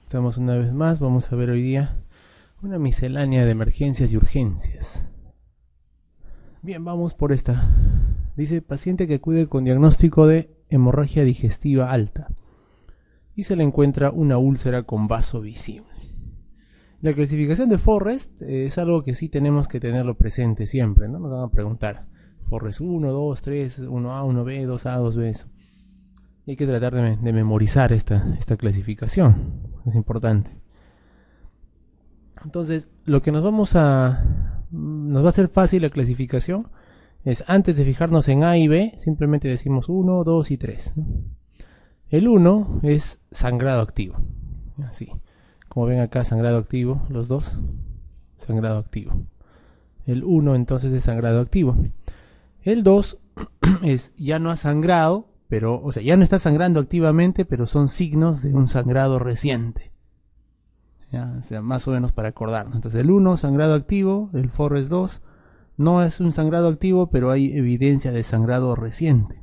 Estamos una vez más, vamos a ver hoy día una miscelánea de emergencias y urgencias. Bien, vamos por esta. Dice paciente que acude con diagnóstico de hemorragia digestiva alta y se le encuentra una úlcera con vaso visible. La clasificación de Forrest es algo que sí tenemos que tenerlo presente siempre, ¿no? Nos van a preguntar Forrest 1, 2, 3, 1A, 1B, 2A, 2B, eso. Y hay que tratar de memorizar esta clasificación, es importante. Entonces, lo que nos va a hacer fácil la clasificación es, antes de fijarnos en A y B, simplemente decimos 1, 2 y 3. ¿no? El 1 es sangrado activo. Así. Como ven acá, sangrado activo, los dos. Sangrado activo. El 1 entonces es sangrado activo. El 2 es ya no ha sangrado, pero, o sea, ya no está sangrando activamente, pero son signos de un sangrado reciente. ¿Ya? O sea, más o menos para acordarnos. Entonces el 1, sangrado activo, el Forrest 2, no es un sangrado activo, pero hay evidencia de sangrado reciente.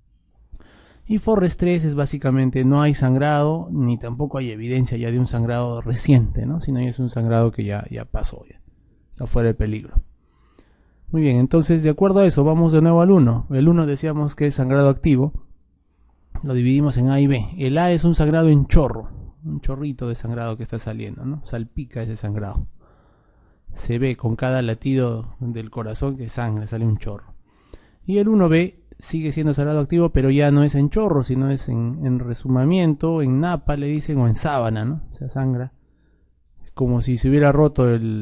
Y Forrest 3 es básicamente no hay sangrado, ni tampoco hay evidencia ya de un sangrado reciente, ¿no? Sino ya es un sangrado que ya pasó, ya está fuera de peligro. Muy bien, entonces de acuerdo a eso, vamos de nuevo al 1. El 1 decíamos que es sangrado activo, lo dividimos en A y B. El A es un sangrado en chorro, un chorrito de sangrado que está saliendo, ¿no? Salpica ese sangrado. Se ve con cada latido del corazón que sangra, sale un chorro. Y el 1B sigue siendo sangrado activo, pero ya no es en chorro, sino es en resumamiento, en napa le dicen, o en sábana, ¿no? O sea, sangra como si se hubiera roto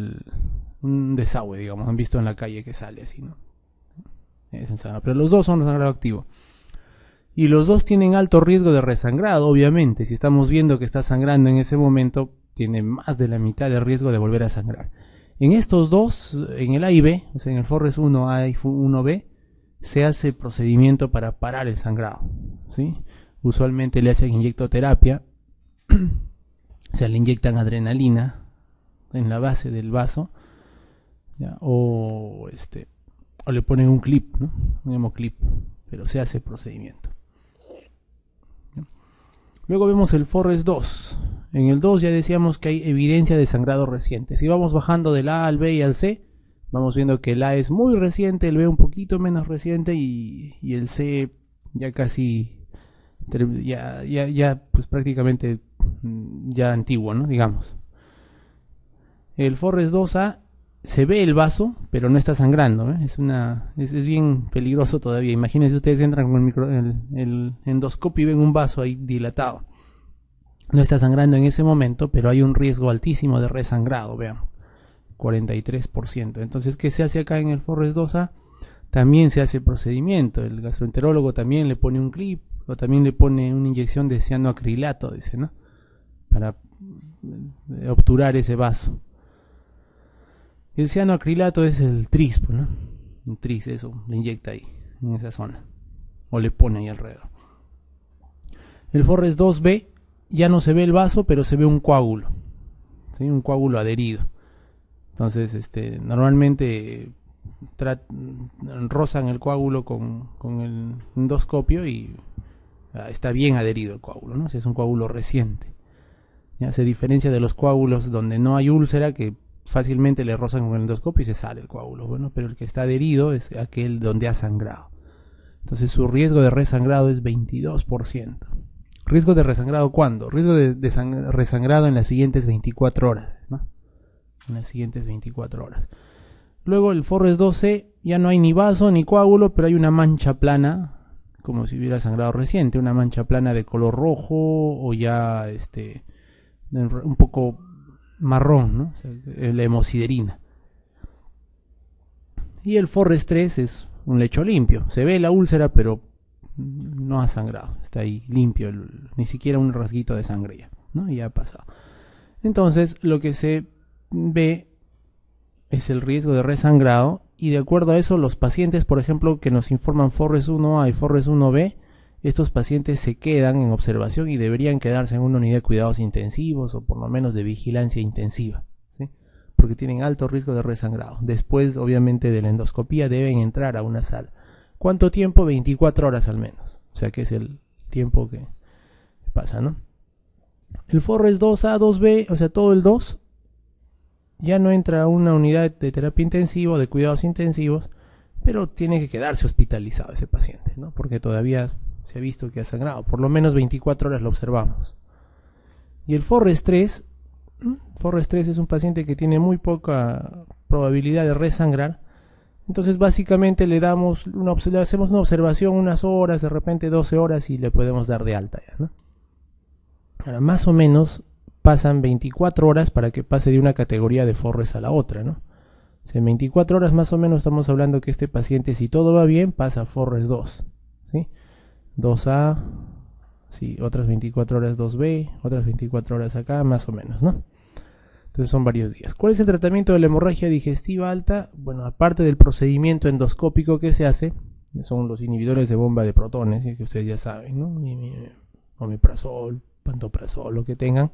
un desagüe, digamos, han visto en la calle que sale así, ¿no? Es en sábana. Pero los dos son sangrado activo. Y los dos tienen alto riesgo de resangrado, obviamente. Si estamos viendo que está sangrando en ese momento, tiene más de la mitad de riesgo de volver a sangrar. En estos dos, en el A y B, o sea, en el Forrest 1A y 1B, se hace procedimiento para parar el sangrado. ¿Sí? Usualmente le hacen inyectoterapia, o sea, le inyectan adrenalina en la base del vaso, ¿ya? O le ponen un clip, ¿no? Un hemoclip, pero se hace el procedimiento. Luego vemos el Forrest 2. En el 2 ya decíamos que hay evidencia de sangrado reciente. Si vamos bajando del A al B y al C, vamos viendo que el A es muy reciente, el B un poquito menos reciente y el C ya casi, ya pues prácticamente ya antiguo, ¿no? Digamos. El Forrest 2A se ve el vaso, pero no está sangrando, ¿eh? Es bien peligroso todavía. Imagínense ustedes entran con el endoscopio y ven un vaso ahí dilatado. No está sangrando en ese momento, pero hay un riesgo altísimo de resangrado, vean, 43%. Entonces, ¿qué se hace acá en el Forrest 2A? También se hace procedimiento. El gastroenterólogo también le pone un clip o también le pone una inyección de cianoacrilato, dice, ¿no? Para obturar ese vaso. El cianoacrilato es el tris, ¿no? Un tris, eso, le inyecta ahí, en esa zona. O le pone ahí alrededor. El Forrest 2B ya no se ve el vaso, pero se ve un coágulo. ¿Sí? Un coágulo adherido. Entonces, normalmente rozan el coágulo con el endoscopio y está bien adherido el coágulo, ¿no? O sea, es un coágulo reciente. Ya se diferencia de los coágulos donde no hay úlcera, que fácilmente le rozan con el endoscopio y se sale el coágulo, bueno, pero el que está adherido es aquel donde ha sangrado. Entonces su riesgo de resangrado es 22%. ¿Riesgo de resangrado cuándo? Riesgo de resangrado en las siguientes 24 horas, ¿no? En las siguientes 24 horas. Luego el Forrest 2C, ya no hay ni vaso ni coágulo, pero hay una mancha plana, como si hubiera sangrado reciente, una mancha plana de color rojo o ya un poco marrón, ¿no? O sea, la hemosiderina. Y el Forrest 3 es un lecho limpio. Se ve la úlcera, pero no ha sangrado. Está ahí limpio, ni siquiera un rasguito de sangre ya, ¿no? Ya ha pasado. Entonces, lo que se ve es el riesgo de resangrado. Y de acuerdo a eso, los pacientes, por ejemplo, que nos informan Forrest 1A y Forrest 1B, estos pacientes se quedan en observación y deberían quedarse en una unidad de cuidados intensivos o por lo menos de vigilancia intensiva, ¿sí? Porque tienen alto riesgo de resangrado. Después, obviamente, de la endoscopía deben entrar a una sala. ¿Cuánto tiempo? 24 horas al menos. O sea que es el tiempo que pasa, ¿no? El Forres 2A, 2B, o sea, todo el 2, ya no entra a una unidad de terapia intensiva o de cuidados intensivos, pero tiene que quedarse hospitalizado ese paciente, ¿no? Porque todavía se ha visto que ha sangrado, por lo menos 24 horas lo observamos. Y el Forres 3 es un paciente que tiene muy poca probabilidad de resangrar, entonces básicamente le hacemos una observación unas horas, de repente 12 horas y le podemos dar de alta ya, ¿no? Ahora, más o menos pasan 24 horas para que pase de una categoría de Forres a la otra, ¿no? O sea, en 24 horas más o menos estamos hablando que este paciente, si todo va bien, pasa a Forres 2, ¿sí? 2A, sí, otras 24 horas 2B, otras 24 horas acá, más o menos, ¿no? Entonces son varios días. ¿Cuál es el tratamiento de la hemorragia digestiva alta? Bueno, aparte del procedimiento endoscópico que se hace, son los inhibidores de bomba de protones, que ustedes ya saben, ¿no? Omeprazol, pantoprazol, lo que tengan.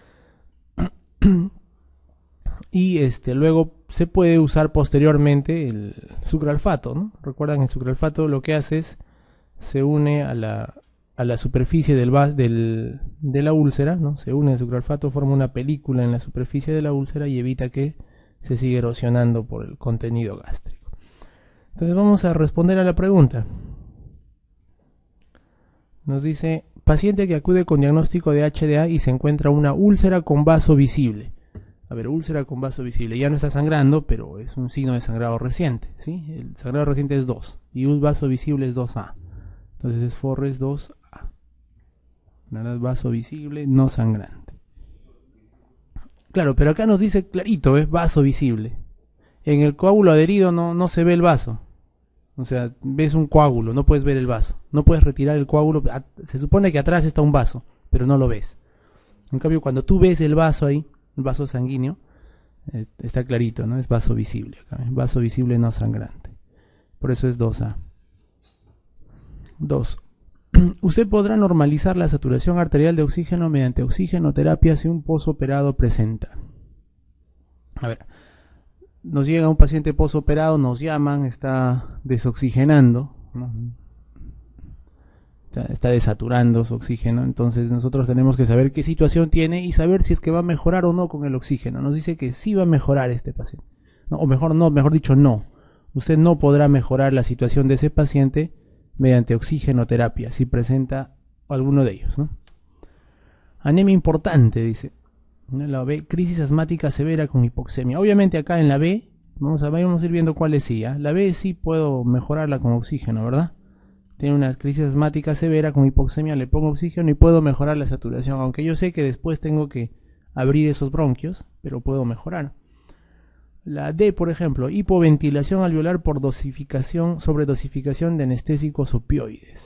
Y luego se puede usar posteriormente el sucralfato, ¿no? Recuerdan, el sucralfato lo que hace es se une a la superficie de la úlcera, ¿no? Se une el sucralfato, forma una película en la superficie de la úlcera y evita que se siga erosionando por el contenido gástrico. Entonces vamos a responder a la pregunta. Nos dice, paciente que acude con diagnóstico de HDA y se encuentra una úlcera con vaso visible. A ver, úlcera con vaso visible, ya no está sangrando, pero es un signo de sangrado reciente, ¿sí? El sangrado reciente es 2 y un vaso visible es 2A. Entonces es Forres 2A. Nada, vaso visible, no sangrante. Claro, pero acá nos dice clarito, es vaso visible. En el coágulo adherido no se ve el vaso. O sea, ves un coágulo, no puedes ver el vaso. No puedes retirar el coágulo. Se supone que atrás está un vaso, pero no lo ves. En cambio, cuando tú ves el vaso ahí, el vaso sanguíneo, está clarito, ¿no? Es vaso visible. Vaso visible no sangrante. Por eso es 2A. 2. Usted podrá normalizar la saturación arterial de oxígeno mediante oxigenoterapia si un posoperado presenta. A ver, nos llega un paciente posoperado, nos llaman, está desoxigenando, ¿no? Está desaturando su oxígeno, entonces nosotros tenemos que saber qué situación tiene y saber si es que va a mejorar o no con el oxígeno. Nos dice que sí va a mejorar este paciente, no, o mejor dicho, no. Usted no podrá mejorar la situación de ese paciente mediante oxigenoterapia si presenta alguno de ellos, ¿no? Anemia importante, dice. La B, crisis asmática severa con hipoxemia. Obviamente acá en la B, vamos a ir viendo cuáles sí, ¿eh? La B sí puedo mejorarla con oxígeno, ¿verdad? Tiene una crisis asmática severa con hipoxemia, le pongo oxígeno y puedo mejorar la saturación, aunque yo sé que después tengo que abrir esos bronquios, pero puedo mejorar. La D, por ejemplo, hipoventilación alveolar por sobredosificación de anestésicos opioides.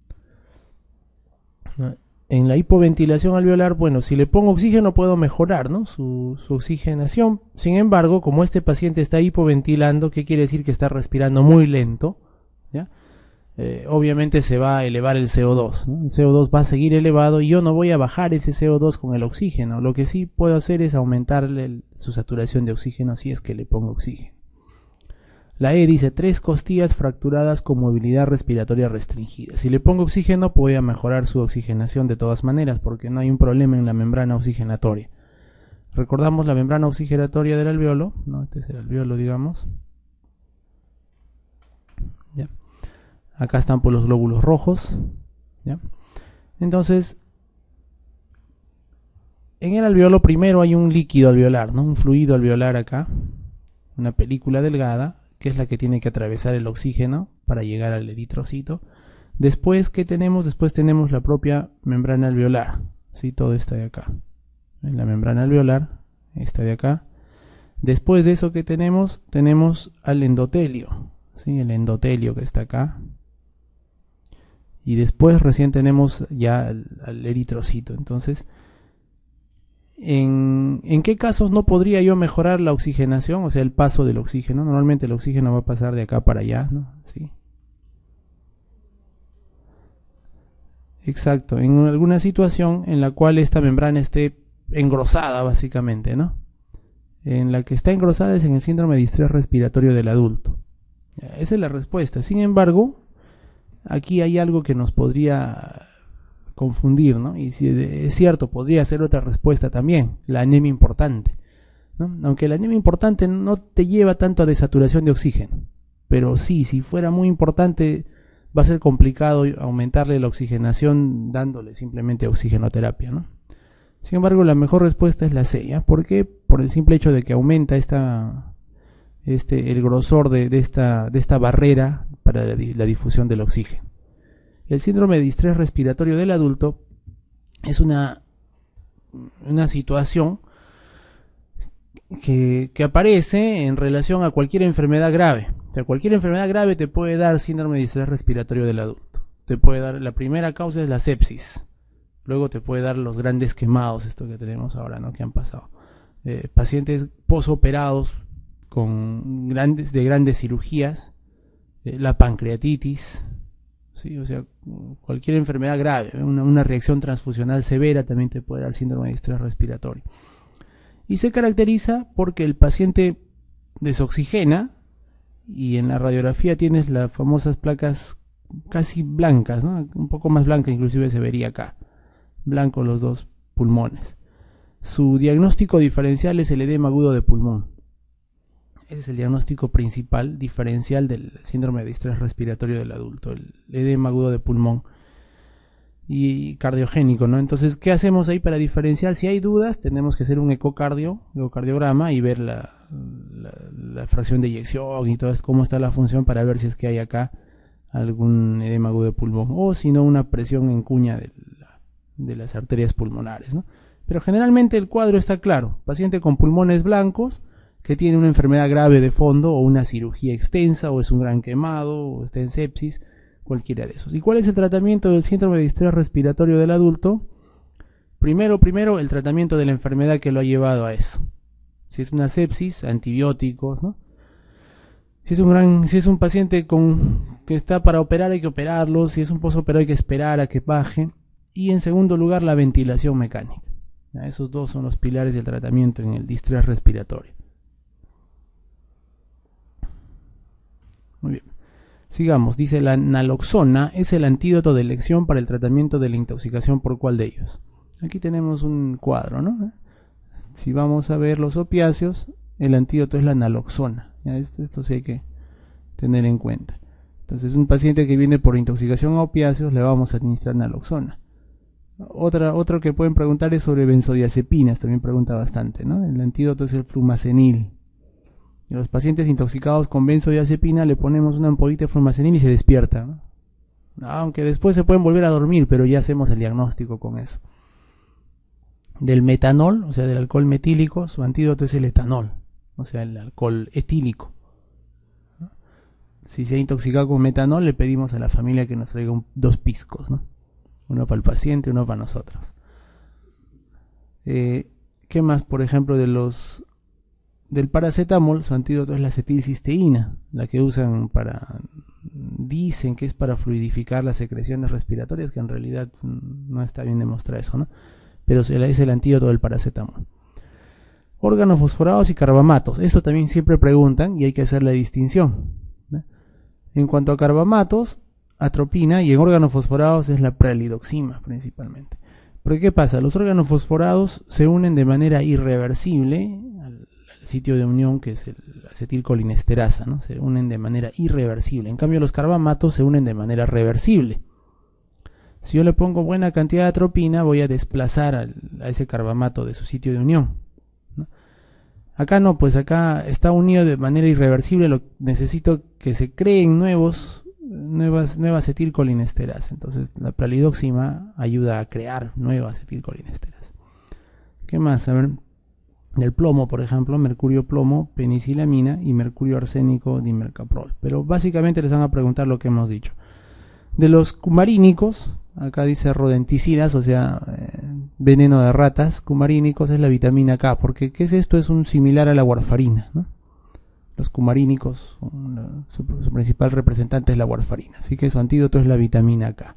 En la hipoventilación alveolar, bueno, si le pongo oxígeno puedo mejorar, ¿no? su oxigenación. Sin embargo, como este paciente está hipoventilando, ¿qué quiere decir? Que está respirando muy lento, ¿ya? Obviamente se va a elevar el CO2, ¿no? El CO2 va a seguir elevado y yo no voy a bajar ese CO2 con el oxígeno. Lo que sí puedo hacer es aumentarle su saturación de oxígeno si es que le pongo oxígeno. La E dice 3 costillas fracturadas con movilidad respiratoria restringida. Si le pongo oxígeno voy a mejorar su oxigenación de todas maneras porque no hay un problema en la membrana oxigenatoria. Recordamos la membrana oxigenatoria del alveolo, ¿no? Este es el alveolo, digamos. ¿Ya? Acá están por los glóbulos rojos, ¿ya? Entonces, en el alveolo primero hay un líquido alveolar, ¿no? Un fluido alveolar acá, una película delgada, que es la que tiene que atravesar el oxígeno para llegar al eritrocito. Después, ¿qué tenemos? Después tenemos la propia membrana alveolar, ¿sí? Todo está de acá. En la membrana alveolar, esta de acá. Después de eso, ¿qué tenemos? Tenemos al endotelio, ¿sí? El endotelio que está acá. Y después recién tenemos ya al eritrocito. Entonces, ¿en qué casos no podría yo mejorar la oxigenación? O sea, el paso del oxígeno. Normalmente el oxígeno va a pasar de acá para allá, ¿no? ¿Sí? Exacto, en alguna situación en la cual esta membrana esté engrosada, básicamente, ¿no? En la que está engrosada es en el síndrome de distrés respiratorio del adulto. Esa es la respuesta. Sin embargo, aquí hay algo que nos podría confundir, ¿no? Y si es cierto, podría ser otra respuesta también, la anemia importante, ¿no? Aunque la anemia importante no te lleva tanto a desaturación de oxígeno, pero sí, si fuera muy importante, va a ser complicado aumentarle la oxigenación dándole simplemente oxigenoterapia, ¿no? Sin embargo, la mejor respuesta es la C, ¿ya? ¿Por qué? Por el simple hecho de que aumenta el grosor de esta barrera para la difusión del oxígeno. El síndrome de distrés respiratorio del adulto es una situación que aparece en relación a cualquier enfermedad grave. O sea, cualquier enfermedad grave te puede dar síndrome de distrés respiratorio del adulto. Te puede dar, la primera causa es la sepsis. Luego te puede dar los grandes quemados, esto que tenemos ahora, ¿no? Que han pasado. Pacientes posoperados de grandes cirugías, la pancreatitis, ¿sí? O sea, cualquier enfermedad grave, una reacción transfusional severa también te puede dar síndrome de distrés respiratorio. Y se caracteriza porque el paciente desoxigena y en la radiografía tienes las famosas placas casi blancas, ¿no? Un poco más blanca inclusive se vería acá, blanco los dos pulmones. Su diagnóstico diferencial es el edema agudo de pulmón. Ese es el diagnóstico principal diferencial del síndrome de distrés respiratorio del adulto, el edema agudo de pulmón y cardiogénico, ¿no? Entonces, ¿qué hacemos ahí para diferenciar? Si hay dudas, tenemos que hacer un ecocardiograma y ver la fracción de eyección y todo eso, cómo está la función para ver si es que hay acá algún edema agudo de pulmón o si no una presión en cuña de las arterias pulmonares, ¿no? Pero generalmente el cuadro está claro, paciente con pulmones blancos que tiene una enfermedad grave de fondo o una cirugía extensa o es un gran quemado o está en sepsis, cualquiera de esos. ¿Y cuál es el tratamiento del síndrome de distrés respiratorio del adulto? Primero, el tratamiento de la enfermedad que lo ha llevado a eso. Si es una sepsis, antibióticos, ¿no? Si es un paciente que está para operar, hay que operarlo. Si es un posoperado, hay que esperar a que baje. Y en segundo lugar, la ventilación mecánica. Esos dos son los pilares del tratamiento en el distrés respiratorio. Muy bien. Sigamos, dice la naloxona es el antídoto de elección para el tratamiento de la intoxicación por cuál de ellos. Aquí tenemos un cuadro, ¿no? Si vamos a ver los opiáceos, el antídoto es la naloxona. ¿Ya? Esto sí hay que tener en cuenta. Entonces, un paciente que viene por intoxicación a opiáceos, le vamos a administrar naloxona. Otro que pueden preguntar es sobre benzodiazepinas, también pregunta bastante, ¿no? El antídoto es el flumacenil. Y a los pacientes intoxicados con benzodiazepina le ponemos una ampollita de flumacenil y se despierta, ¿no? Aunque después se pueden volver a dormir, pero ya hacemos el diagnóstico con eso. Del metanol, o sea, del alcohol metílico, su antídoto es el etanol, o sea, el alcohol etílico. Si se ha intoxicado con metanol, le pedimos a la familia que nos traiga 2 piscos, ¿no? Uno para el paciente, uno para nosotros. ¿Qué más? Por ejemplo, del paracetamol, su antídoto es la acetilcisteína, la que usan dicen que es para fluidificar las secreciones respiratorias, que en realidad no está bien demostrado eso, ¿no? Pero es el antídoto del paracetamol. Órganos fosforados y carbamatos, eso también siempre preguntan y hay que hacer la distinción, ¿no? En cuanto a carbamatos, atropina, y en órganos fosforados es la pralidoxima principalmente. Pero ¿qué pasa? Los órganos fosforados se unen de manera irreversible al sitio de unión que es el acetilcolinesterasa, ¿no? Se unen de manera irreversible. En cambio los carbamatos se unen de manera reversible. Si yo le pongo buena cantidad de atropina, voy a desplazar a ese carbamato de su sitio de unión, ¿no? Acá no, pues acá está unido de manera irreversible. Necesito que se creen nuevas acetilcolinesterasa. Entonces la pralidoxima ayuda a crear nueva acetilcolinesterasa. ¿Qué más? A ver, del plomo, por ejemplo, mercurio plomo, penicilamina y mercurio arsénico dimercaprol. Pero básicamente les van a preguntar lo que hemos dicho. De los cumarínicos, acá dice rodenticidas, o sea, veneno de ratas. Cumarínicos es la vitamina K, porque ¿qué es esto? Es un similar a la warfarina, ¿no? Los cumarínicos, su principal representante es la warfarina, así que su antídoto es la vitamina K.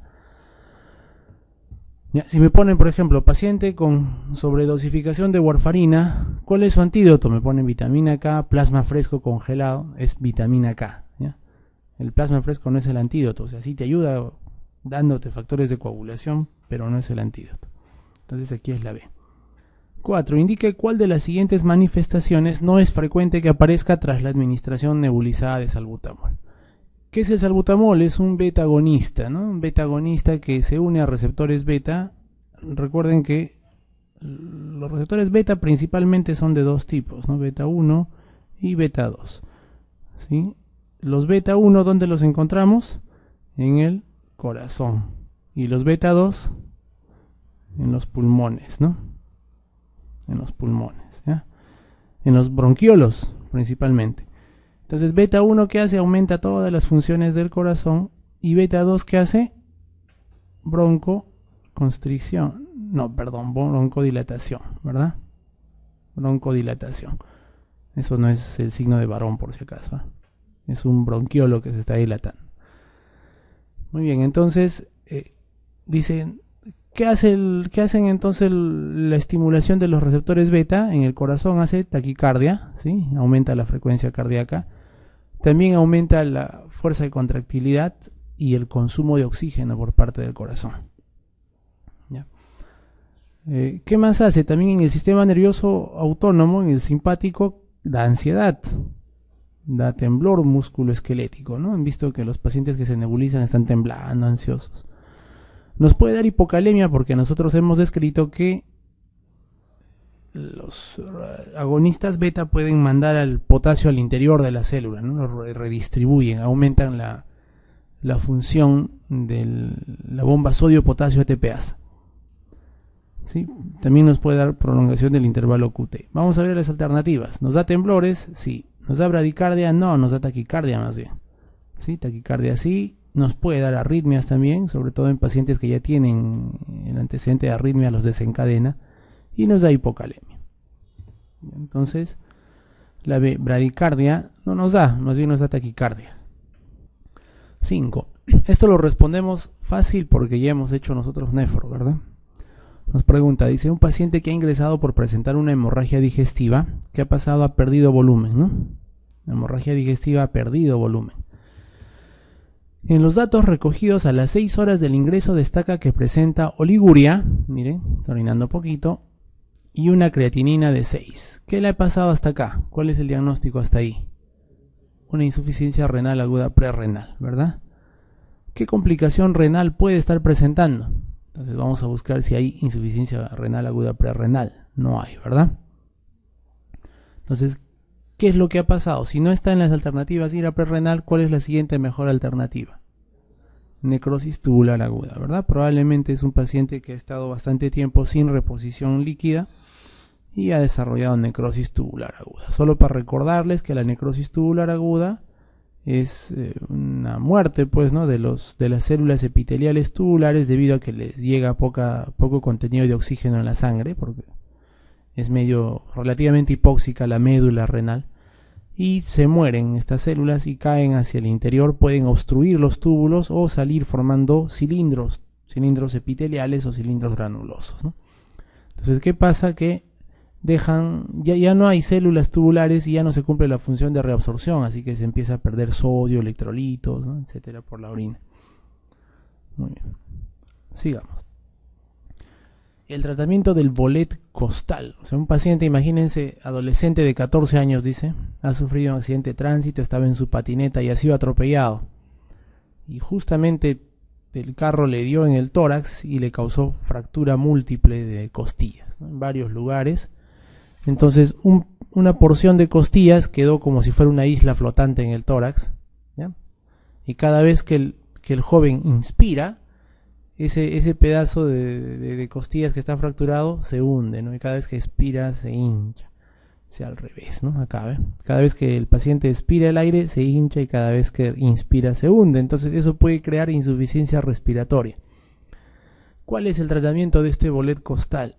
Ya, si me ponen, por ejemplo, paciente con sobredosificación de warfarina, ¿cuál es su antídoto? Me ponen vitamina K, plasma fresco congelado, es vitamina K, ¿ya? El plasma fresco no es el antídoto, o sea, sí te ayuda dándote factores de coagulación, pero no es el antídoto. Entonces aquí es la B. 4. Indique cuál de las siguientes manifestaciones no es frecuente que aparezca tras la administración nebulizada de salbutamol. ¿Qué es el salbutamol? Es un beta agonista, ¿no? Un beta agonista que se une a receptores beta. Recuerden que los receptores beta principalmente son de dos tipos, ¿no? Beta 1 y beta 2. ¿Sí? Los beta 1, ¿dónde los encontramos? En el corazón. Y los beta 2 en los pulmones, ¿no? En los pulmones, ¿ya? En los bronquiolos principalmente. Entonces beta 1, ¿qué hace? Aumenta todas las funciones del corazón. Y beta 2, ¿qué hace? Broncoconstricción. No, perdón, broncodilatación, ¿verdad? Broncodilatación. Eso no es el signo de varón, por si acaso, ¿eh? Es un bronquiolo que se está dilatando. Muy bien, entonces dicen, ¿qué hacen entonces la estimulación de los receptores beta en el corazón? Hace taquicardia, ¿sí? Aumenta la frecuencia cardíaca. También aumenta la fuerza de contractilidad y el consumo de oxígeno por parte del corazón. ¿Ya? ¿Qué más hace? También en el sistema nervioso autónomo, en el simpático, da ansiedad, da temblor musculoesquelético, ¿no? Han visto que los pacientes que se nebulizan están temblando, ansiosos. Nos puede dar hipocalemia porque nosotros hemos descrito que los agonistas beta pueden mandar al potasio al interior de la célula, ¿no? Lo redistribuyen, aumentan la función de la bomba sodio-potasio ATPasa. ¿Sí? También nos puede dar prolongación del intervalo QT. Vamos a ver las alternativas. ¿Nos da temblores? Sí. ¿Nos da bradicardia? No, nos da taquicardia más bien. ¿Sí? Taquicardia sí. Nos puede dar arritmias también, sobre todo en pacientes que ya tienen el antecedente de arritmia, los desencadena. Y nos da hipocalemia. Entonces, la B, bradicardia, no nos da, más bien nos da taquicardia. 5. Esto lo respondemos fácil porque ya hemos hecho nosotros nefro, ¿verdad? Nos pregunta, dice, un paciente que ha ingresado por presentar una hemorragia digestiva, ¿qué ha pasado? Ha perdido volumen, ¿no? La hemorragia digestiva ha perdido volumen. En los datos recogidos a las 6 horas del ingreso destaca que presenta oliguria, miren, está orinando poquito, y una creatinina de 6. ¿Qué le ha pasado hasta acá? ¿Cuál es el diagnóstico hasta ahí? Una insuficiencia renal aguda prerrenal, ¿verdad? ¿Qué complicación renal puede estar presentando? Entonces vamos a buscar si hay insuficiencia renal aguda prerrenal. No hay, ¿verdad? Entonces, ¿qué es lo que ha pasado? Si no está en las alternativas ira prerrenal, ¿cuál es la siguiente mejor alternativa? Necrosis tubular aguda, ¿verdad? Probablemente es un paciente que ha estado bastante tiempo sin reposición líquida y ha desarrollado necrosis tubular aguda. Solo para recordarles que la necrosis tubular aguda es una muerte, pues, ¿no? de las células epiteliales tubulares debido a que les llega poco contenido de oxígeno en la sangre, porque es relativamente hipóxica la médula renal, y se mueren estas células y caen hacia el interior, pueden obstruir los túbulos o salir formando cilindros epiteliales o cilindros granulosos, ¿no? Entonces, ¿qué pasa? Que ya no hay células tubulares y ya no se cumple la función de reabsorción, así que se empieza a perder sodio, electrolitos, ¿no? Etcétera, por la orina. Muy bien, sigamos. El tratamiento del bolet costal. O sea, un paciente, imagínense, adolescente de 14 años, dice, ha sufrido un accidente de tránsito, estaba en su patineta y ha sido atropellado. Y justamente el carro le dio en el tórax y le causó fractura múltiple de costillas, ¿no? En varios lugares. Entonces, una porción de costillas quedó como si fuera una isla flotante en el tórax, ¿ya? Y cada vez que el joven inspira, ese pedazo de costillas que está fracturado se hunde, ¿no? Y cada vez que expira se hincha. O sea, al revés, ¿no? Acá, ¿ve? Cada vez que el paciente expira el aire se hincha y cada vez que inspira se hunde. Entonces eso puede crear insuficiencia respiratoria. ¿Cuál es el tratamiento de este bolet costal?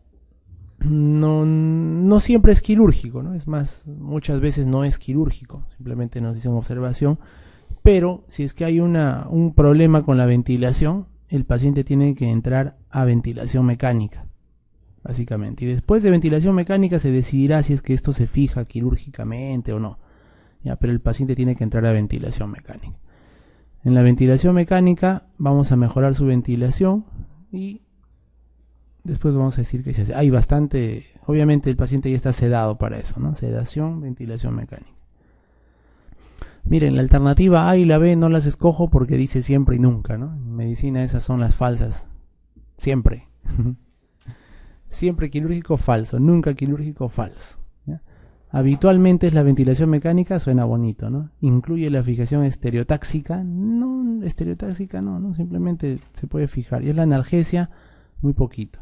No siempre es quirúrgico, ¿no? Es más, muchas veces no es quirúrgico, simplemente nos dicen observación. Pero si es que hay un problema con la ventilación, el paciente tiene que entrar a ventilación mecánica, básicamente. Y después de ventilación mecánica se decidirá si es que esto se fija quirúrgicamente o no. Ya, pero el paciente tiene que entrar a ventilación mecánica. En la ventilación mecánica vamos a mejorar su ventilación y después vamos a decir que se hace. Hay bastante, obviamente el paciente ya está sedado para eso, ¿no? Sedación, ventilación mecánica. Miren, la alternativa A y la B no las escojo porque dice siempre y nunca, ¿no? En medicina esas son las falsas. Siempre. Siempre quirúrgico falso, nunca quirúrgico falso. ¿Ya? Habitualmente es la ventilación mecánica, suena bonito, ¿no? Incluye la fijación estereotáxica. No, estereotáxica no, simplemente se puede fijar. Y es la analgesia, muy poquito.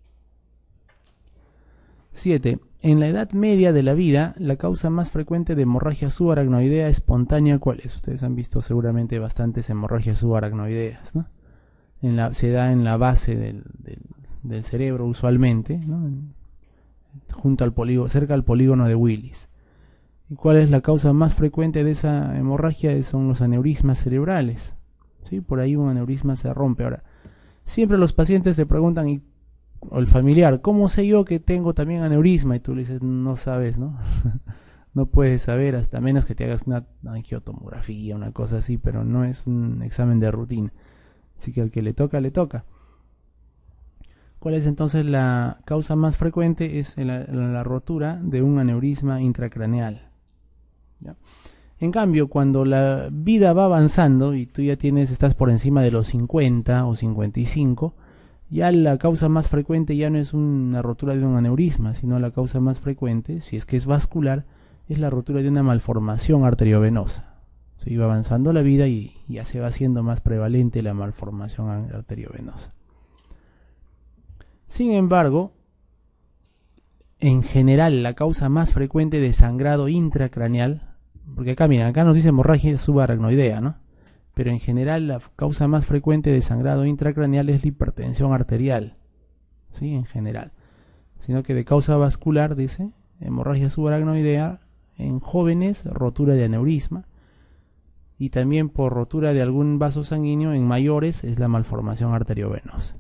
7. En la edad media de la vida, la causa más frecuente de hemorragia subaracnoidea espontánea, ¿cuál es? Ustedes han visto seguramente bastantes hemorragias subaracnoideas, ¿no? Se da en la base del cerebro usualmente, ¿no? Junto al polígono, cerca al polígono de Willis. ¿Y cuál es la causa más frecuente de esa hemorragia? Son los aneurismas cerebrales. ¿Sí? Por ahí un aneurisma se rompe. Ahora, siempre los pacientes te preguntan, o el familiar, ¿cómo sé yo que tengo también aneurisma? Y tú le dices, no sabes, ¿no? No puedes saber, hasta menos que te hagas una angiotomografía, una cosa así, pero no es un examen de rutina. Así que al que le toca, le toca. ¿Cuál es entonces la causa más frecuente? Es la rotura de un aneurisma intracraneal. ¿Ya? En cambio, cuando la vida va avanzando y tú ya estás por encima de los 50 o 55, ya la causa más frecuente ya no es una rotura de un aneurisma, sino la causa más frecuente, si es que es vascular, es la rotura de una malformación arteriovenosa. Se iba avanzando la vida y ya se va haciendo más prevalente la malformación arteriovenosa. Sin embargo, en general la causa más frecuente de sangrado intracraneal, porque acá miren, acá nos dice hemorragia subaracnoidea, ¿no? Pero en general la causa más frecuente de sangrado intracraneal es la hipertensión arterial, ¿sí? En general. Sino que de causa vascular, dice, hemorragia subaracnoidea, en jóvenes, rotura de aneurisma, y también por rotura de algún vaso sanguíneo en mayores es la malformación arteriovenosa.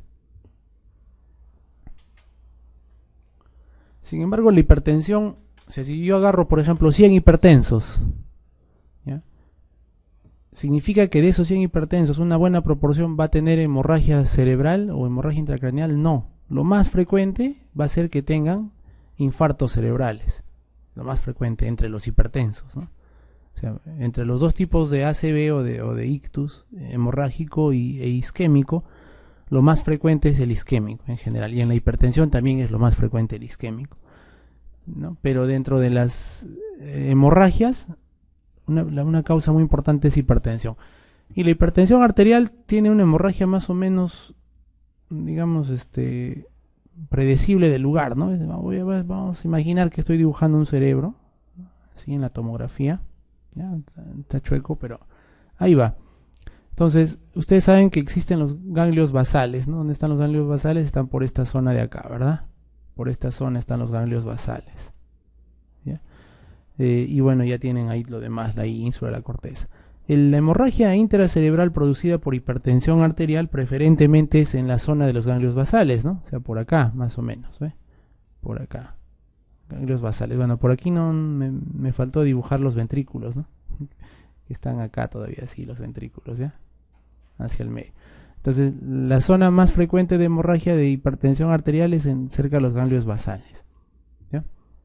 Sin embargo, la hipertensión, o sea, si yo agarro, por ejemplo, 100 hipertensos, ¿ya? ¿Significa que de esos 100 hipertensos una buena proporción va a tener hemorragia cerebral o hemorragia intracraneal? No. Lo más frecuente va a ser que tengan infartos cerebrales. Lo más frecuente entre los hipertensos, ¿no? O sea, entre los dos tipos de ACV o de ictus, hemorrágico e isquémico, lo más frecuente es el isquémico en general. Y en la hipertensión también es lo más frecuente el isquémico, ¿no? Pero dentro de las hemorragias, una causa muy importante es hipertensión. Y la hipertensión arterial tiene una hemorragia más o menos, digamos, predecible del lugar, ¿no? Vamos a imaginar que estoy dibujando un cerebro, así en la tomografía. ¿Ya? Está chueco, pero ahí va. Entonces, ustedes saben que existen los ganglios basales, ¿no? ¿Dónde están los ganglios basales? Están por esta zona de acá, ¿verdad? Por esta zona están los ganglios basales. ¿Ya? Y bueno, ya tienen ahí lo demás, la ínsula, la corteza. La hemorragia intracerebral producida por hipertensión arterial preferentemente es en la zona de los ganglios basales, ¿no? O sea, por acá, más o menos, ¿ve? Por acá. Ganglios basales. Bueno, por aquí no me faltó dibujar los ventrículos, ¿no? Que están acá todavía, sí, los ventrículos, ¿ya? Hacia el medio. Entonces, la zona más frecuente de hemorragia de hipertensión arterial es cerca de los ganglios basales. ¿Ya?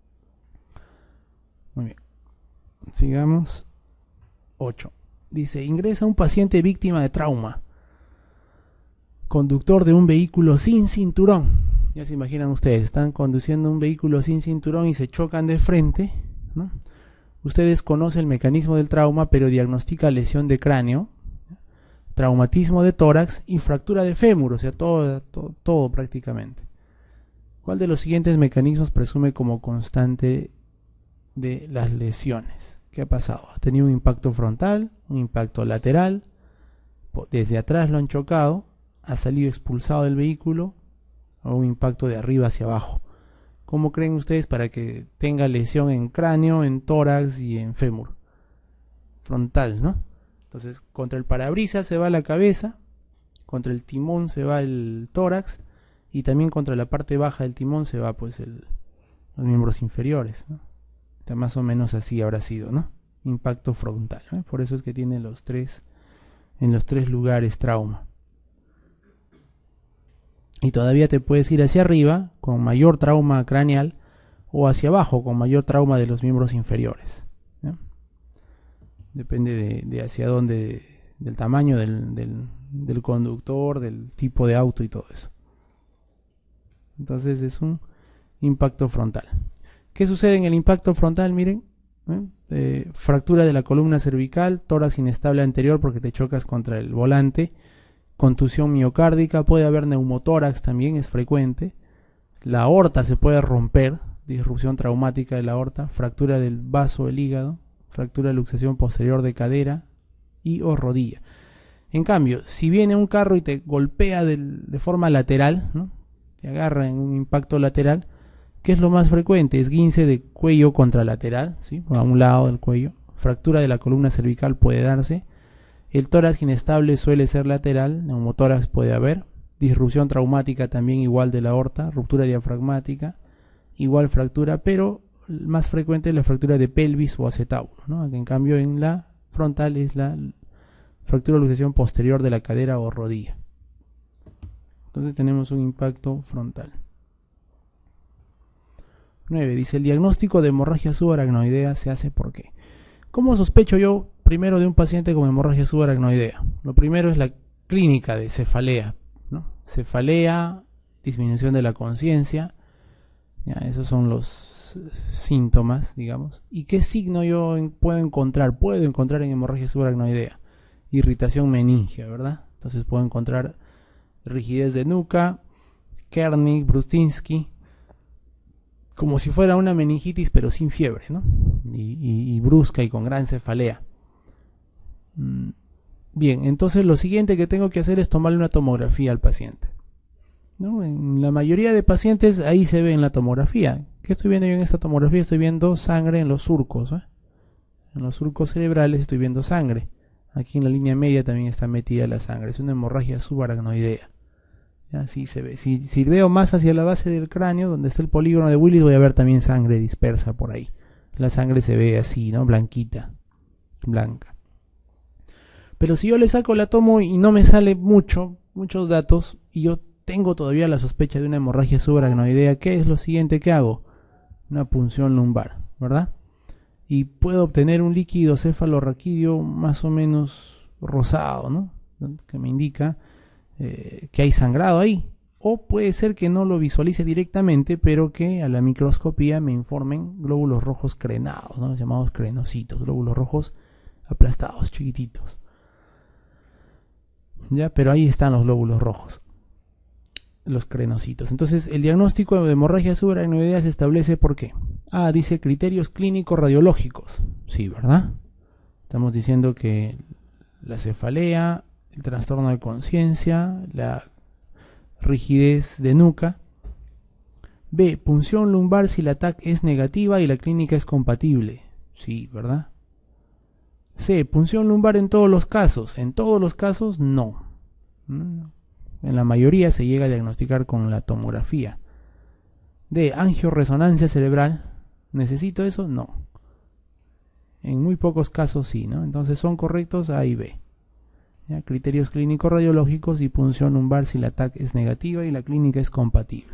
Muy bien. Sigamos. 8. Dice, ingresa un paciente víctima de trauma, conductor de un vehículo sin cinturón. Ya se imaginan ustedes, están conduciendo un vehículo sin cinturón y se chocan de frente, ¿no? Ustedes conocen el mecanismo del trauma, pero diagnostica lesión de cráneo, traumatismo de tórax y fractura de fémur, o sea, todo prácticamente. ¿Cuál de los siguientes mecanismos presume como constante de las lesiones? ¿Qué ha pasado? ¿Ha tenido un impacto frontal, un impacto lateral? Desde atrás lo han chocado, ha salido expulsado del vehículo, o un impacto de arriba hacia abajo. ¿Cómo creen ustedes para que tenga lesión en cráneo, en tórax y en fémur? Frontal, ¿no? Entonces, contra el parabrisas se va la cabeza, contra el timón se va el tórax, y también contra la parte baja del timón se va pues los miembros inferiores, ¿no? Más o menos así habrá sido, ¿no? Impacto frontal, ¿no? Por eso es que tiene los tres en los 3 lugares trauma. Y todavía te puedes ir hacia arriba con mayor trauma craneal o hacia abajo con mayor trauma de los miembros inferiores, ¿no? Depende de hacia dónde, del tamaño del conductor, del tipo de auto y todo eso. Entonces es un impacto frontal. ¿Qué sucede en el impacto frontal? Miren, fractura de la columna cervical, tórax inestable anterior porque te chocas contra el volante, contusión miocárdica, puede haber neumotórax también, es frecuente, la aorta se puede romper, disrupción traumática de la aorta, fractura del vaso del hígado, fractura de luxación posterior de cadera y o rodilla. En cambio, si viene un carro y te golpea de forma lateral, ¿no?, te agarra en un impacto lateral, ¿qué es lo más frecuente? Esguince de cuello contralateral, ¿sí?, a un lado del cuello, fractura de la columna cervical puede darse, el tórax inestable suele ser lateral, neumotórax puede haber, disrupción traumática también igual de la aorta, ruptura diafragmática, igual fractura, pero más frecuente es la fractura de pelvis o acetábulo, ¿no? En cambio en la frontal es la fractura de luxación posterior de la cadera o rodilla. Entonces tenemos un impacto frontal. 9. Dice, el diagnóstico de hemorragia subaracnoidea se hace ¿por qué? ¿Cómo sospecho yo primero de un paciente con hemorragia subaracnoidea? Lo primero es la clínica de cefalea, ¿no? Cefalea, disminución de la conciencia, ya, esos son los síntomas, digamos. ¿Y qué signo yo puedo encontrar? Puedo encontrar en hemorragia subaracnoidea irritación meningia, ¿verdad? Entonces puedo encontrar rigidez de nuca, Kernig, Brustinsky, como si fuera una meningitis pero sin fiebre, ¿no? Y brusca y con gran cefalea. Bien, entonces lo siguiente que tengo que hacer es tomarle una tomografía al paciente, ¿no? En la mayoría de pacientes ahí se ve en la tomografía. ¿Qué estoy viendo yo en esta tomografía? Estoy viendo sangre en los surcos, ¿eh? En los surcos cerebrales estoy viendo sangre. Aquí en la línea media también está metida la sangre. Es una hemorragia subaracnoidea. Así se ve. Si veo más hacia la base del cráneo, donde está el polígono de Willis, voy a ver también sangre dispersa por ahí. La sangre se ve así, ¿no? Blanquita, blanca. Pero si yo le saco la tomo y no me sale muchos datos, y yo tengo todavía la sospecha de una hemorragia subaracnoidea, ¿qué es lo siguiente que hago? Una punción lumbar, ¿verdad? Y puedo obtener un líquido cefalorraquídeo más o menos rosado, ¿no? Que me indica que hay sangrado ahí. O puede ser que no lo visualice directamente, pero que a la microscopía me informen glóbulos rojos crenados, ¿no? Los llamados crenocitos, glóbulos rojos aplastados, chiquititos. ¿Ya? Pero ahí están los glóbulos rojos, los crenocitos. Entonces el diagnóstico de hemorragia subaracnoidea se establece ¿por qué? Dice criterios clínicos radiológicos. Sí, ¿verdad? Estamos diciendo que la cefalea, el trastorno de conciencia, la rigidez de nuca. B, punción lumbar si la TAC es negativa y la clínica es compatible. Sí, ¿verdad? C, punción lumbar en todos los casos. En todos los casos, no. En la mayoría se llega a diagnosticar con la tomografía. D, angioresonancia cerebral. ¿Necesito eso? No. En muy pocos casos sí, ¿no? Entonces son correctos A y B. ¿Ya? Criterios clínicos radiológicos y punción lumbar si la TAC es negativa y la clínica es compatible.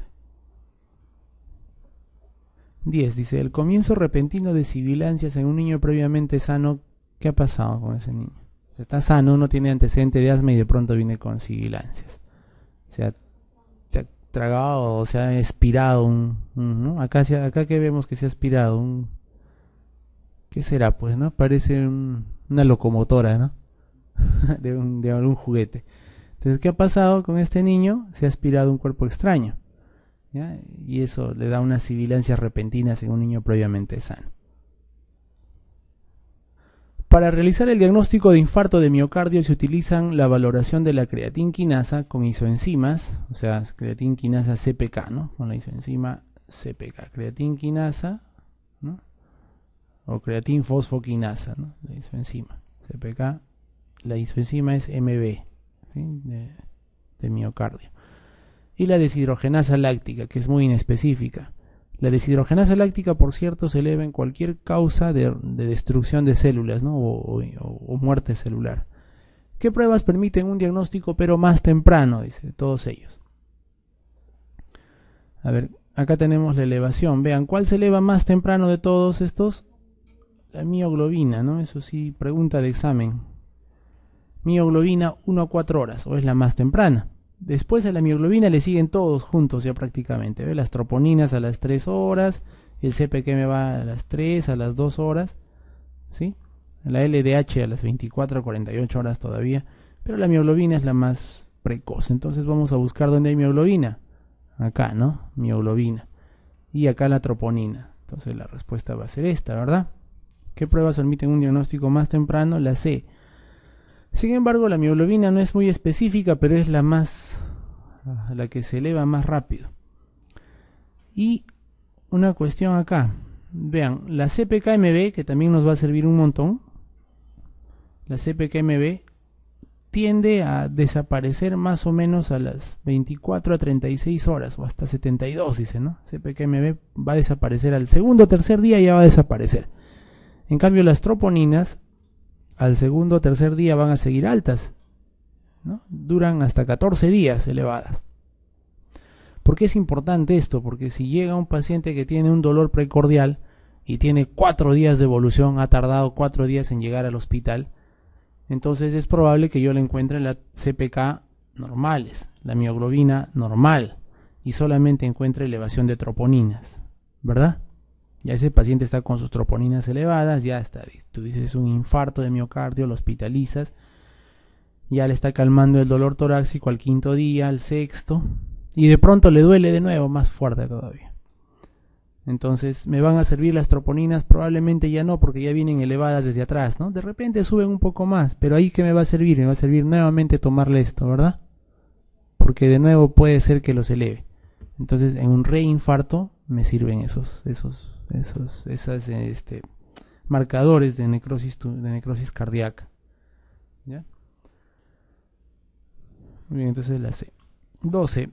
10. Dice, el comienzo repentino de sibilancias en un niño previamente sano. ¿Qué ha pasado con ese niño? Está sano, no tiene antecedente de asma y de pronto viene con sibilancias. Se ha tragado o se ha expirado ¿no? Acá que vemos que se ha expirado ¿qué será? Pues, ¿no? Parece una locomotora, ¿no? de algún juguete. Entonces, ¿qué ha pasado con este niño? Se ha aspirado un cuerpo extraño, ¿ya? Y eso le da unas sibilancias repentinas en un niño previamente sano. Para realizar el diagnóstico de infarto de miocardio se utilizan la valoración de la creatinquinasa con isoenzimas, o sea, creatinquinasa CPK, ¿no? Con la isoenzima CPK, creatinquinasa, ¿no? O creatinfosfoquinasa, ¿no? La isoenzima CPK, la isoenzima es MB, ¿sí? de miocardio. Y la deshidrogenasa láctica, que es muy inespecífica. La deshidrogenasa láctica, por cierto, se eleva en cualquier causa de destrucción de células, ¿no? o muerte celular. ¿Qué pruebas permiten un diagnóstico pero más temprano? Dice, de todos ellos. A ver, acá tenemos la elevación. Vean, ¿cuál se eleva más temprano de todos estos? La mioglobina, ¿no? Eso sí, pregunta de examen. Mioglobina 1 a 4 horas, o es la más temprana. Después a la mioglobina le siguen todos juntos ya prácticamente. ¿Ve? Las troponinas a las 3 horas, el CPK va a las 3, a las 2 horas, ¿sí? La LDH a las 24 a 48 horas todavía, pero la mioglobina es la más precoz. Entonces vamos a buscar dónde hay mioglobina. Acá, ¿no? Mioglobina. Y acá la troponina. Entonces la respuesta va a ser esta, ¿verdad? ¿Qué pruebas permiten un diagnóstico más temprano? La C. Sin embargo, la mioglobina no es muy específica, pero es la que se eleva más rápido. Y una cuestión acá. Vean, la CPKMB, que también nos va a servir un montón. La CPKMB tiende a desaparecer más o menos a las 24 a 36 horas, o hasta 72, dice, ¿no? CPKMB va a desaparecer al segundo o tercer día, ya va a desaparecer. En cambio, las troponinas al segundo o tercer día van a seguir altas, ¿no? Duran hasta 14 días elevadas. ¿Por qué es importante esto? Porque si llega un paciente que tiene un dolor precordial y tiene 4 días de evolución, ha tardado 4 días en llegar al hospital, entonces es probable que yo le encuentre la CPK normales, la mioglobina normal, y solamente encuentre elevación de troponinas, ¿verdad? Ya ese paciente está con sus troponinas elevadas, ya está, tú dices un infarto de miocardio, lo hospitalizas, ya le está calmando el dolor torácico al 5.º día, al 6.º, y de pronto le duele de nuevo, más fuerte todavía. Entonces, ¿me van a servir las troponinas? Probablemente ya no, porque ya vienen elevadas desde atrás, ¿no? De repente suben un poco más, pero ahí ¿qué me va a servir? Me va a servir nuevamente tomarle esto, ¿verdad? Porque de nuevo puede ser que los eleve. Entonces, en un reinfarto me sirven esos marcadores de necrosis cardíaca. ¿Ya? Muy bien, entonces la C. 12.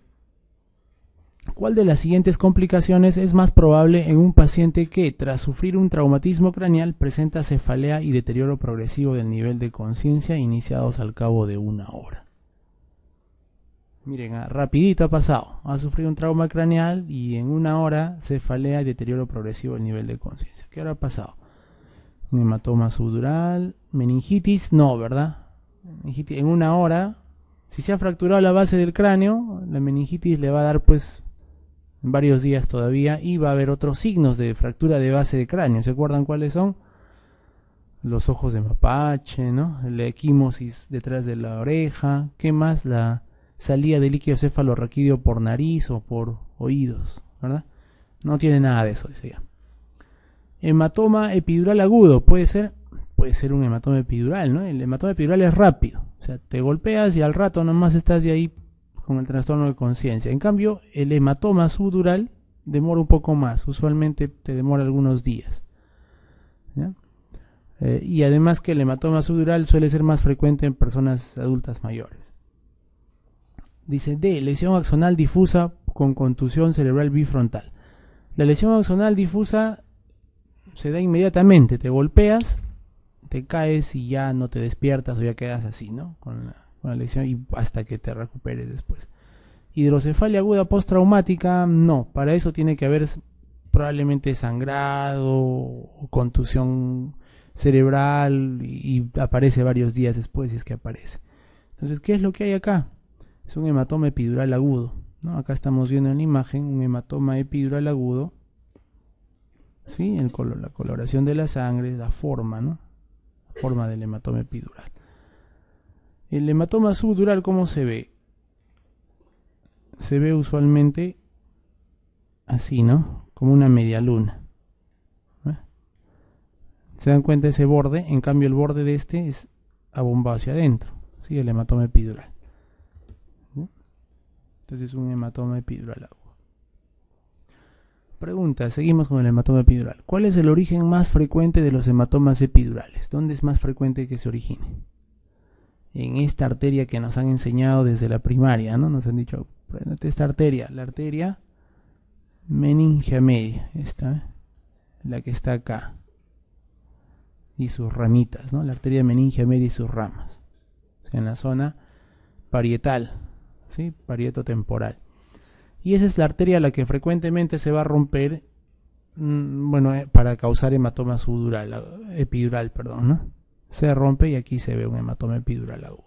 ¿Cuál de las siguientes complicaciones es más probable en un paciente que, tras sufrir un traumatismo craneal, presenta cefalea y deterioro progresivo del nivel de conciencia iniciados al cabo de 1 hora? Miren, rapidito ha pasado. Ha sufrido un trauma craneal y en 1 hora cefalea y deterioro progresivo del nivel de conciencia. ¿Qué hora ha pasado? Un hematoma subdural, meningitis, no, ¿verdad? En 1 hora, si se ha fracturado la base del cráneo, la meningitis le va a dar pues en varios días todavía, y va a haber otros signos de fractura de base de cráneo. ¿Se acuerdan cuáles son? Los ojos de mapache, ¿no? La equimosis detrás de la oreja. ¿Qué más? La salida de líquido cefalorraquídeo por nariz o por oídos, ¿verdad? No tiene nada de eso, dice ya. Hematoma epidural agudo, puede ser un hematoma epidural, ¿no? El hematoma epidural es rápido, o sea, te golpeas y al rato nomás estás de ahí con el trastorno de conciencia. En cambio, el hematoma subdural demora un poco más, usualmente te demora algunos días, ¿ya? Y además que el hematoma subdural suele ser más frecuente en personas adultas mayores. Dice D, lesión axonal difusa con contusión cerebral bifrontal. La lesión axonal difusa se da inmediatamente, te golpeas, te caes y ya no te despiertas o ya quedas así, ¿no? Con la lesión, y hasta que te recuperes después. Hidrocefalia aguda postraumática, no, para eso tiene que haber probablemente sangrado o contusión cerebral y aparece varios días después si es que aparece. Entonces, ¿qué es lo que hay acá? Es un hematoma epidural agudo, ¿no? Acá estamos viendo en la imagen un hematoma epidural agudo, ¿sí? La coloración de la sangre, la forma, ¿no? La forma del hematoma epidural. El hematoma subdural, ¿cómo se ve? Se ve usualmente así, ¿no? Como una media luna. ¿Se dan cuenta de ese borde? En cambio, el borde de este es abombado hacia adentro, ¿sí? El hematoma epidural. Entonces es un hematoma epidural agudo. Pregunta, seguimos con el hematoma epidural. ¿Cuál es el origen más frecuente de los hematomas epidurales? ¿Dónde es más frecuente que se origine? En esta arteria que nos han enseñado desde la primaria, ¿no? Nos han dicho, prendete esta arteria, la arteria meningia media, esta, la que está acá, y sus ramitas, ¿no? La arteria meningia media y sus ramas, o sea, en la zona parietal, ¿sí? Parietotemporal. Y esa es la arteria a la que frecuentemente se va a romper, bueno, para causar hematoma epidural, perdón, ¿no? Se rompe y aquí se ve un hematoma epidural agudo.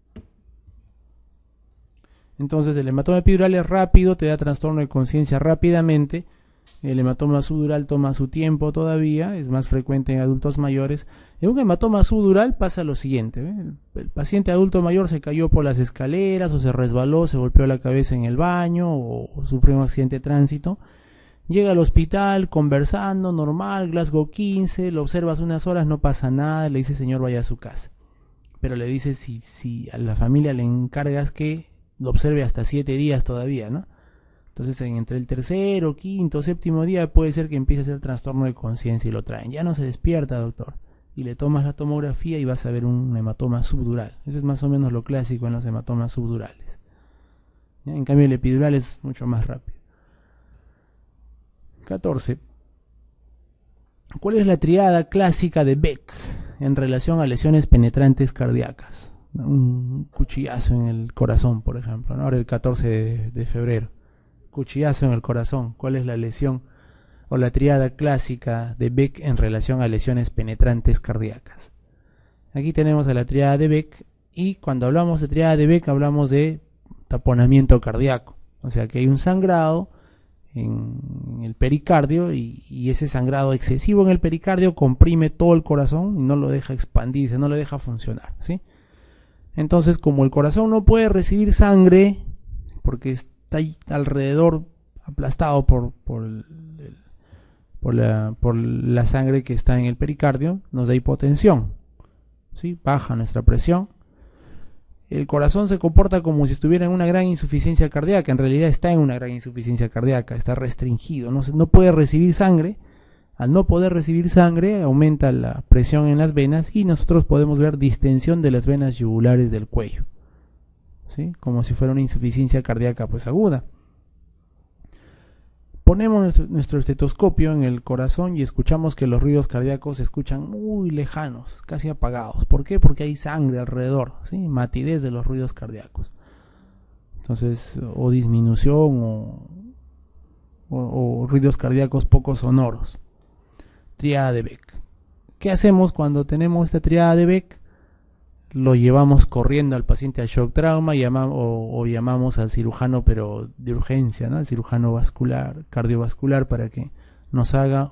Entonces el hematoma epidural es rápido, te da trastorno de conciencia rápidamente. El hematoma subdural toma su tiempo todavía, es más frecuente en adultos mayores. En un hematoma subdural pasa lo siguiente, ¿eh? El paciente adulto mayor se cayó por las escaleras o se resbaló, se golpeó la cabeza en el baño o sufrió un accidente de tránsito. Llega al hospital conversando, normal, Glasgow 15, lo observas unas horas, no pasa nada, le dice señor vaya a su casa. Pero le dices si a la familia le encargas que lo observe hasta 7 días todavía, ¿no? Entonces entre el tercero, quinto, séptimo día puede ser que empiece a hacer trastorno de conciencia y lo traen. Ya no se despierta, doctor. Y le tomas la tomografía y vas a ver un hematoma subdural. Eso es más o menos lo clásico en los hematomas subdurales. ¿Ya? En cambio el epidural es mucho más rápido. 14. ¿Cuál es la triada clásica de Beck en relación a lesiones penetrantes cardíacas? Un cuchillazo en el corazón, por ejemplo, ¿no? Ahora el 14 de febrero. Cuchillazo en el corazón. ¿Cuál es la lesión o la triada clásica de Beck en relación a lesiones penetrantes cardíacas? Aquí tenemos a la triada de Beck y cuando hablamos de triada de Beck hablamos de taponamiento cardíaco. O sea que hay un sangrado en el pericardio y ese sangrado excesivo en el pericardio comprime todo el corazón y no lo deja expandirse, no lo deja funcionar, ¿sí? Entonces, como el corazón no puede recibir sangre porque está ahí alrededor aplastado por la sangre que está en el pericardio, nos da hipotensión, ¿sí? Baja nuestra presión. El corazón se comporta como si estuviera en una gran insuficiencia cardíaca. En realidad está en una gran insuficiencia cardíaca, está restringido, no puede recibir sangre. Al no poder recibir sangre, aumenta la presión en las venas y nosotros podemos ver distensión de las venas yugulares del cuello, ¿sí? Como si fuera una insuficiencia cardíaca pues aguda. Ponemos nuestro estetoscopio en el corazón y escuchamos que los ruidos cardíacos se escuchan muy lejanos, casi apagados. ¿Por qué? Porque hay sangre alrededor, ¿sí? Matidez de los ruidos cardíacos. Entonces, o disminución o ruidos cardíacos poco sonoros. Triada de Beck. ¿Qué hacemos cuando tenemos esta triada de Beck? Lo llevamos corriendo al paciente al shock trauma o llamamos al cirujano, pero de urgencia, ¿no? Al cirujano vascular, cardiovascular, para que nos haga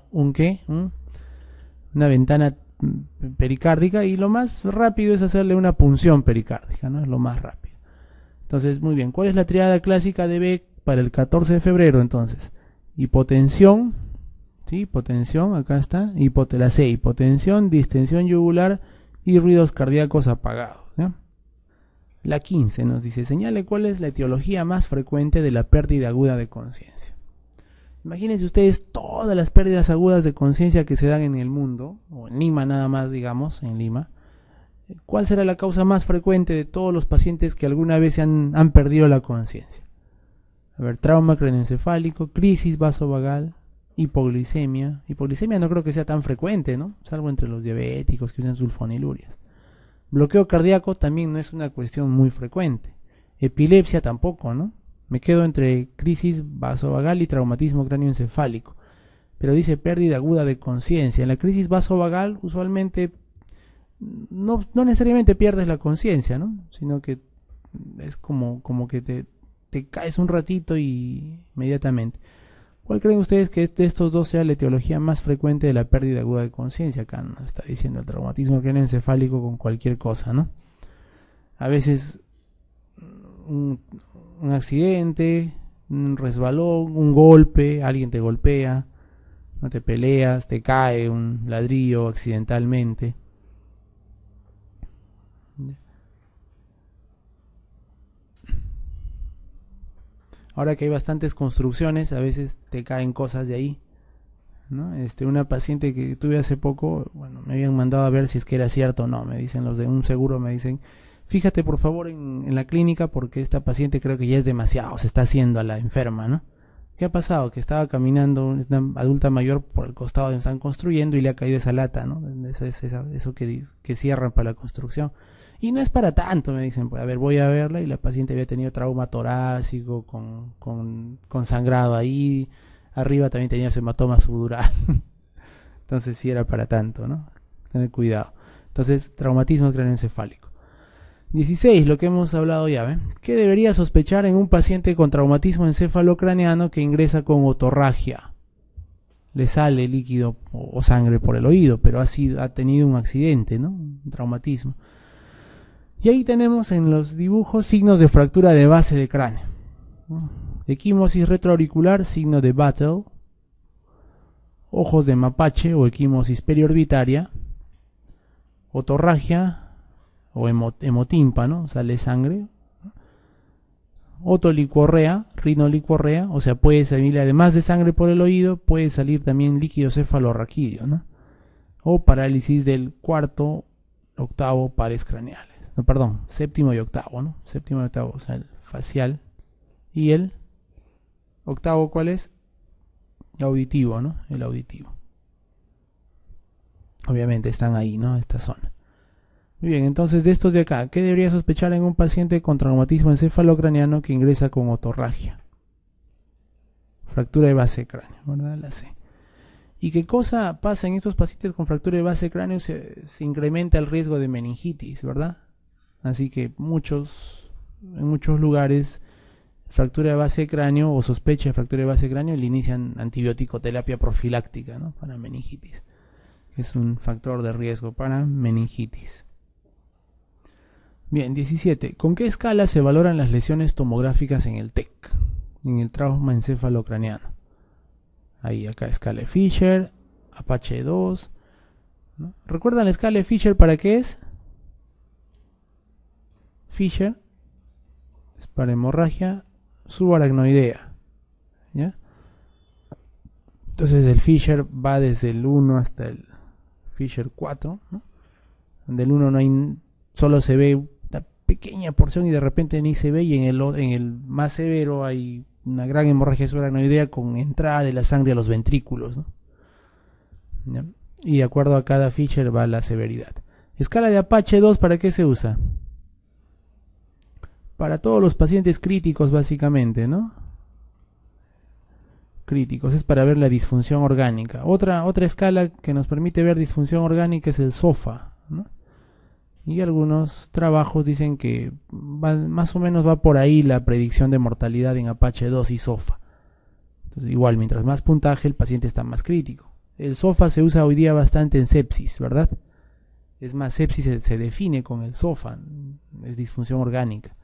una ventana pericárdica, y lo más rápido es hacerle una punción pericárdica, ¿no? Es lo más rápido. Entonces, muy bien, ¿cuál es la triada clásica de Beck para el 14 de febrero? Entonces, hipotensión, ¿sí? Hipotensión, acá está, la C, hipotensión, distensión yugular y ruidos cardíacos apagados, ¿ya? La 15 nos dice, señale cuál es la etiología más frecuente de la pérdida aguda de conciencia. Imagínense ustedes todas las pérdidas agudas de conciencia que se dan en el mundo, o en Lima nada más, digamos, en Lima. ¿Cuál será la causa más frecuente de todos los pacientes que alguna vez han perdido la conciencia? A ver, trauma craneoencefálico, crisis vasovagal, hipoglicemia. Hipoglicemia no creo que sea tan frecuente, ¿no? Salvo entre los diabéticos que usan sulfonilurias. Bloqueo cardíaco también no es una cuestión muy frecuente. Epilepsia tampoco, ¿no? Me quedo entre crisis vasovagal y traumatismo cráneoencefálico. Pero dice pérdida aguda de conciencia. En la crisis vasovagal usualmente no necesariamente pierdes la conciencia, ¿no? Sino que es como que te caes un ratito y inmediatamente. ¿Cuál creen ustedes que de estos dos sea la etiología más frecuente de la pérdida aguda de conciencia? Acá nos está diciendo el traumatismo craneoencefálico con cualquier cosa, ¿no? A veces un accidente, un resbalón, un golpe, alguien te golpea, no te peleas, te cae un ladrillo accidentalmente. Ahora que hay bastantes construcciones, a veces te caen cosas de ahí, ¿no? Una paciente que tuve hace poco, bueno, me habían mandado a ver si es que era cierto o no. Me dicen los de un seguro, me dicen, fíjate por favor en la clínica porque esta paciente creo que ya es demasiado, se está haciendo a la enferma, ¿no? ¿Qué ha pasado? Que estaba caminando una adulta mayor por el costado donde están construyendo y le ha caído esa lata, ¿no? Eso que cierran para la construcción. Y no es para tanto, me dicen. Pues, a ver, voy a verla y la paciente había tenido trauma torácico con sangrado ahí. Arriba también tenía su hematoma subdural. Entonces sí era para tanto, ¿no? Tener cuidado. Entonces, traumatismo craneoencefálico. 16, lo que hemos hablado ya, ¿ven? ¿Qué debería sospechar en un paciente con traumatismo encefalocraneano que ingresa con otorragia? Le sale líquido o sangre por el oído, pero ha tenido un accidente, ¿no? Un traumatismo. Y ahí tenemos en los dibujos signos de fractura de base de cráneo. Equimosis retroauricular, signo de Battle. Ojos de mapache o equimosis periorbitaria. Otorragia o hemotímpano, sale sangre. Otolicorrea, rinolicorrea, o sea, puede salir, además de sangre por el oído, puede salir también líquido cefalorraquídeo, ¿no? O parálisis del cuarto, octavo pares craneales. No, perdón, séptimo y octavo, ¿no? Séptimo y octavo, o sea, el facial. Y el octavo, ¿cuál es? Auditivo, ¿no? El auditivo. Obviamente están ahí, ¿no? Esta zona. Muy bien, entonces de estos de acá, ¿qué debería sospechar en un paciente con traumatismo encefalocraneano que ingresa con otorragia? Fractura de base de cráneo, ¿verdad? La C. ¿Y qué cosa pasa en estos pacientes con fractura de base de cráneo? Se incrementa el riesgo de meningitis, ¿verdad? Así que en muchos lugares, fractura de base de cráneo o sospecha de fractura de base de cráneo le inician antibiótico-terapia profiláctica, ¿no? Para meningitis. Es un factor de riesgo para meningitis. Bien, 17. ¿Con qué escala se valoran las lesiones tomográficas en el TEC? En el trauma encefalocraneano. Ahí, acá, escala de Fisher, Apache 2. ¿No? ¿Recuerdan la escala de Fisher para qué es? Fisher es para hemorragia subaracnoidea. ¿Ya? Entonces el Fisher va desde el 1 hasta el Fisher 4. ¿No? Del 1 no hay, solo se ve una pequeña porción y de repente ni se ve, y en el más severo hay una gran hemorragia subaracnoidea con entrada de la sangre a los ventrículos, ¿no? ¿Ya? Y de acuerdo a cada Fisher va la severidad. Escala de Apache 2, ¿para qué se usa? Para todos los pacientes críticos, básicamente, ¿no? Críticos, es para ver la disfunción orgánica. Otra escala que nos permite ver disfunción orgánica es el SOFA, ¿no? Y algunos trabajos dicen que más o menos va por ahí la predicción de mortalidad en Apache 2 y SOFA. Entonces, igual, mientras más puntaje, el paciente está más crítico. El SOFA se usa hoy día bastante en sepsis, ¿verdad? Es más, sepsis se define con el SOFA, es disfunción orgánica.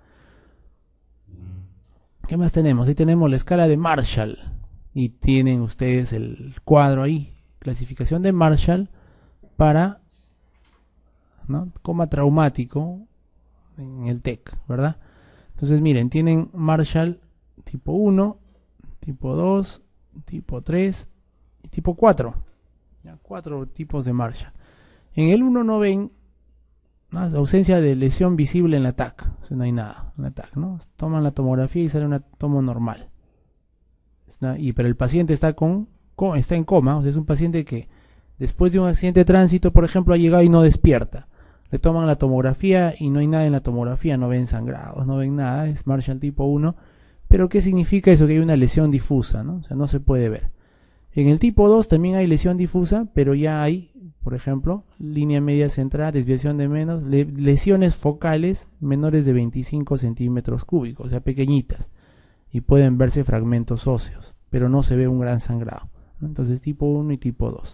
¿Qué más tenemos? Ahí tenemos la escala de Marshall. Y tienen ustedes el cuadro ahí. Clasificación de Marshall para, ¿no?, coma traumático en el TEC, ¿verdad? Entonces miren, tienen Marshall tipo 1, tipo 2, tipo 3 y tipo 4. Ya, 4 tipos de Marshall. En el 1 no ven, ¿no?, ausencia de lesión visible en la TAC. O sea, no hay nada en la TAC, ¿no? Toman la tomografía y sale una tomo normal. Pero el paciente está en coma, o sea, es un paciente que después de un accidente de tránsito, por ejemplo, ha llegado y no despierta. Le toman la tomografía y no hay nada en la tomografía, no ven sangrados, no ven nada, es Marshall tipo 1. Pero ¿qué significa eso? Que hay una lesión difusa, ¿no? O sea, no se puede ver. En el tipo 2 también hay lesión difusa, pero ya hay, por ejemplo, línea media central, desviación de menos, lesiones focales menores de 25 centímetros cúbicos, o sea, pequeñitas. Y pueden verse fragmentos óseos, pero no se ve un gran sangrado, ¿no? Entonces tipo 1 y tipo 2.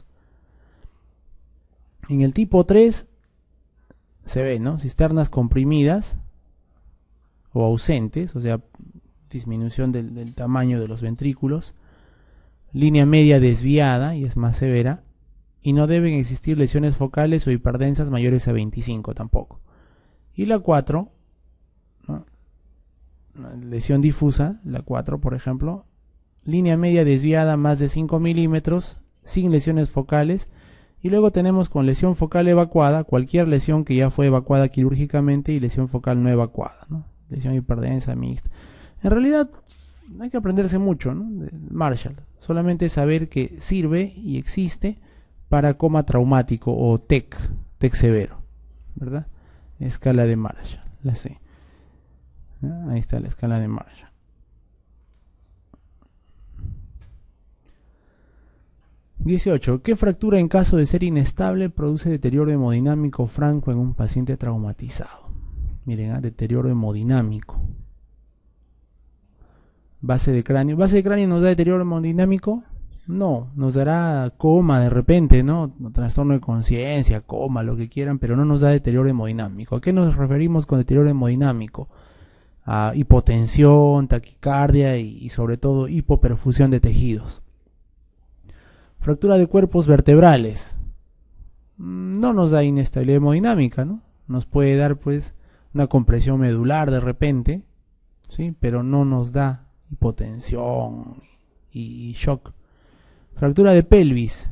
En el tipo 3 se ve, ¿no?, cisternas comprimidas o ausentes, o sea, disminución del tamaño de los ventrículos, línea media desviada y es más severa, y no deben existir lesiones focales o hiperdensas mayores a 25 tampoco. Y la 4, ¿no?, lesión difusa, la 4 por ejemplo, línea media desviada más de 5 milímetros, sin lesiones focales, y luego tenemos con lesión focal evacuada, cualquier lesión que ya fue evacuada quirúrgicamente, y lesión focal no evacuada, ¿no?, lesión hiperdensa mixta. En realidad no hay que aprenderse mucho, ¿no?, de Marshall, solamente saber que sirve y existe para coma traumático o TEC severo, ¿verdad? Escala de Marshall, la C. Ahí está la escala de Marshall. (18) ¿Qué fractura en caso de ser inestable produce deterioro hemodinámico franco en un paciente traumatizado? Miren, deterioro hemodinámico. Base de cráneo. ¿Base de cráneo nos da deterioro hemodinámico? No, nos dará coma de repente, ¿no? Trastorno de conciencia, coma, lo que quieran, pero no nos da deterioro hemodinámico. ¿A qué nos referimos con deterioro hemodinámico? A hipotensión, taquicardia y sobre todo hipoperfusión de tejidos. Fractura de cuerpos vertebrales. No nos da inestabilidad hemodinámica, ¿no? Nos puede dar pues una compresión medular de repente, ¿sí? Pero no nos da hipotensión y shock. Fractura de pelvis.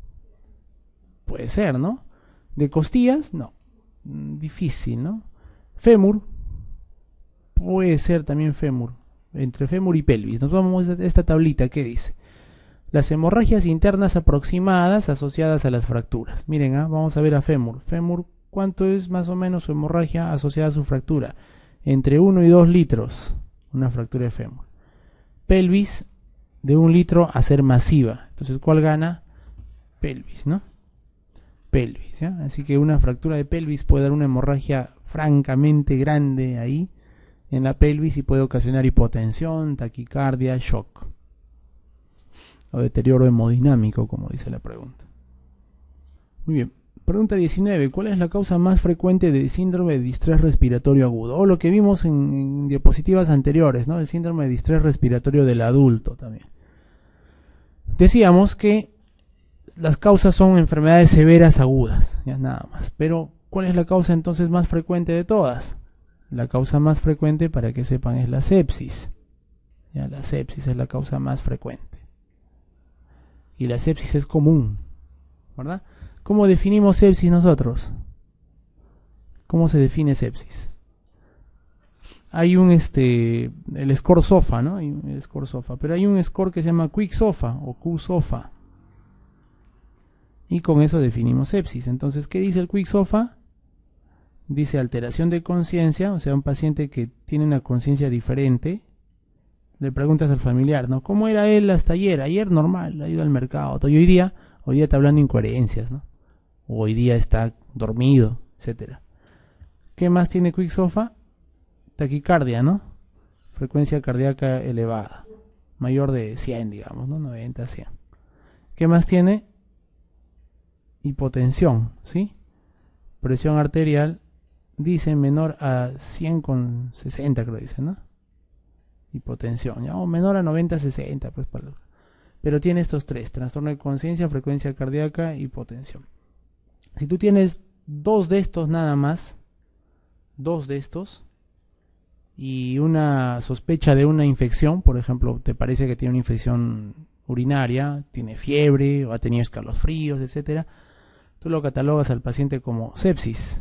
Puede ser, ¿no? De costillas, no. Difícil, ¿no? Fémur. Puede ser también fémur. Entre fémur y pelvis. Nos vamos a esta tablita. ¿Qué dice? Las hemorragias internas aproximadas asociadas a las fracturas. Miren, vamos a ver a fémur. Fémur, ¿cuánto es más o menos su hemorragia asociada a su fractura? Entre 1 y 2 litros. Una fractura de fémur. Pelvis, de 1 litro a ser masiva. Entonces, ¿cuál gana? Pelvis, ¿no? Pelvis, ¿ya? Así que una fractura de pelvis puede dar una hemorragia francamente grande ahí en la pelvis y puede ocasionar hipotensión, taquicardia, shock. O deterioro hemodinámico, como dice la pregunta. Muy bien. Pregunta 19. ¿Cuál es la causa más frecuente de síndrome de distrés respiratorio agudo? O lo que vimos en diapositivas anteriores, ¿no? El síndrome de distrés respiratorio del adulto también. Decíamos que las causas son enfermedades severas agudas, ya nada más. Pero, ¿cuál es la causa entonces más frecuente de todas? La causa más frecuente, para que sepan, es la sepsis. Ya, la sepsis es la causa más frecuente. Y la sepsis es común, ¿verdad? ¿Cómo definimos sepsis nosotros? ¿Cómo se define sepsis? Hay un el score SOFA, ¿no? Hay el score SOFA, pero hay un score que se llama Quick SOFA o Q-SOFA. Y con eso definimos sepsis. Entonces, ¿qué dice el Quick SOFA? Dice alteración de conciencia, o sea, un paciente que tiene una conciencia diferente. Le preguntas al familiar, ¿no? ¿Cómo era él hasta ayer? Ayer normal, ha ido al mercado. Y hoy día está hablando incoherencias, ¿no? O hoy día está dormido, etcétera. ¿Qué más tiene Quick SOFA? Taquicardia, ¿no? Frecuencia cardíaca elevada. Mayor de 100, digamos, ¿no? 90, 100. ¿Qué más tiene? Hipotensión, ¿sí? Presión arterial, dice menor a 100,60, creo que dice, ¿no? Hipotensión, ¿ya? O menor a 90, 60, pues. Pero tiene estos tres: trastorno de conciencia, frecuencia cardíaca, hipotensión. Si tú tienes 2 de estos nada más, 2 de estos, y una sospecha de una infección, por ejemplo, te parece que tiene una infección urinaria, tiene fiebre, o ha tenido escalofríos, etcétera, tú lo catalogas al paciente como sepsis,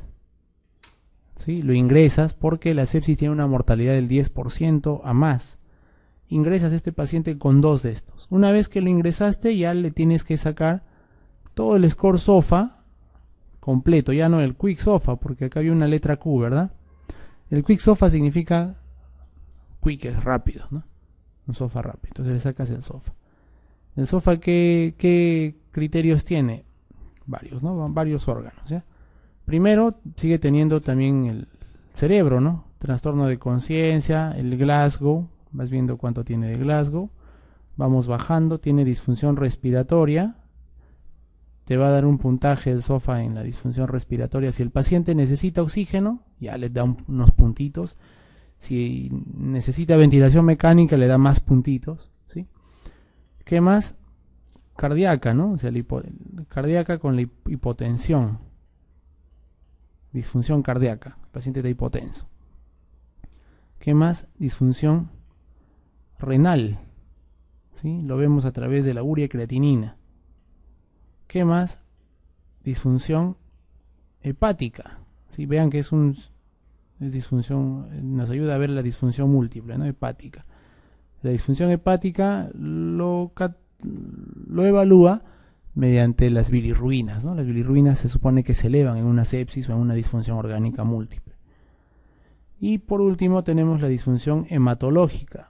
¿sí? Lo ingresas porque la sepsis tiene una mortalidad del 10% a más. Ingresas a este paciente con 2 de estos. Una vez que lo ingresaste, ya le tienes que sacar todo el score SOFA completo, ya no el Quick SOFA, porque acá había una letra Q, ¿verdad? El Quick SOFA significa quick, es rápido, ¿no? Un SOFA rápido. Entonces le sacas el SOFA. ¿El SOFA qué criterios tiene? Varios, ¿no? Varios órganos, ¿ya? Primero, sigue teniendo también el cerebro, ¿no? Trastorno de conciencia, el Glasgow. Vas viendo cuánto tiene de Glasgow. Vamos bajando. Tiene disfunción respiratoria. Te va a dar un puntaje el SOFA en la disfunción respiratoria. Si el paciente necesita oxígeno, ya le da unos puntitos. Si necesita ventilación mecánica, le da más puntitos, ¿sí? ¿Qué más? Cardíaca, ¿no? O sea, cardíaca con la hipotensión. Disfunción cardíaca. El paciente está hipotenso. ¿Qué más? Disfunción renal, ¿sí? Lo vemos a través de la urea y creatinina. ¿Qué más? Disfunción hepática, ¿sí? Vean que es disfunción, nos ayuda a ver la disfunción múltiple, ¿no? Hepática. La disfunción hepática lo evalúa mediante las bilirruinas, ¿no? Las bilirruinas se supone que se elevan en una sepsis o en una disfunción orgánica múltiple. Y por último tenemos la disfunción hematológica,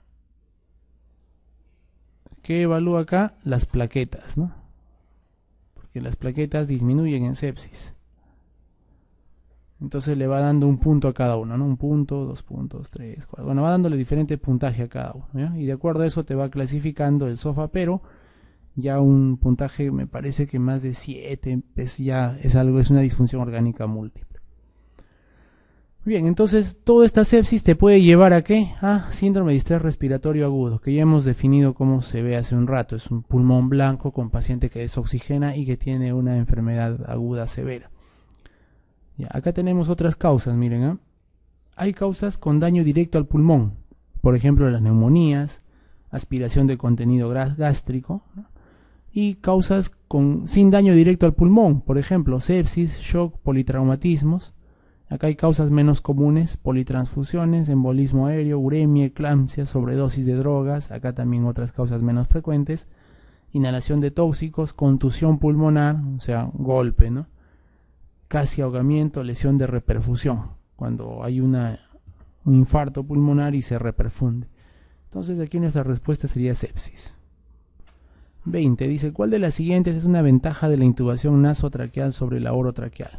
que evalúa acá las plaquetas, ¿no? Porque las plaquetas disminuyen en sepsis. Entonces le va dando un punto a cada uno, ¿no? Un punto, 2 puntos, 3, 4. Bueno, va dándole diferente puntaje a cada uno, ¿ya? Y de acuerdo a eso te va clasificando el SOFA, pero ya un puntaje, me parece que más de 7, ya es algo, es una disfunción orgánica múltiple. Bien, entonces toda esta sepsis te puede llevar a ¿qué? A síndrome de distrés respiratorio agudo, que ya hemos definido cómo se ve hace un rato. Es un pulmón blanco con paciente que desoxigena y que tiene una enfermedad aguda severa. Ya, acá tenemos otras causas, miren, ¿eh? Hay causas con daño directo al pulmón, por ejemplo las neumonías, aspiración de contenido gástrico, ¿no? Y causas sin daño directo al pulmón, por ejemplo sepsis, shock, politraumatismos. Acá hay causas menos comunes, politransfusiones, embolismo aéreo, uremia, eclampsia, sobredosis de drogas. Acá también otras causas menos frecuentes, inhalación de tóxicos, contusión pulmonar, o sea, golpe, ¿no? Casi ahogamiento, lesión de reperfusión, cuando hay un infarto pulmonar y se reperfunde. Entonces aquí nuestra respuesta sería sepsis. 20. Dice, ¿cuál de las siguientes es una ventaja de la intubación nasotraqueal sobre la orotraqueal?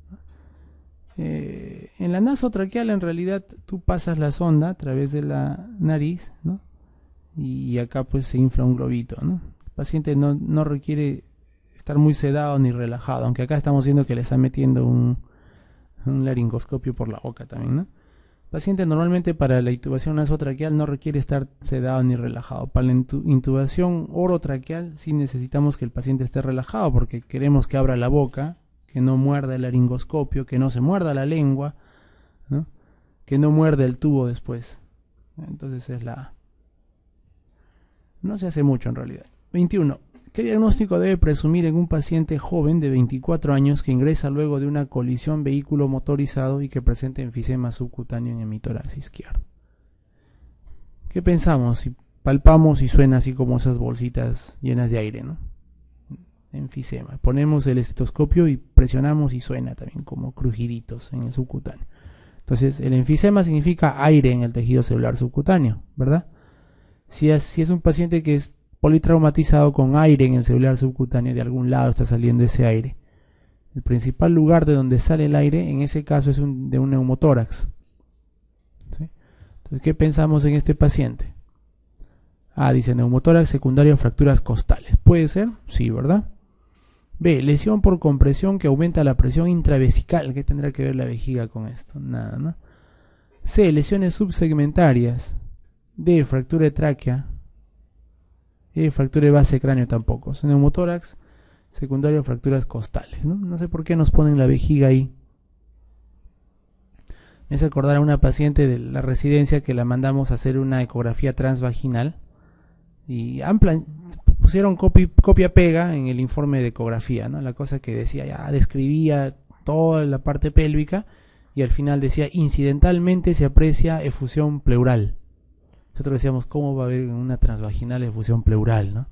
En la nasotraqueal en realidad tú pasas la sonda a través de la nariz, ¿no? Y acá pues se infla un globito, ¿no? El paciente no requiere estar muy sedado ni relajado, aunque acá estamos viendo que le está metiendo un laringoscopio por la boca también, ¿no? El paciente normalmente para la intubación nasotraqueal no requiere estar sedado ni relajado. Para la intubación orotraqueal sí necesitamos que el paciente esté relajado porque queremos que abra la boca, que no muerda el laringoscopio, que no se muerda la lengua, ¿no? Que no muerda el tubo después. Entonces es la... No se hace mucho en realidad. 21. ¿Qué diagnóstico debe presumir en un paciente joven de 24 años que ingresa luego de una colisión vehículo motorizado y que presenta enfisema subcutáneo en hemitórax izquierdo? ¿Qué pensamos si palpamos y suena así como esas bolsitas llenas de aire, ¿no? Enfisema. Ponemos el estetoscopio y presionamos y suena también como crujiditos en el subcutáneo. Entonces el enfisema significa aire en el tejido celular subcutáneo, ¿verdad? Si es un paciente que es politraumatizado con aire en el celular subcutáneo, de algún lado está saliendo ese aire. El principal lugar de donde sale el aire en ese caso es de un neumotórax. ¿Sí? Entonces, ¿qué pensamos en este paciente? Dice neumotórax secundario a fracturas costales. ¿Puede ser? Sí, ¿verdad? B, lesión por compresión que aumenta la presión intravesical. ¿Qué tendrá que ver la vejiga con esto? Nada, ¿no? C, lesiones subsegmentarias. D, fractura de tráquea. Fractura de base de cráneo tampoco. Es neumotórax secundario a fracturas costales, ¿no? No sé por qué nos ponen la vejiga ahí. Me hace acordar a una paciente de la residencia que la mandamos a hacer una ecografía transvaginal y pusieron copia-pega en el informe de ecografía, ¿no? La cosa que decía, ya describía toda la parte pélvica y al final decía, incidentalmente se aprecia efusión pleural. Nosotros decíamos, ¿cómo va a haber una transvaginal efusión pleural, no?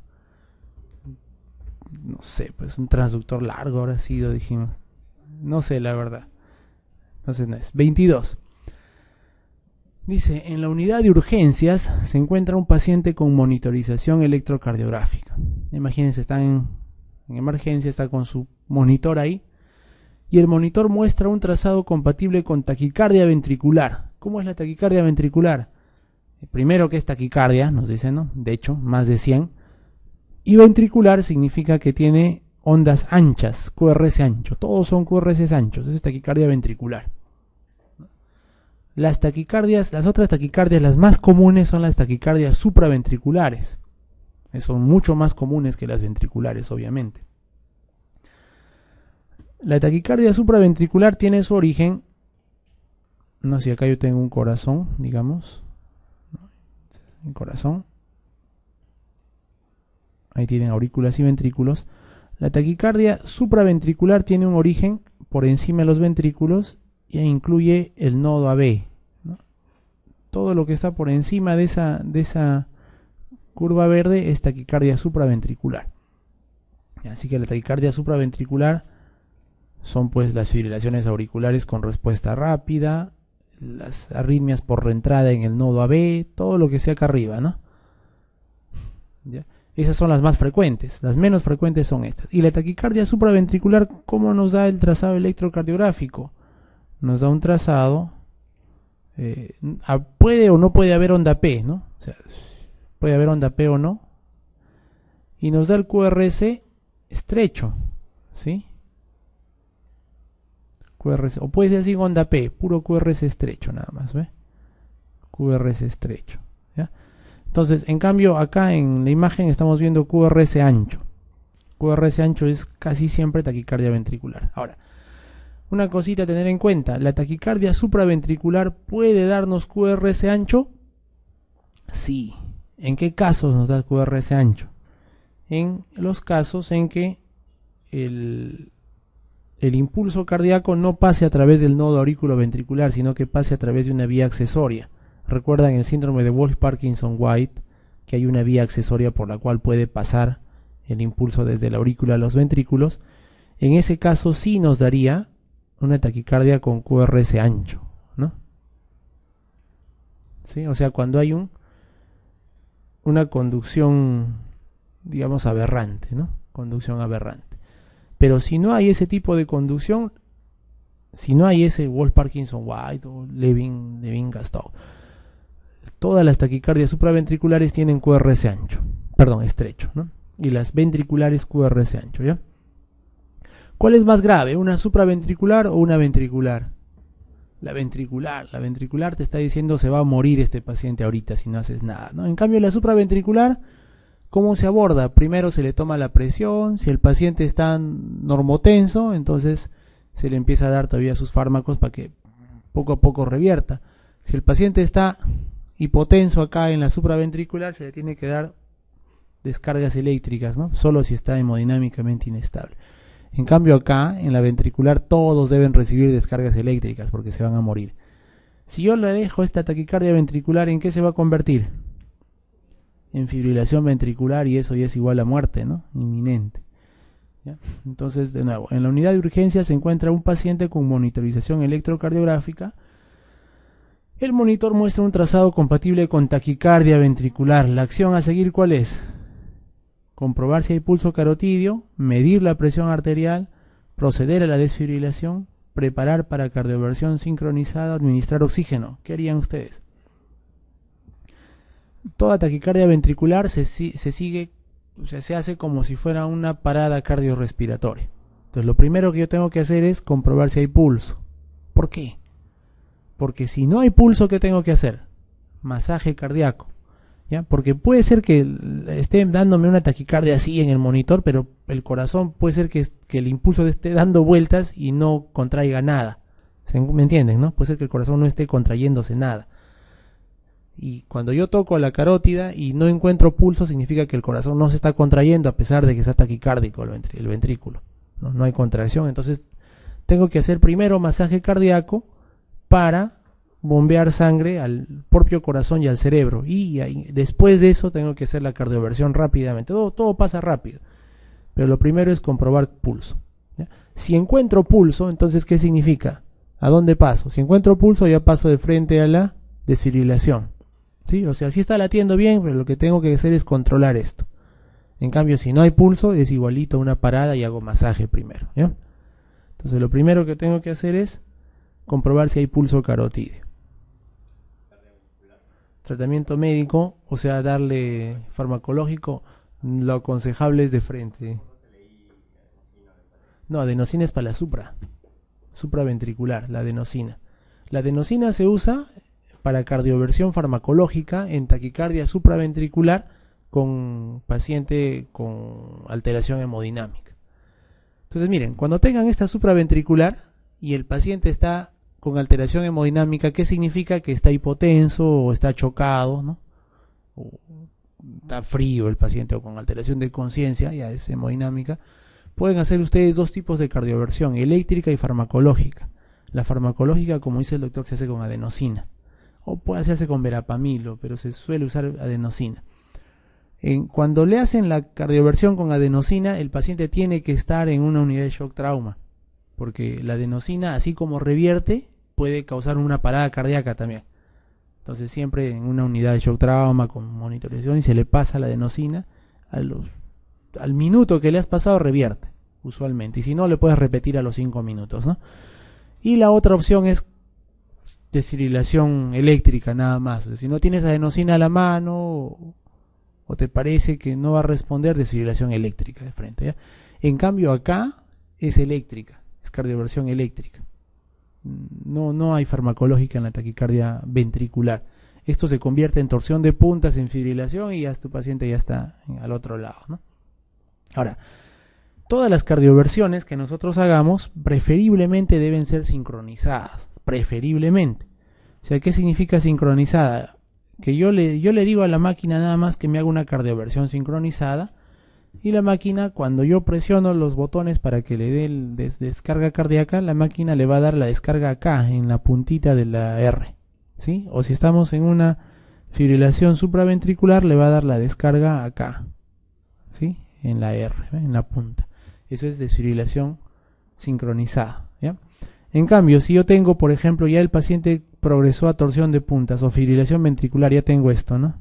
No sé, pues un transductor largo habrá sido, dijimos. No sé, la verdad. Entonces no es. 22. Dice, en la unidad de urgencias se encuentra un paciente con monitorización electrocardiográfica. Imagínense, está en emergencia, está con su monitor ahí. Y el monitor muestra un trazado compatible con taquicardia ventricular. ¿Cómo es la taquicardia ventricular? Primero que es taquicardia, nos dicen, ¿no? De hecho, más de 100. Y ventricular significa que tiene ondas anchas, QRS ancho. Todos son QRS anchos, es taquicardia ventricular. Las otras taquicardias, las más comunes son las taquicardias supraventriculares. Son mucho más comunes que las ventriculares, obviamente. La taquicardia supraventricular tiene su origen, no sé si acá yo tengo un corazón, digamos. El corazón. Ahí tienen aurículas y ventrículos. La taquicardia supraventricular tiene un origen por encima de los ventrículos e incluye el nodo AB, ¿no? Todo lo que está por encima de esa curva verde es taquicardia supraventricular. Así que la taquicardia supraventricular son pues las fibrilaciones auriculares con respuesta rápida, las arritmias por reentrada en el nodo AB, todo lo que sea acá arriba, ¿no? ¿Ya? Esas son las más frecuentes. Las menos frecuentes son estas. Y la taquicardia supraventricular, ¿cómo nos da el trazado electrocardiográfico? Nos da un trazado, puede o no puede haber onda P, ¿no? O sea, puede haber onda P o no. Y nos da el QRS estrecho, ¿sí? QRS, o puede ser sin onda P, puro QRS estrecho nada más, ¿ve? QRS estrecho, ¿ya? Entonces, en cambio, acá en la imagen estamos viendo QRS ancho. QRS ancho es casi siempre taquicardia ventricular. Ahora, una cosita a tener en cuenta, ¿la taquicardia supraventricular puede darnos QRS ancho? Sí. ¿En qué casos nos da QRS ancho? En los casos en que el impulso cardíaco no pase a través del nodo auriculoventricular, sino que pase a través de una vía accesoria. Recuerdan el síndrome de Wolff-Parkinson-White, que hay una vía accesoria por la cual puede pasar el impulso desde la aurícula a los ventrículos. En ese caso sí nos daría una taquicardia con QRS ancho, ¿no? ¿Sí? O sea, cuando hay una conducción, digamos, aberrante, ¿no? Conducción aberrante. Pero si no hay ese tipo de conducción, si no hay ese Wolff-Parkinson-White o Levin-Gastaut, todas las taquicardias supraventriculares tienen QRS ancho, perdón, estrecho, ¿no? Y las ventriculares QRS ancho, ¿ya? ¿Cuál es más grave, una supraventricular o una ventricular? La ventricular te está diciendo se va a morir este paciente ahorita si no haces nada, ¿no? En cambio la supraventricular, ¿cómo se aborda? Primero se le toma la presión, si el paciente está normotenso, entonces se le empieza a dar todavía sus fármacos para que poco a poco revierta. Si el paciente está hipotenso acá en la supraventricular, se le tiene que dar descargas eléctricas, ¿no? Solo si está hemodinámicamente inestable. En cambio acá, en la ventricular, todos deben recibir descargas eléctricas porque se van a morir. Si yo le dejo esta taquicardia ventricular, ¿en qué se va a convertir? En fibrilación ventricular, y eso ya es igual a muerte, ¿no? Inminente. ¿Ya? Entonces, de nuevo, en la unidad de urgencia se encuentra un paciente con monitorización electrocardiográfica. El monitor muestra un trazado compatible con taquicardia ventricular. La acción a seguir, ¿cuál es? Comprobar si hay pulso carotidio, medir la presión arterial, proceder a la desfibrilación, preparar para cardioversión sincronizada, administrar oxígeno. ¿Qué harían ustedes? Toda taquicardia ventricular se sigue, o sea, se hace como si fuera una parada cardiorrespiratoria. Entonces lo primero que yo tengo que hacer es comprobar si hay pulso. ¿Por qué? Porque si no hay pulso, ¿qué tengo que hacer? Masaje cardíaco. ¿Ya? Porque puede ser que esté dándome una taquicardia así en el monitor, pero el corazón puede ser que el impulso esté dando vueltas y no contraiga nada. ¿Me entienden, no? Puede ser que el corazón no esté contrayéndose nada. Y cuando yo toco la carótida y no encuentro pulso, significa que el corazón no se está contrayendo a pesar de que está taquicárdico el ventrículo. No hay contracción. Entonces tengo que hacer primero masaje cardíaco para bombear sangre al propio corazón y al cerebro, y después de eso tengo que hacer la cardioversión rápidamente. Todo pasa rápido, pero lo primero es comprobar pulso, ¿ya? Si encuentro pulso, entonces ¿qué significa? ¿A dónde paso? Si encuentro pulso, ya paso de frente a la desfibrilación, ¿sí? O sea, sí está latiendo bien, pero lo que tengo que hacer es controlar esto. En cambio, si no hay pulso, es igualito a una parada y hago masaje primero, ¿ya? Entonces lo primero que tengo que hacer es comprobar si hay pulso carotídeo. Tratamiento médico, o sea, darle farmacológico, lo aconsejable es de frente. No, adenosina es para la supraventricular, la adenosina. La adenosina se usa para cardioversión farmacológica en taquicardia supraventricular con paciente con alteración hemodinámica. Entonces miren, cuando tengan esta supraventricular y el paciente está con alteración hemodinámica, ¿qué significa? Que está hipotenso o está chocado, ¿no? O está frío el paciente, o con alteración de conciencia, ya es hemodinámica. Pueden hacer ustedes dos tipos de cardioversión, eléctrica y farmacológica. La farmacológica, como dice el doctor, se hace con adenosina, o puede hacerse con verapamilo, pero se suele usar adenosina. Cuando le hacen la cardioversión con adenosina, el paciente tiene que estar en una unidad de shock trauma, porque la adenosina, así como revierte, puede causar una parada cardíaca también. Entonces siempre en una unidad de shock trauma con monitorización, y se le pasa la adenosina, al minuto que le has pasado revierte, usualmente, y si no le puedes repetir a los 5 minutos, ¿no? Y la otra opción es desfibrilación eléctrica nada más. O sea, si no tienes adenosina a la mano o te parece que no va a responder, desfibrilación eléctrica de frente, ¿ya? En cambio acá es eléctrica, es cardioversión eléctrica. No hay farmacológica en la taquicardia ventricular. Esto se convierte en torsión de puntas, en fibrilación, y ya tu paciente ya está al otro lado, ¿no? Ahora, todas las cardioversiones que nosotros hagamos preferiblemente deben ser sincronizadas, preferiblemente. O sea, ¿qué significa sincronizada? Que yo le digo a la máquina nada más que me haga una cardioversión sincronizada, y la máquina, cuando yo presiono los botones para que le dé descarga cardíaca, la máquina le va a dar la descarga acá, en la puntita de la R, ¿sí? O si estamos en una fibrilación supraventricular, le va a dar la descarga acá, ¿sí? En la R, en la punta. Eso es desfibrilación sincronizada, ¿ya? En cambio, si yo tengo, por ejemplo, ya el paciente progresó a torsión de puntas o fibrilación ventricular, ya tengo esto, ¿no?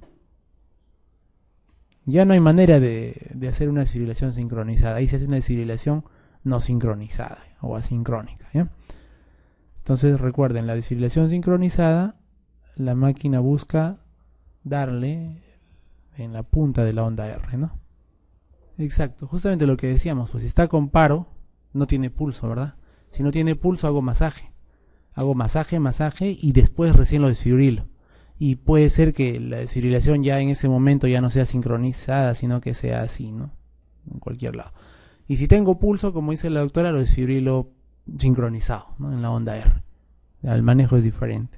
Ya no hay manera de hacer una desfibrilación sincronizada. Ahí se hace una desfibrilación no sincronizada o asincrónica, ¿ya? Entonces recuerden, la desfibrilación sincronizada, la máquina busca darle en la punta de la onda R, ¿no? Exacto, justamente lo que decíamos, pues si está con paro, no tiene pulso, ¿verdad? Si no tiene pulso, hago masaje, masaje, y después recién lo desfibrilo. Y puede ser que la desfibrilación ya en ese momento ya no sea sincronizada, sino que sea así, ¿no? En cualquier lado. Y si tengo pulso, como dice la doctora, lo desfibrilo sincronizado, ¿no? En la onda R. El manejo es diferente.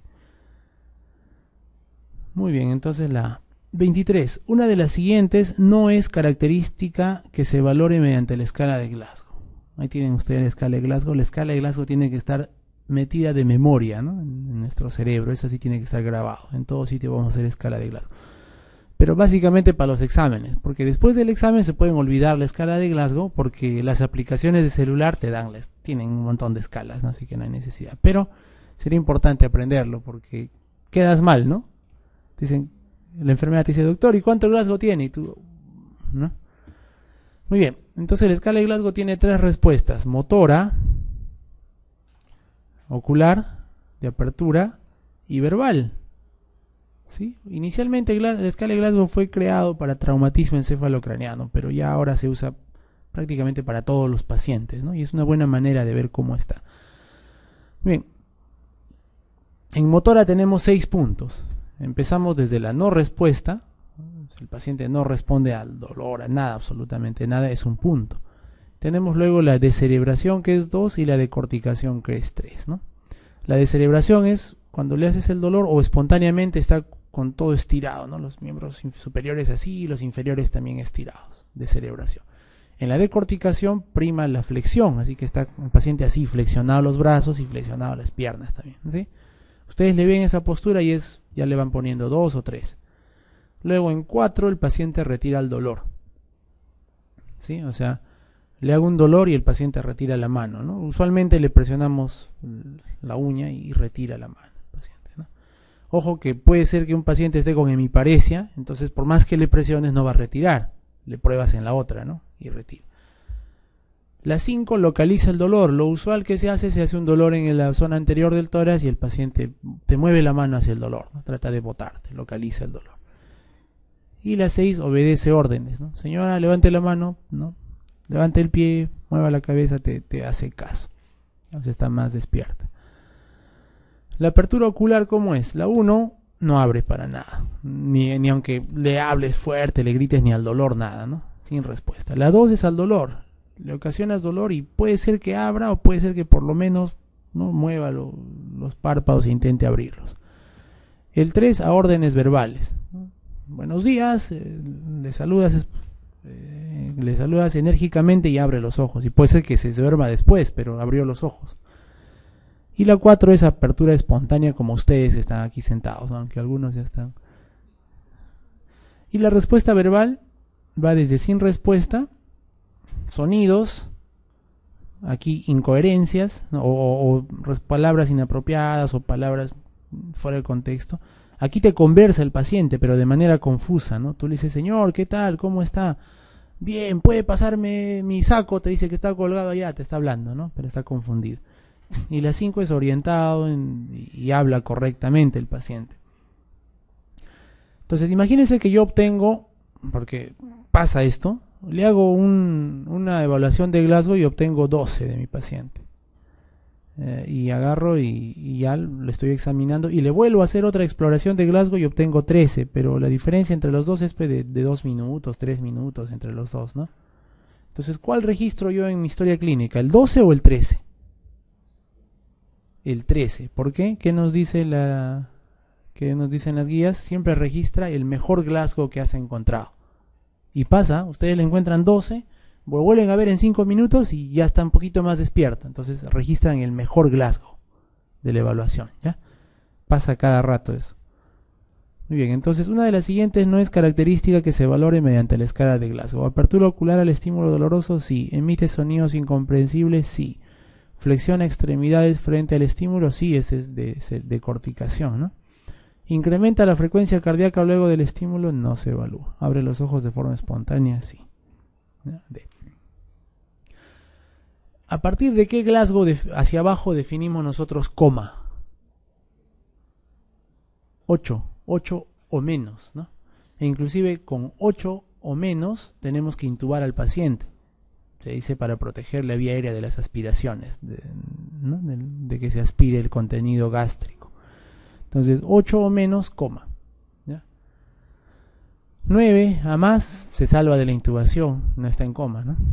Muy bien, entonces la 23. Una de las siguientes no es característica que se valore mediante la escala de Glasgow. Ahí tienen ustedes la escala de Glasgow. La escala de Glasgow tiene que estar metida de memoria, ¿no? En nuestro cerebro. Eso sí tiene que estar grabado. En todo sitio vamos a hacer escala de Glasgow. Pero básicamente para los exámenes, porque después del examen se pueden olvidar la escala de Glasgow, porque las aplicaciones de celular tienen un montón de escalas, ¿no? Así que no hay necesidad. Pero sería importante aprenderlo, porque quedas mal, ¿no? Dicen, la enfermera te dice, doctor, ¿y cuánto Glasgow tiene? Y tú, ¿no? Muy bien, entonces la escala de Glasgow tiene 3 respuestas: motora, ocular, de apertura y verbal. ¿Sí? Inicialmente la escala de Glasgow fue creado para traumatismo encefalocraneano, pero ya ahora se usa prácticamente para todos los pacientes, ¿no? Y es una buena manera de ver cómo está. Bien, en motora tenemos 6 puntos. Empezamos desde la no respuesta. El paciente no responde al dolor, a nada, absolutamente nada, es un punto. Tenemos luego la descerebración, que es 2, y la decorticación, que es 3, ¿no? La descerebración es cuando le haces el dolor o espontáneamente está con todo estirado, ¿no? Los miembros superiores así y los inferiores también estirados, descerebración. En la decorticación prima la flexión, así que está el paciente así, flexionado los brazos y flexionado las piernas también, ¿sí? Ustedes le ven esa postura y ya le van poniendo 2 o 3. Luego en 4 el paciente retira el dolor, ¿sí? O sea, le hago un dolor y el paciente retira la mano, ¿no? Usualmente le presionamos la uña y retira la mano el paciente, ¿no? Ojo que puede ser que un paciente esté con hemiparesia, entonces por más que le presiones no va a retirar, le pruebas en la otra, ¿no? Y retira. La 5 localiza el dolor. Lo usual que se hace un dolor en la zona anterior del tórax y el paciente te mueve la mano hacia el dolor, ¿no? Trata de botarte, localiza el dolor. Y la 6 obedece órdenes, ¿no? Señora, levante la mano, ¿no? Levante el pie, mueva la cabeza, te hace caso. Entonces está más despierta. La apertura ocular, ¿cómo es? La 1 no abre para nada. Ni aunque le hables fuerte, le grites, ni al dolor, nada, ¿no? Sin respuesta. La 2 es al dolor. Le ocasionas dolor y puede ser que abra o puede ser que por lo menos no mueva los párpados e intente abrirlos. El 3 a órdenes verbales, ¿no? Buenos días, le saludas enérgicamente y abre los ojos. Y puede ser que se duerma después, pero abrió los ojos. Y la 4 es apertura espontánea, como ustedes están aquí sentados, ¿no? Aunque algunos ya están. Y la respuesta verbal va desde sin respuesta, sonidos, aquí incoherencias, ¿no? o palabras inapropiadas o palabras fuera del contexto. Aquí te conversa el paciente, pero de manera confusa, ¿no? Tú le dices, señor, ¿qué tal? ¿Cómo está? Bien, ¿puede pasarme mi saco? Te dice que está colgado allá, te está hablando, ¿no? Pero está confundido. Y la 5 es orientado y habla correctamente el paciente. Entonces, imagínense que yo obtengo, porque pasa esto, le hago una evaluación de Glasgow y obtengo 12 de mi paciente. Y agarro y ya lo estoy examinando y le vuelvo a hacer otra exploración de Glasgow y obtengo 13, pero la diferencia entre los dos es de 2 minutos, 3 minutos entre los dos, ¿no? Entonces, ¿cuál registro yo en mi historia clínica? ¿El 12 o el 13? El 13. ¿Por qué? ¿Qué nos dice qué nos dicen las guías? Siempre registra el mejor Glasgow que has encontrado. Y pasa, ustedes le encuentran 12, lo vuelven a ver en 5 minutos y ya está un poquito más despierta. Entonces registran el mejor Glasgow de la evaluación, ¿ya? Pasa cada rato eso. Muy bien, entonces una de las siguientes no es característica que se valore mediante la escala de Glasgow. Apertura ocular al estímulo doloroso, sí. Emite sonidos incomprensibles, sí. Flexiona extremidades frente al estímulo, sí, ese es de corticación, ¿no? Incrementa la frecuencia cardíaca luego del estímulo, no se evalúa. Abre los ojos de forma espontánea, sí. D. ¿A partir de qué Glasgow hacia abajo definimos nosotros coma? 8 o menos, ¿no? E inclusive con 8 o menos tenemos que intubar al paciente. Se dice para proteger la vía aérea de las aspiraciones, ¿no? de que se aspire el contenido gástrico. Entonces 8 o menos, coma. ¿Ya? 9 a más se salva de la intubación, no está en coma, ¿no?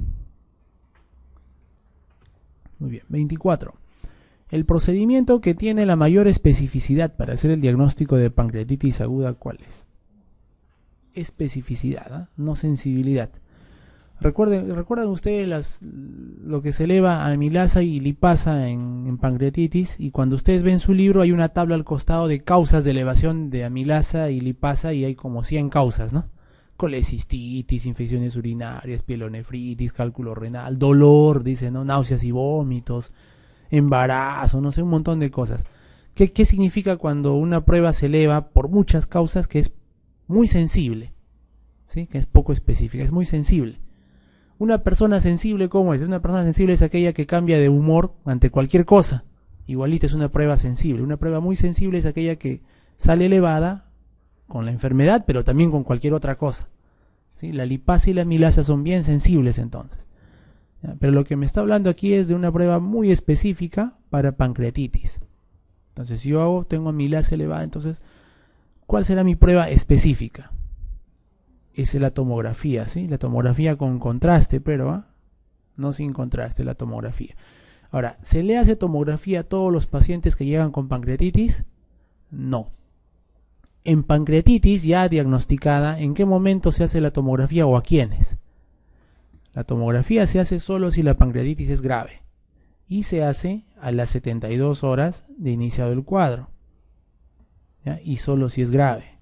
Muy bien, 24. El procedimiento que tiene la mayor especificidad para hacer el diagnóstico de pancreatitis aguda, ¿cuál es? Especificidad, ¿eh? No sensibilidad. ¿Recuerdan ustedes lo que se eleva a amilasa y lipasa en pancreatitis? Y cuando ustedes ven su libro hay una tabla al costado de causas de elevación de amilasa y lipasa y hay como 100 causas, ¿no? Colecistitis, infecciones urinarias, pielonefritis, cálculo renal, dolor, dice, ¿no? Náuseas y vómitos, embarazo, no sé, un montón de cosas. ¿Qué significa cuando una prueba se eleva por muchas causas? Que es muy sensible, ¿sí? Que es poco específica, es muy sensible. Una persona sensible, ¿cómo es? Una persona sensible es aquella que cambia de humor ante cualquier cosa. Igualito es una prueba sensible. Una prueba muy sensible es aquella que sale elevada con la enfermedad, pero también con cualquier otra cosa, ¿sí? La lipasa y la amilasa son bien sensibles entonces. ¿Ya? Pero lo que me está hablando aquí es de una prueba muy específica para pancreatitis. Entonces, si yo tengo amilasa elevada, entonces, ¿cuál será mi prueba específica? Es la tomografía, ¿sí? La tomografía con contraste, pero no sin contraste, la tomografía. Ahora, ¿se le hace tomografía a todos los pacientes que llegan con pancreatitis? No. En pancreatitis ya diagnosticada, ¿en qué momento se hace la tomografía o a quiénes? La tomografía se hace solo si la pancreatitis es grave y se hace a las 72 horas de iniciado el cuadro, ¿ya? Y solo si es grave.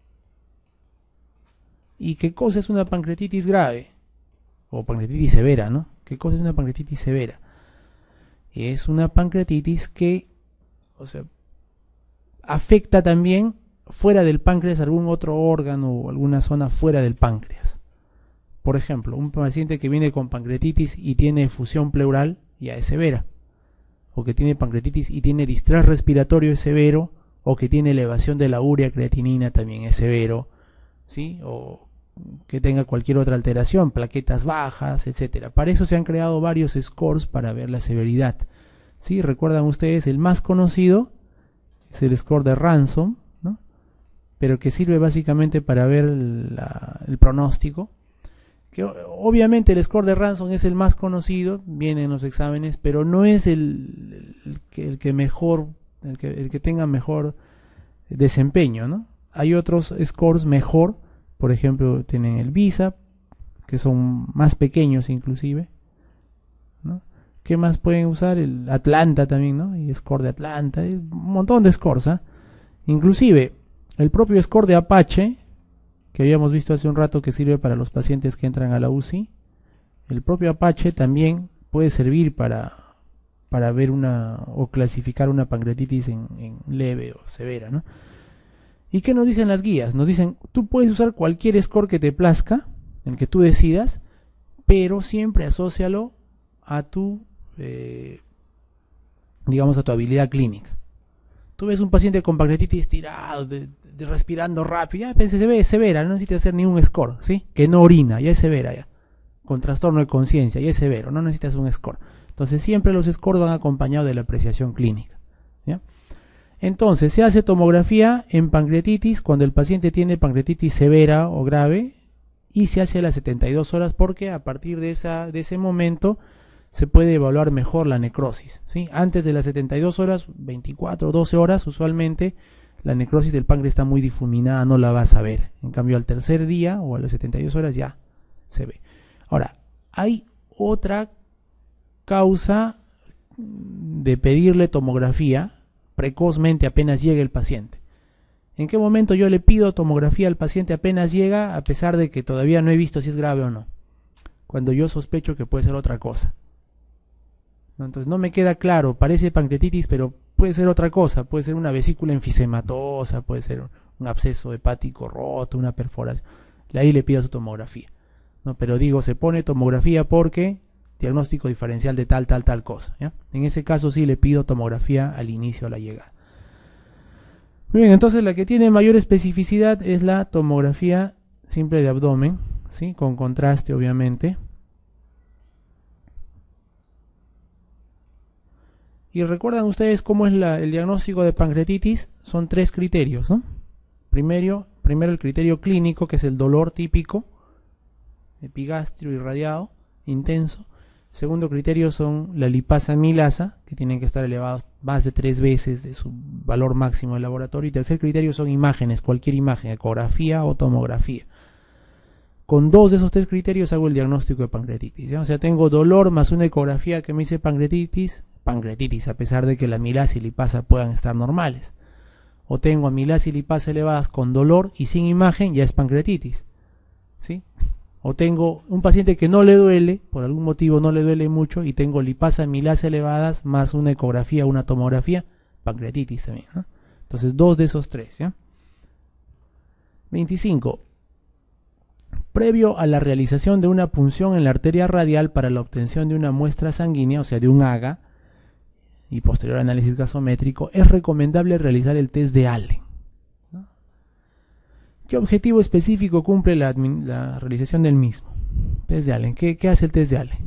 ¿Y qué cosa es una pancreatitis grave? O pancreatitis severa, ¿no? ¿Qué cosa es una pancreatitis severa? Es una pancreatitis que, o sea, afecta también fuera del páncreas algún otro órgano o alguna zona fuera del páncreas. Por ejemplo, un paciente que viene con pancreatitis y tiene efusión pleural ya es severa. O que tiene pancreatitis y tiene distrés respiratorio es severo. O que tiene elevación de la urea creatinina también es severo, ¿sí? O que tenga cualquier otra alteración, plaquetas bajas, etcétera. Para eso se han creado varios scores para ver la severidad, ¿sí? Recuerdan ustedes, el más conocido es el score de Ransom, ¿no? Pero que sirve básicamente para ver el pronóstico. Que obviamente el score de Ransom es el más conocido, viene en los exámenes, pero no es el que mejor, el que tenga mejor desempeño, ¿no? Hay otros scores mejor, por ejemplo, tienen el VISA, que son más pequeños inclusive, ¿no? ¿Qué más pueden usar? El Atlanta también, ¿no? Y score de Atlanta, un montón de scores, ¿eh? Inclusive el propio score de Apache, que habíamos visto hace un rato que sirve para los pacientes que entran a la UCI, el propio Apache también puede servir para ver o clasificar una pancreatitis en leve o severa, ¿no? ¿Y qué nos dicen las guías? Nos dicen, tú puedes usar cualquier score que te plazca, el que tú decidas, pero siempre asócialo a tu, digamos, a tu habilidad clínica. Tú ves un paciente con pancreatitis tirado, respirando rápido, ya se ve severa, no necesita hacer ni un score, ¿sí? Que no orina, ya es severa ya. Con trastorno de conciencia, ya es severo, no necesitas un score. Entonces siempre los scores van acompañados de la apreciación clínica, ¿ya? Entonces se hace tomografía en pancreatitis cuando el paciente tiene pancreatitis severa o grave y se hace a las 72 horas porque a partir de ese momento se puede evaluar mejor la necrosis, ¿sí? Antes de las 72 horas, 24 o 12 horas, usualmente la necrosis del páncreas está muy difuminada, no la vas a ver. En cambio, al tercer día o a las 72 horas ya se ve. Ahora, hay otra causa de pedirle tomografía precozmente apenas llega el paciente. ¿En qué momento yo le pido tomografía al paciente apenas llega, a pesar de que todavía no he visto si es grave o no? Cuando yo sospecho que puede ser otra cosa. Entonces no me queda claro, parece pancreatitis, pero puede ser otra cosa, puede ser una vesícula enfisematosa, puede ser un absceso hepático roto, una perforación. Ahí le pido su tomografía, ¿no? Pero digo, se pone tomografía porque diagnóstico diferencial de tal cosa, ¿ya? En ese caso sí le pido tomografía al inicio, a la llegada. Muy bien, entonces la que tiene mayor especificidad es la tomografía simple de abdomen, ¿sí? Con contraste, obviamente. Y recuerdan ustedes cómo es el diagnóstico de pancreatitis. Son 3 criterios, ¿no? Primero el criterio clínico, que es el dolor típico, epigastrio irradiado, intenso. Segundo criterio son la lipasa amilasa, que tienen que estar elevados más de 3 veces de su valor máximo de laboratorio. Y tercer criterio son imágenes, cualquier imagen, ecografía o tomografía. Con 2 de esos 3 criterios hago el diagnóstico de pancreatitis, ¿ya? O sea, tengo dolor más una ecografía que me dice pancreatitis, a pesar de que la amilasa y lipasa puedan estar normales. O tengo amilasa y lipasa elevadas con dolor y sin imagen, ya es pancreatitis, ¿sí? O tengo un paciente que no le duele, por algún motivo no le duele mucho, y tengo lipasa, amilasa elevadas, más una ecografía, una tomografía, pancreatitis también, ¿no? Entonces 2 de esos 3, ¿ya? 25. Previo a la realización de una punción en la arteria radial para la obtención de una muestra sanguínea, o sea, de un AGA, y posterior análisis gasométrico, es recomendable realizar el test de Allen, ¿no? ¿Qué objetivo específico cumple la realización del mismo? Test de Allen. ¿Qué hace el test de Allen?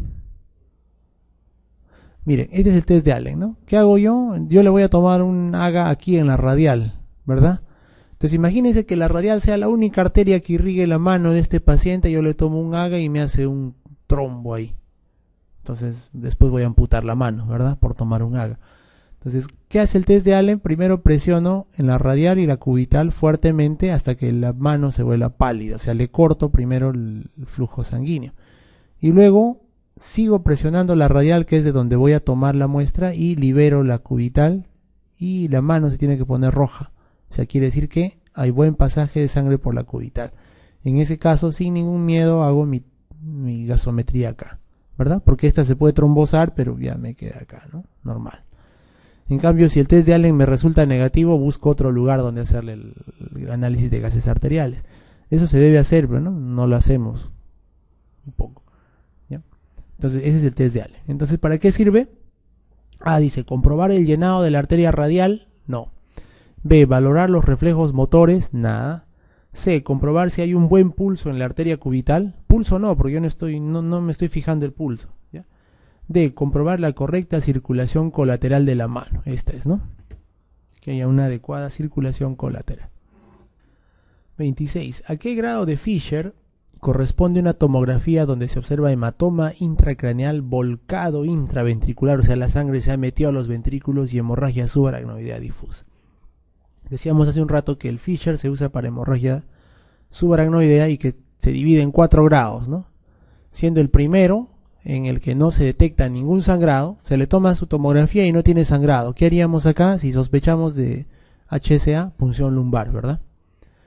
Miren, este es el test de Allen, ¿no? ¿Qué hago yo? Yo le voy a tomar un AGA aquí en la radial, ¿verdad? Entonces imagínense que la radial sea la única arteria que irrigue la mano de este paciente. Yo le tomo un AGA y me hace un trombo ahí. Entonces después voy a amputar la mano, ¿verdad? Por tomar un AGA. Entonces, ¿qué hace el test de Allen? Primero presiono en la radial y la cubital fuertemente hasta que la mano se vuelva pálida. O sea, le corto primero el flujo sanguíneo. Y luego sigo presionando la radial, que es de donde voy a tomar la muestra, y libero la cubital y la mano se tiene que poner roja. O sea, quiere decir que hay buen pasaje de sangre por la cubital. En ese caso, sin ningún miedo, hago mi gasometría acá, ¿verdad? Porque esta se puede trombosar, pero ya me queda acá, ¿no? Normal. En cambio, si el test de Allen me resulta negativo, busco otro lugar donde hacerle el análisis de gases arteriales. Eso se debe hacer, pero no lo hacemos. Un poco, ¿ya? Entonces, ese es el test de Allen. Entonces, ¿para qué sirve? A, dice, comprobar el llenado de la arteria radial. No. B, valorar los reflejos motores. Nada. C, comprobar si hay un buen pulso en la arteria cubital. Pulso no, porque yo no me estoy fijando el pulso, ¿ya? D, comprobar la correcta circulación colateral de la mano. Esta es, ¿no? Que haya una adecuada circulación colateral. 26. ¿A qué grado de Fisher corresponde una tomografía donde se observa hematoma intracraneal volcado intraventricular? O sea, la sangre se ha metido a los ventrículos y hemorragia subaracnoidea difusa. Decíamos hace un rato que el Fisher se usa para hemorragia subaracnoidea y que se divide en 4 grados, ¿no? Siendo el primero en el que no se detecta ningún sangrado, se le toma su tomografía y no tiene sangrado. ¿Qué haríamos acá si sospechamos de HSA? Punción lumbar, ¿verdad?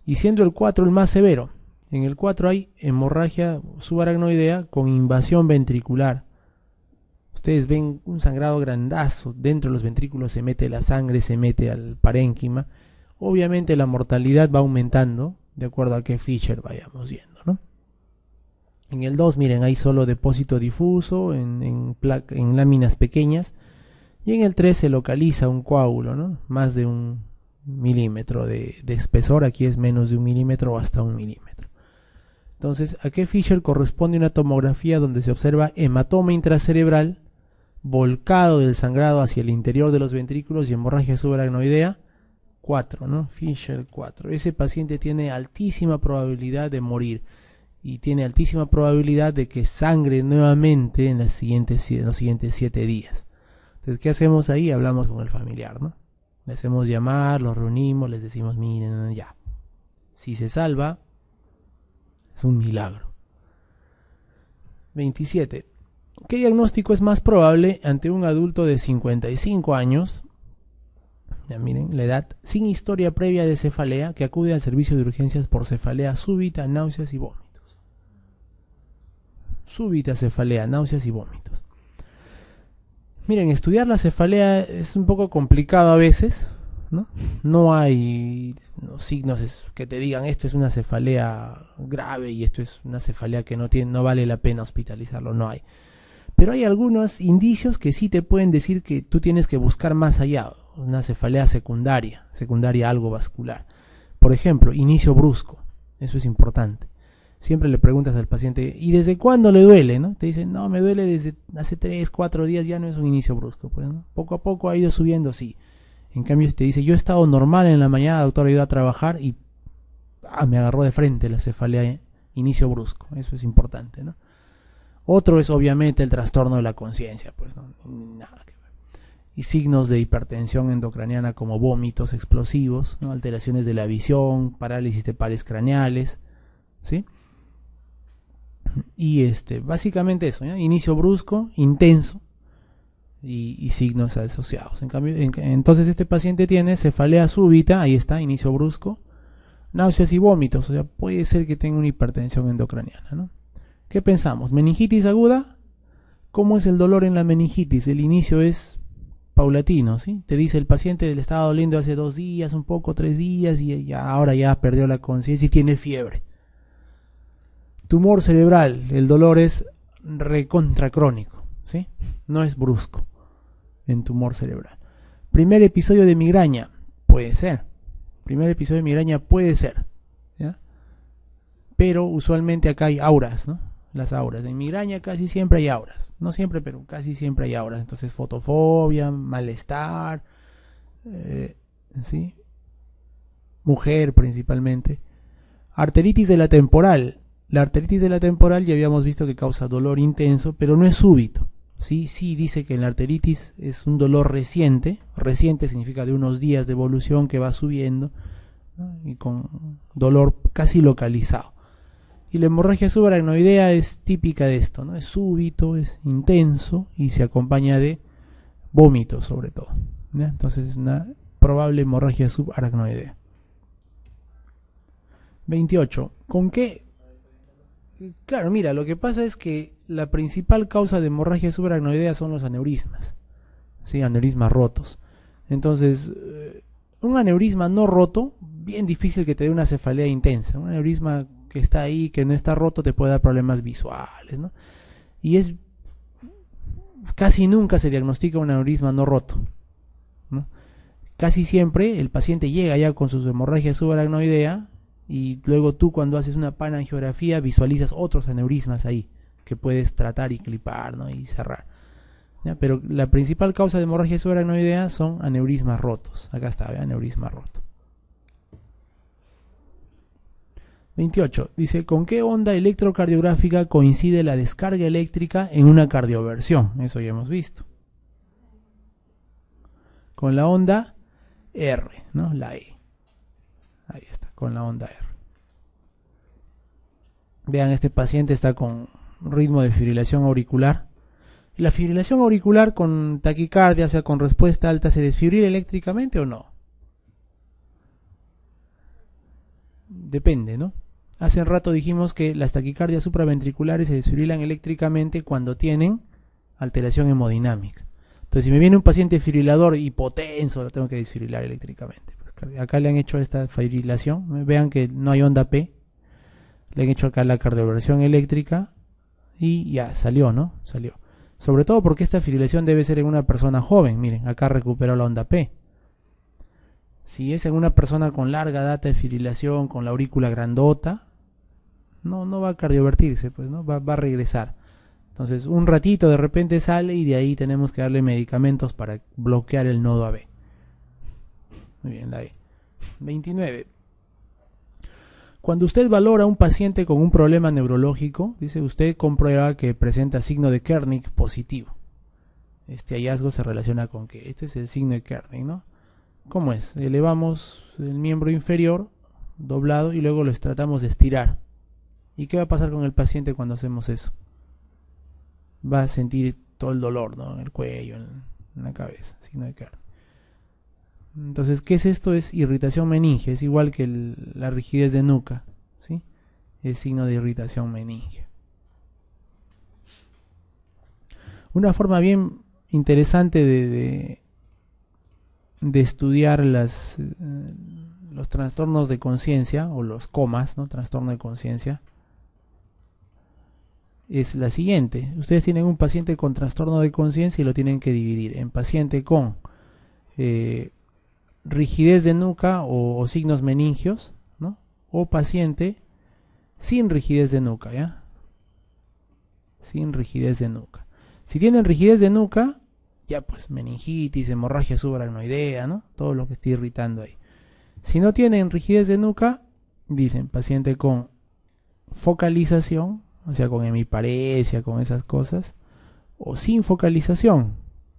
y siendo el 4 el más severo. En el 4 hay hemorragia subaracnoidea con invasión ventricular. Ustedes ven un sangrado grandazo, dentro de los ventrículos se mete la sangre, se mete al parénquima. Obviamente la mortalidad va aumentando de acuerdo a qué Fisher vayamos viendo, ¿no? En el 2, miren, hay solo depósito difuso en láminas pequeñas. Y en el 3 se localiza un coágulo, ¿no? Más de 1 milímetro de espesor. Aquí es menos de 1 milímetro o hasta 1 milímetro. Entonces, a qué Fisher corresponde una tomografía donde se observa hematoma intracerebral, volcado del sangrado hacia el interior de los ventrículos y hemorragia subaracnoidea. 4, ¿no? Fisher 4. Ese paciente tiene altísima probabilidad de morir y tiene altísima probabilidad de que sangre nuevamente en los siguientes 7 días. Entonces, ¿qué hacemos ahí? Hablamos con el familiar, ¿no? Le hacemos llamar, los reunimos, les decimos, miren, ya. Si se salva, es un milagro. 27. ¿Qué diagnóstico es más probable ante un adulto de 55 años? Ya miren, la edad, sin historia previa de cefalea, que acude al servicio de urgencias por cefalea súbita, náuseas y vómitos. Súbita cefalea, náuseas y vómitos. Miren, estudiar la cefalea es un poco complicado a veces, ¿no? No hay signos que te digan esto es una cefalea grave y esto es una cefalea que no vale la pena hospitalizarlo, no hay. Pero hay algunos indicios que sí te pueden decir que tú tienes que buscar más allá, una cefalea secundaria algo vascular. Por ejemplo, inicio brusco, eso es importante. Siempre le preguntas al paciente, ¿y desde cuándo le duele? ¿No? Te dicen, no, me duele desde hace 3, 4 días, ya no es un inicio brusco. Pues, ¿no? Poco a poco ha ido subiendo, sí. En cambio, si te dice, yo he estado normal en la mañana, doctor, he ido a trabajar y me agarró de frente la cefalea inicio brusco. Eso es importante, ¿no? Otro es obviamente el trastorno de la conciencia, pues, ¿no? Nada que ver. Y signos de hipertensión endocraniana como vómitos explosivos, ¿no? Alteraciones de la visión, parálisis de pares craneales, ¿sí? Y básicamente eso, ¿ya? Inicio brusco, intenso y signos asociados. En cambio, entonces este paciente tiene cefalea súbita, ahí está, inicio brusco, náuseas y vómitos, o sea, puede ser que tenga una hipertensión endocraniana, ¿no? ¿Qué pensamos? ¿Meningitis aguda? ¿Cómo es el dolor en la meningitis? El inicio es paulatino, ¿sí? Te dice el paciente le estaba doliendo hace 2 días, un poco, 3 días y ahora ya perdió la conciencia y tiene fiebre. Tumor cerebral, el dolor es recontracrónico, ¿sí? No es brusco en tumor cerebral. Primer episodio de migraña, puede ser. Primer episodio de migraña puede ser, ¿ya? Pero usualmente acá hay auras, ¿no? Las auras. En migraña casi siempre hay auras. No siempre, pero casi siempre hay auras. Entonces, fotofobia, malestar, ¿sí? Mujer principalmente. Arteritis de la temporal. La arteritis de la temporal ya habíamos visto que causa dolor intenso, pero no es súbito. Sí dice que la arteritis es un dolor reciente. Reciente significa de unos días de evolución que va subiendo, ¿no? Y con dolor casi localizado. Y la hemorragia subaracnoidea es típica de esto, ¿no? Es súbito, es intenso y se acompaña de vómitos sobre todo, ¿ya? Entonces es una probable hemorragia subaracnoidea. 28. ¿Con qué? Claro, mira, lo que pasa es que la principal causa de hemorragia subaracnoidea son los aneurismas, ¿sí? Aneurismas rotos. Entonces, un aneurisma no roto, bien difícil que te dé una cefalea intensa. Un aneurisma que está ahí, que no está roto, te puede dar problemas visuales, ¿no? Y casi nunca se diagnostica un aneurisma no roto, ¿no? Casi siempre el paciente llega ya con su hemorragia subaracnoidea y luego tú cuando haces una panangiografía visualizas otros aneurismas ahí que puedes tratar y clipar, ¿no? Y cerrar, ¿ya? Pero la principal causa de hemorragia subaracnoidea son aneurismas rotos. Acá está, ¿ve? Aneurisma roto. 28. Dice, ¿con qué onda electrocardiográfica coincide la descarga eléctrica en una cardioversión? Eso ya hemos visto. Con la onda R, ¿no? La E. Ahí está, con la onda R. Vean, este paciente está con ritmo de fibrilación auricular. ¿La fibrilación auricular con taquicardia, o sea, con respuesta alta, se desfibrila eléctricamente o no? depende, ¿no? Hace un rato dijimos que las taquicardias supraventriculares se desfibrilan eléctricamente cuando tienen alteración hemodinámica. Entonces, si me viene un paciente fibrilador hipotenso, lo tengo que desfibrilar eléctricamente. Pues acá le han hecho esta fibrilación. Vean que no hay onda P. Le han hecho acá la cardioversión eléctrica y ya salió, ¿no? Salió. Sobre todo porque esta fibrilación debe ser en una persona joven. Miren, acá recuperó la onda P. Si es en una persona con larga data de fibrilación, con la aurícula grandota, no va a cardiovertirse, pues, ¿no? Va a regresar. Entonces, un ratito de repente sale y de ahí tenemos que darle medicamentos para bloquear el nodo AB. Muy bien, la E. 29. Cuando usted valora a un paciente con un problema neurológico, dice, usted comprueba que presenta signo de Kernig positivo. Este hallazgo se relaciona con que este es el signo de Kernig, ¿no? ¿Cómo es? Elevamos el miembro inferior doblado y luego lo tratamos de estirar. ¿Y qué va a pasar con el paciente cuando hacemos eso? Va a sentir todo el dolor, ¿no? En el cuello, en la cabeza, signo de Kernig. Entonces, ¿qué es esto? Es irritación meningia, es igual que la rigidez de nuca, ¿sí? Es signo de irritación meningia. Una forma bien interesante de estudiar los trastornos de conciencia o los comas, ¿no? Trastorno de conciencia, es la siguiente. Ustedes tienen un paciente con trastorno de conciencia y lo tienen que dividir en paciente con rigidez de nuca o signos meningios, ¿no? O paciente sin rigidez de nuca, ¿ya? Sin rigidez de nuca. Si tienen rigidez de nuca, ya pues meningitis, hemorragia subaracnoidea, ¿no? Todo lo que estoy irritando ahí. Si no tienen rigidez de nuca, dicen paciente con focalización, o sea, con hemiparesia, con esas cosas, o sin focalización,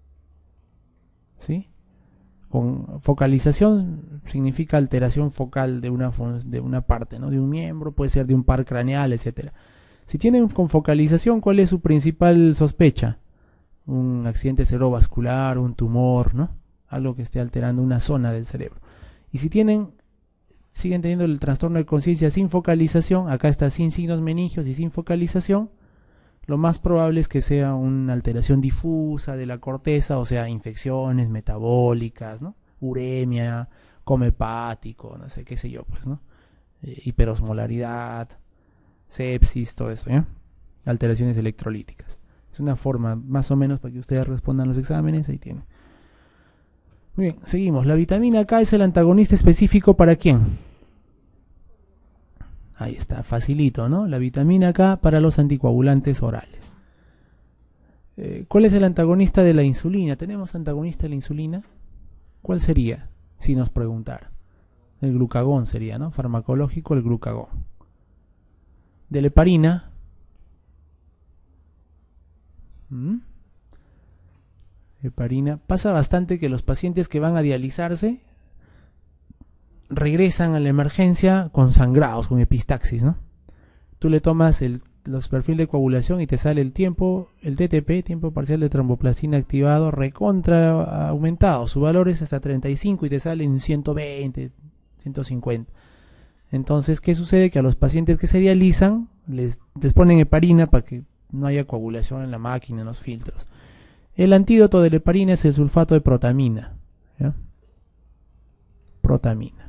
¿sí? Con focalización significa alteración focal de una parte, ¿no? De un miembro, puede ser de un par craneal, etc. Si tienen con focalización, ¿cuál es su principal sospecha? Un accidente cerebrovascular, un tumor, ¿no? Algo que esté alterando una zona del cerebro. Y si siguen teniendo el trastorno de conciencia sin focalización, acá está sin signos meningios y sin focalización, lo más probable es que sea una alteración difusa de la corteza, o sea, infecciones metabólicas, ¿no? Uremia, coma hepático, no sé, qué sé yo, pues, ¿no? Hiperosmolaridad, sepsis, todo eso, ¿ya? Alteraciones electrolíticas. Es una forma, más o menos, para que ustedes respondan los exámenes, ahí tienen. Muy bien, seguimos. La vitamina K es el antagonista específico ¿para quién? Ahí está, facilito, ¿no? La vitamina K para los anticoagulantes orales. ¿Cuál es el antagonista de la insulina? ¿Tenemos antagonista de la insulina? ¿Cuál sería? Si nos preguntara. El glucagón sería, ¿no? Farmacológico, el glucagón. De la heparina. Heparina. Pasa bastante que los pacientes que van a dializarse regresan a la emergencia con sangrados, con epistaxis, ¿no? Tú le tomas los perfiles de coagulación y te sale el tiempo, el TTP, tiempo parcial de tromboplastina activado, recontra aumentado. Su valor es hasta 35 y te sale en 120, 150. Entonces, ¿qué sucede? Que a los pacientes que se dializan les ponen heparina para que no haya coagulación en la máquina, en los filtros. El antídoto de la heparina es el sulfato de protamina, ¿ya? Protamina.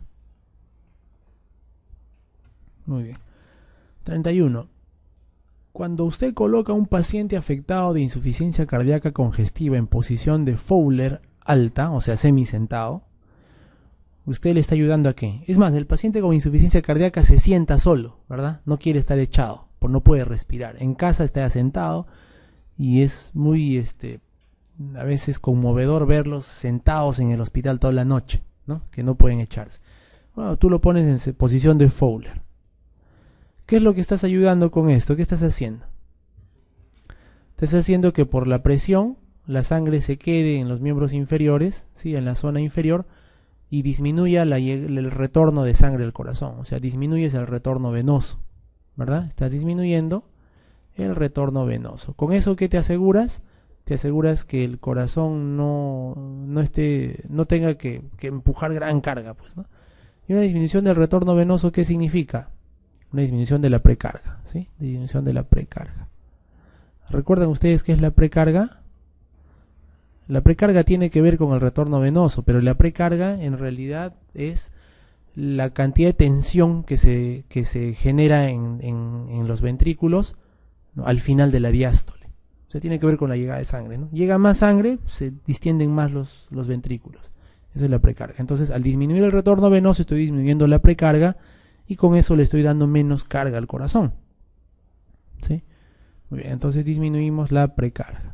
Muy bien. 31. Cuando usted coloca a un paciente afectado de insuficiencia cardíaca congestiva en posición de Fowler alta, o sea, semisentado, usted le está ayudando a qué. Es más, el paciente con insuficiencia cardíaca se sienta solo, ¿verdad? No quiere estar echado, pues no puede respirar. En casa está sentado y es muy, a veces conmovedor verlos sentados en el hospital toda la noche, ¿no? Que no pueden echarse. Bueno, tú lo pones en posición de Fowler. ¿Qué es lo que estás ayudando con esto? ¿Qué estás haciendo? Estás haciendo que por la presión la sangre se quede en los miembros inferiores, ¿sí? En la zona inferior, y disminuya el retorno de sangre al corazón. O sea, disminuyes el retorno venoso, ¿verdad? Estás disminuyendo el retorno venoso. ¿Con eso qué te aseguras? Te aseguras que el corazón no tenga que empujar gran carga, pues, ¿no? Y una disminución del retorno venoso, ¿qué significa? Una disminución de la precarga, ¿sí? Disminución de la precarga. ¿Recuerdan ustedes qué es la precarga? La precarga tiene que ver con el retorno venoso, pero la precarga en realidad es la cantidad de tensión que se genera en los ventrículos, ¿no?, al final de la diástole. O sea, tiene que ver con la llegada de sangre, ¿no? Llega más sangre, se distienden más los ventrículos. Esa es la precarga. Entonces, al disminuir el retorno venoso, estoy disminuyendo la precarga y con eso le estoy dando menos carga al corazón, ¿sí? Muy bien, entonces disminuimos la precarga.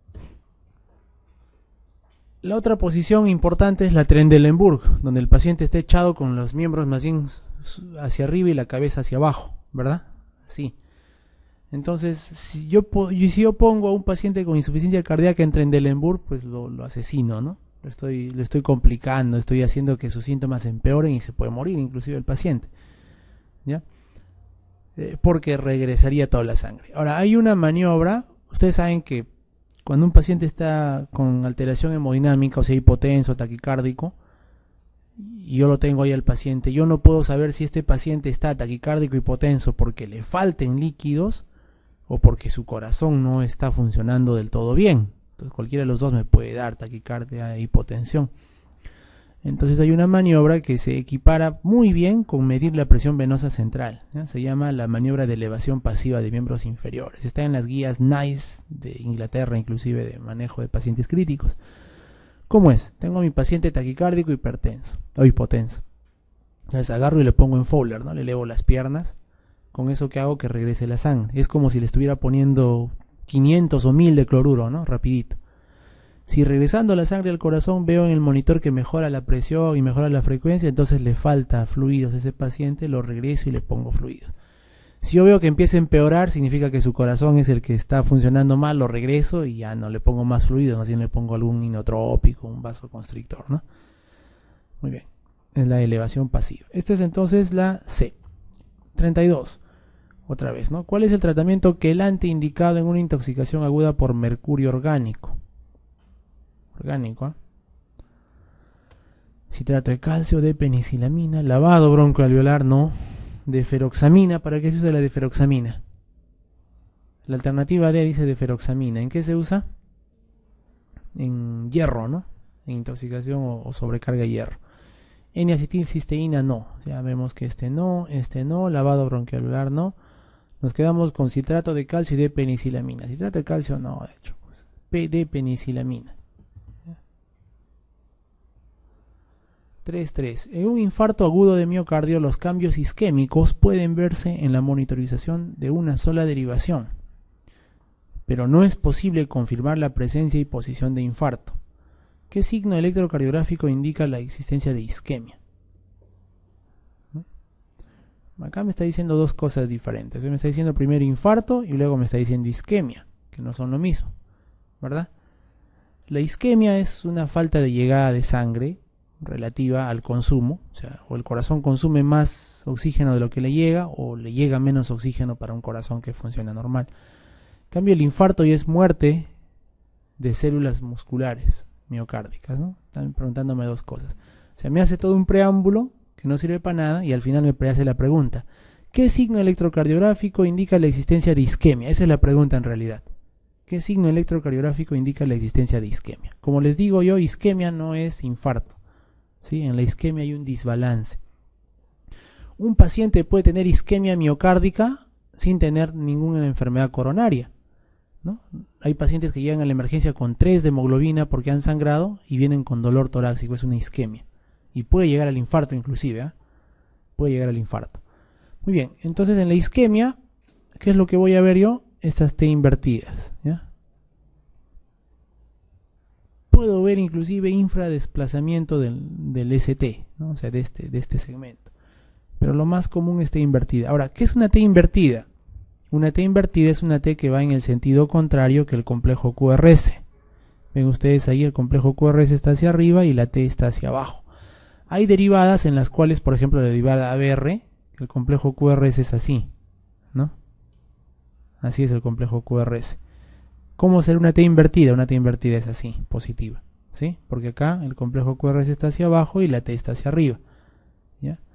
La otra posición importante es la Trendelenburg, donde el paciente está echado con los miembros más bien hacia arriba y la cabeza hacia abajo, ¿verdad? Así. Entonces, si yo pongo a un paciente con insuficiencia cardíaca en Trendelenburg, pues lo asesino, ¿no? Lo estoy complicando, estoy haciendo que sus síntomas empeoren y se puede morir inclusive el paciente, ¿ya? Porque regresaría toda la sangre. Ahora, hay una maniobra, ustedes saben que cuando un paciente está con alteración hemodinámica, o sea, hipotenso, taquicárdico, y yo lo tengo ahí al paciente, yo no puedo saber si este paciente está taquicárdico, hipotenso, porque le falten líquidos o porque su corazón no está funcionando del todo bien. Entonces, cualquiera de los dos me puede dar taquicardia e hipotensión. Entonces hay una maniobra que se equipara muy bien con medir la presión venosa central, ¿ya? Se llama la maniobra de elevación pasiva de miembros inferiores. Está en las guías NICE de Inglaterra, inclusive de manejo de pacientes críticos. ¿Cómo es? Tengo a mi paciente taquicárdico hipertenso o hipotenso. Entonces agarro y le pongo en Fowler, ¿no? Le elevo las piernas. Con eso que hago que regrese la sangre. Es como si le estuviera poniendo 500 o 1000 de cloruro, ¿no? Rapidito. Si regresando la sangre al corazón veo en el monitor que mejora la presión y mejora la frecuencia, entonces le falta fluidos a ese paciente, lo regreso y le pongo fluidos. Si yo veo que empieza a empeorar, significa que su corazón es el que está funcionando mal, lo regreso y ya no le pongo más fluidos, más bien le pongo algún inotrópico, un vasoconstrictor, ¿no? Muy bien, es la elevación pasiva. Esta es entonces la C. 32. Otra vez, ¿no? ¿Cuál es el tratamiento quelante indicado en una intoxicación aguda por mercurio orgánico? Orgánico, ¿eh? Citrato de calcio, de penicilamina, lavado broncoalveolar, no. Deferoxamina, ¿para qué se usa la deferoxamina? La alternativa D dice deferoxamina. ¿En qué se usa? En hierro, ¿no? En intoxicación o sobrecarga de hierro. N-acetilcisteína, no. Ya vemos que este no, lavado broncoalveolar, no. Nos quedamos con citrato de calcio y de penicilamina. Citrato de calcio, no, de hecho. Pues, de penicilamina. 3.3. En un infarto agudo de miocardio, los cambios isquémicos pueden verse en la monitorización de una sola derivación, pero no es posible confirmar la presencia y posición de infarto. ¿Qué signo electrocardiográfico indica la existencia de isquemia? Acá me está diciendo dos cosas diferentes. Me está diciendo primero infarto y luego me está diciendo isquemia, que no son lo mismo, ¿verdad? La isquemia es una falta de llegada de sangre relativa al consumo, o sea, o el corazón consume más oxígeno de lo que le llega, o le llega menos oxígeno para un corazón que funciona normal. En cambio, el infarto ya es muerte de células musculares miocárdicas, ¿no? Están preguntándome dos cosas. O sea, me hace todo un preámbulo que no sirve para nada y al final me hace la pregunta: ¿qué signo electrocardiográfico indica la existencia de isquemia? Esa es la pregunta en realidad. ¿Qué signo electrocardiográfico indica la existencia de isquemia? Como les digo yo, isquemia no es infarto. ¿Sí? En la isquemia hay un desbalance. Un paciente puede tener isquemia miocárdica sin tener ninguna enfermedad coronaria, ¿no? Hay pacientes que llegan a la emergencia con 3 de hemoglobina porque han sangrado y vienen con dolor torácico, es una isquemia. Y puede llegar al infarto inclusive, ¿eh? Puede llegar al infarto. Muy bien, entonces en la isquemia, ¿qué es lo que voy a ver yo? Estas T invertidas, ¿ya? Puedo ver inclusive infradesplazamiento del ST, ¿no? O sea, de este segmento. Pero lo más común es T invertida. Ahora, ¿qué es una T invertida? Una T invertida es una T que va en el sentido contrario que el complejo QRS. Ven ustedes ahí, el complejo QRS está hacia arriba y la T está hacia abajo. Hay derivadas en las cuales, por ejemplo, la derivada ABR, el complejo QRS es así, ¿no? Así es el complejo QRS. ¿Cómo ser una T invertida? Una T invertida es así, positiva, ¿sí? Porque acá el complejo QRS está hacia abajo y la T está hacia arriba, ¿ya?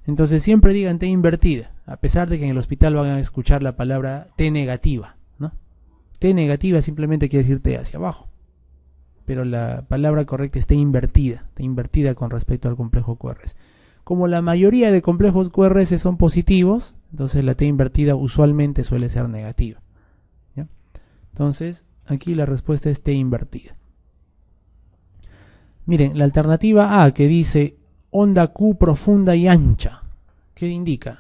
Entonces siempre digan T invertida, a pesar de que en el hospital van a escuchar la palabra T negativa, ¿no? T negativa simplemente quiere decir T hacia abajo, pero la palabra correcta es T invertida con respecto al complejo QRS. Como la mayoría de complejos QRS son positivos, entonces la T invertida usualmente suele ser negativa, ¿ya? Entonces aquí la respuesta es T invertida. Miren, la alternativa A, que dice onda Q profunda y ancha, ¿qué indica?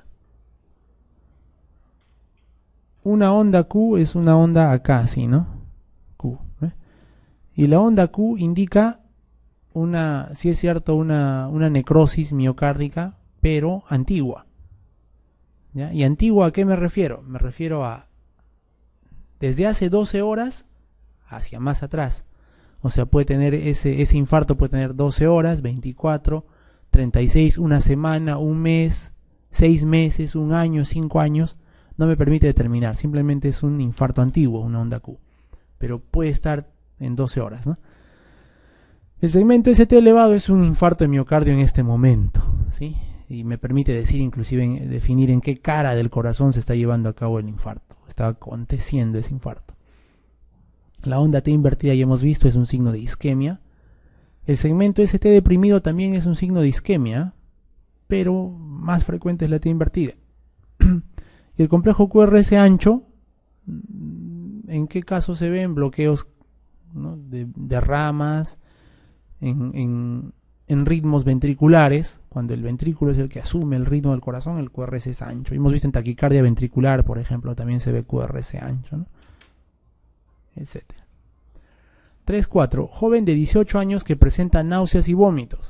Una onda Q es una onda acá, ¿sí, no? Q, ¿eh? Y la onda Q indica una, sí es cierto, una necrosis miocárdica, pero antigua, ¿ya? ¿Y antigua a qué me refiero? Me refiero a desde hace 12 horas hacia más atrás. O sea, puede tener ese infarto puede tener 12 horas, 24, 36, una semana, un mes, 6 meses, un año, 5 años. No me permite determinar. Simplemente es un infarto antiguo, una onda Q. Pero puede estar en 12 horas, ¿no? El segmento ST elevado es un infarto de miocardio en este momento, ¿sí? Y me permite decir, inclusive, definir en qué cara del corazón se está llevando a cabo el infarto. Está aconteciendo ese infarto. La onda T invertida, ya hemos visto, es un signo de isquemia. El segmento ST deprimido también es un signo de isquemia, pero más frecuente es la T invertida. Y el complejo QRS ancho, ¿en qué caso se ven? Bloqueos, ¿no? de ramas, en ritmos ventriculares. Cuando el ventrículo es el que asume el ritmo del corazón, el QRS es ancho. Hemos visto en taquicardia ventricular, por ejemplo, también se ve QRS ancho, ¿no? Etcétera. 3.4. Joven de 18 años que presenta náuseas y vómitos.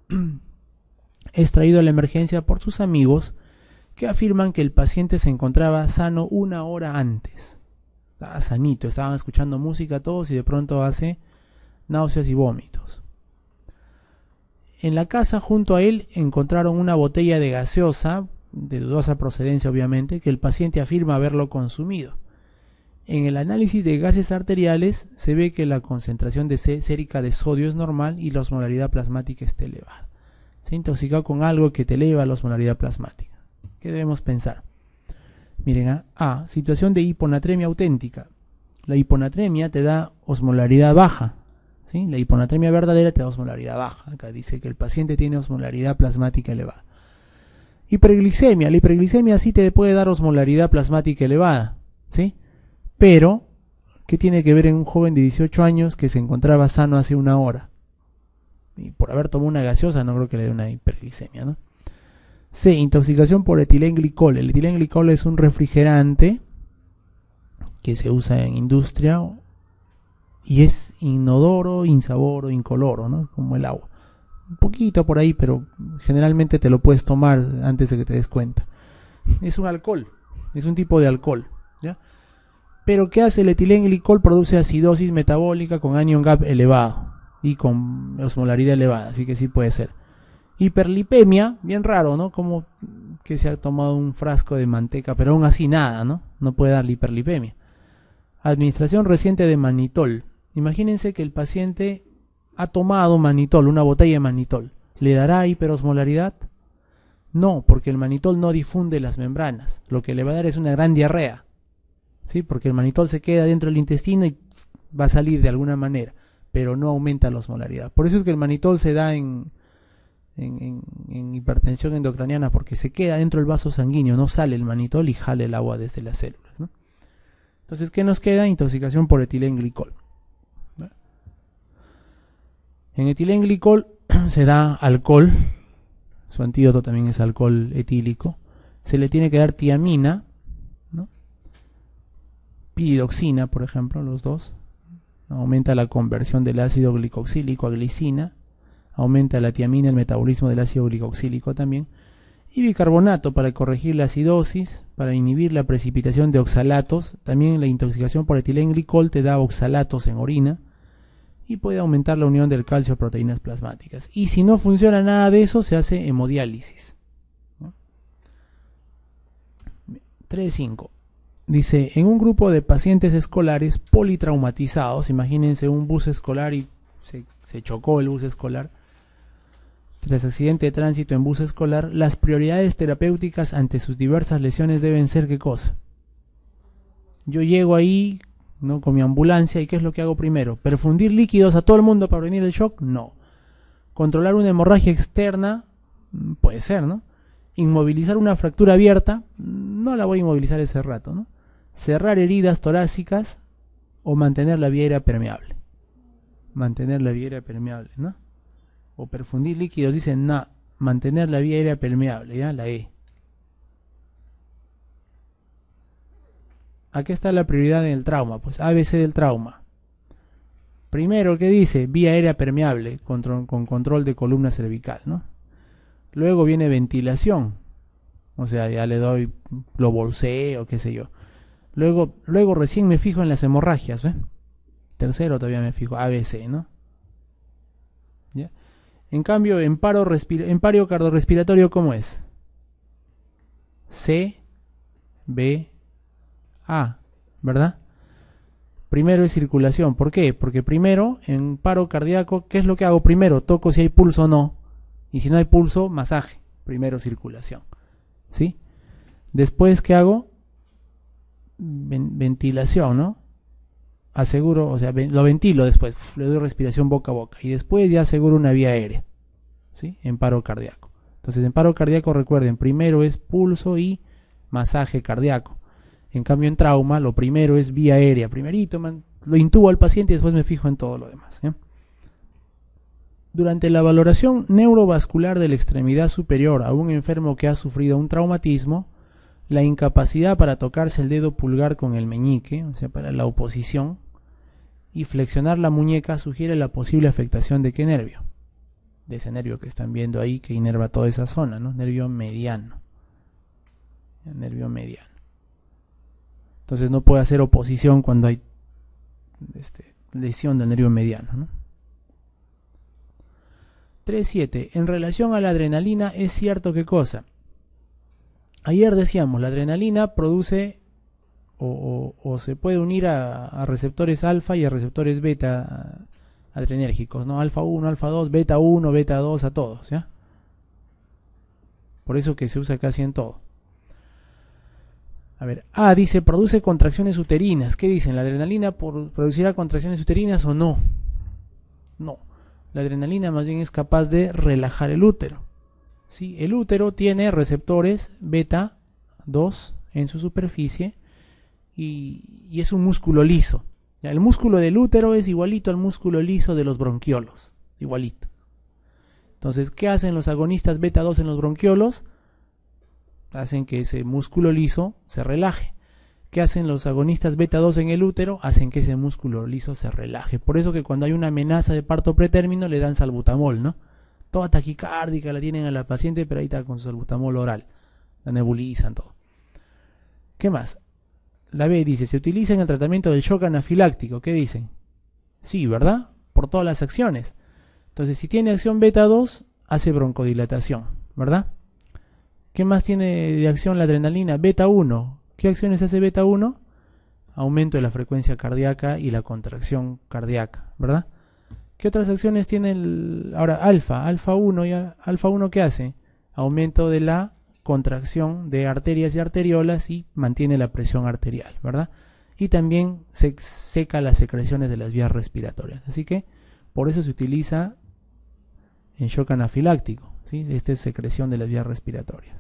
Es traído a la emergencia por sus amigos que afirman que el paciente se encontraba sano una hora antes. Estaba sanito, estaban escuchando música todos y de pronto hace náuseas y vómitos. En la casa junto a él encontraron una botella de gaseosa, de dudosa procedencia obviamente, que el paciente afirma haberlo consumido. En el análisis de gases arteriales se ve que la concentración de sérica de sodio es normal y la osmolaridad plasmática está elevada. Se ha intoxicado con algo que te eleva la osmolaridad plasmática. ¿Qué debemos pensar? Miren, A. Situación de hiponatremia auténtica. La hiponatremia te da osmolaridad baja, ¿sí? La hiponatremia verdadera te da osmolaridad baja. Acá dice que el paciente tiene osmolaridad plasmática elevada. Hiperglicemia. La hiperglicemia sí te puede dar osmolaridad plasmática elevada, ¿sí? Pero, ¿qué tiene que ver en un joven de 18 años que se encontraba sano hace una hora? Y por haber tomado una gaseosa no creo que le dé una hiperglicemia, ¿no? C. Intoxicación por etilenglicol. El etilenglicol es un refrigerante que se usa en industria y es inodoro, insaboro, incoloro, ¿no? Como el agua. Un poquito por ahí, pero generalmente te lo puedes tomar antes de que te des cuenta. Es un alcohol, es un tipo de alcohol, ¿ya? Pero ¿qué hace el etilenglicol? Produce acidosis metabólica con anion gap elevado y con osmolaridad elevada, así que sí puede ser. Hiperlipemia, bien raro, ¿no? Como que se ha tomado un frasco de manteca, pero aún así nada, ¿no? No puede dar hiperlipemia. Administración reciente de manitol. Imagínense que el paciente ha tomado manitol, una botella de manitol. ¿Le dará hiperosmolaridad? No, porque el manitol no difunde las membranas. Lo que le va a dar es una gran diarrea, ¿sí? Porque el manitol se queda dentro del intestino y va a salir de alguna manera, pero no aumenta la osmolaridad. Por eso es que el manitol se da en hipertensión endocraniana, porque se queda dentro del vaso sanguíneo, no sale el manitol y jala el agua desde las células, ¿no? Entonces, ¿qué nos queda? Intoxicación por etilenglicol. En etilenglicol se da alcohol, su antídoto también es alcohol etílico. Se le tiene que dar tiamina, ¿no? Piridoxina, por ejemplo, los dos. Aumenta la conversión del ácido glicoxílico a glicina. Aumenta la tiamina, el metabolismo del ácido glicoxílico también. Y bicarbonato para corregir la acidosis, para inhibir la precipitación de oxalatos. También la intoxicación por etilenglicol te da oxalatos en orina y puede aumentar la unión del calcio a proteínas plasmáticas. Y si no funciona nada de eso, se hace hemodiálisis, ¿no? 3.5. Dice, en un grupo de pacientes escolares politraumatizados, imagínense un bus escolar y se chocó el bus escolar, tras accidente de tránsito en bus escolar, las prioridades terapéuticas ante sus diversas lesiones deben ser ¿qué cosa? Yo llego ahí, ¿no?, con mi ambulancia, y ¿qué es lo que hago primero? ¿Perfundir líquidos a todo el mundo para prevenir el shock? No. ¿Controlar una hemorragia externa? Puede ser, ¿no? ¿Inmovilizar una fractura abierta? No la voy a inmovilizar ese rato, ¿no? ¿Cerrar heridas torácicas o mantener la vía aérea permeable? Mantener la vía aérea permeable, ¿no? O perfundir líquidos, dicen, no, mantener la vía aérea permeable, ¿ya? La E. Aquí está la prioridad en el trauma, pues ABC del trauma. Primero, ¿qué dice? Vía aérea permeable, con control de columna cervical, ¿no? Luego viene ventilación, o sea, ya le doy, lo bolseo, qué sé yo. Luego recién me fijo en las hemorragias, ¿eh? Tercero todavía me fijo, ABC, ¿no? ¿Ya? En cambio, en paro cardiorrespiratorio, ¿cómo es? C, B, A, ¿verdad? Primero es circulación. ¿Por qué? Porque primero, en paro cardíaco, ¿qué es lo que hago? Primero, toco si hay pulso o no. Y si no hay pulso, masaje. Primero circulación. ¿Sí? Después, ¿qué hago? Ventilación, ¿no? Aseguro, o sea, lo ventilo después. Le doy respiración boca a boca. Y después ya aseguro una vía aérea. ¿Sí? En paro cardíaco. Entonces, en paro cardíaco, recuerden, primero es pulso y masaje cardíaco. En cambio, en trauma, lo primero es vía aérea. Primerito, lo intubo al paciente y después me fijo en todo lo demás, ¿eh? Durante la valoración neurovascular de la extremidad superior a un enfermo que ha sufrido un traumatismo, la incapacidad para tocarse el dedo pulgar con el meñique, o sea, para la oposición, y flexionar la muñeca sugiere la posible afectación de qué nervio. De ese nervio que están viendo ahí que inerva toda esa zona, ¿no? Nervio mediano. Nervio mediano. Entonces no puede hacer oposición cuando hay lesión del nervio mediano, ¿no? 3.7. En relación a la adrenalina, es cierto qué cosa. Ayer decíamos, la adrenalina produce o se puede unir a receptores alfa y a receptores beta adrenérgicos, ¿no? Alfa 1, alfa 2, beta 1, beta 2, a todos, ¿ya? Por eso que se usa casi en todo. A ver, dice, produce contracciones uterinas. ¿Qué dicen? ¿La adrenalina producirá contracciones uterinas o no? No. La adrenalina más bien es capaz de relajar el útero. ¿Sí? El útero tiene receptores beta 2 en su superficie y es un músculo liso. El músculo del útero es igualito al músculo liso de los bronquiolos. Igualito. Entonces, ¿qué hacen los agonistas beta 2 en los bronquiolos? Hacen que ese músculo liso se relaje. ¿Qué hacen los agonistas beta 2 en el útero? Hacen que ese músculo liso se relaje. Por eso que cuando hay una amenaza de parto pretérmino le dan salbutamol, ¿no? Toda taquicárdica la tienen a la paciente, pero ahí está con su salbutamol oral. La nebulizan, todo. ¿Qué más? La B dice, se utiliza en el tratamiento del shock anafiláctico. ¿Qué dicen? Sí, ¿verdad? Por todas las acciones. Entonces, si tiene acción beta 2, hace broncodilatación, ¿verdad? ¿Qué más tiene de acción la adrenalina? Beta 1. ¿Qué acciones hace beta 1? Aumento de la frecuencia cardíaca y la contracción cardíaca, ¿verdad? ¿Qué otras acciones tiene ahora alfa? Alfa 1, ¿y alfa 1 qué hace? Aumento de la contracción de arterias y arteriolas y mantiene la presión arterial, ¿verdad? Y también se seca las secreciones de las vías respiratorias. Así que por eso se utiliza en shock anafiláctico, ¿sí? Esta es secreción de las vías respiratorias.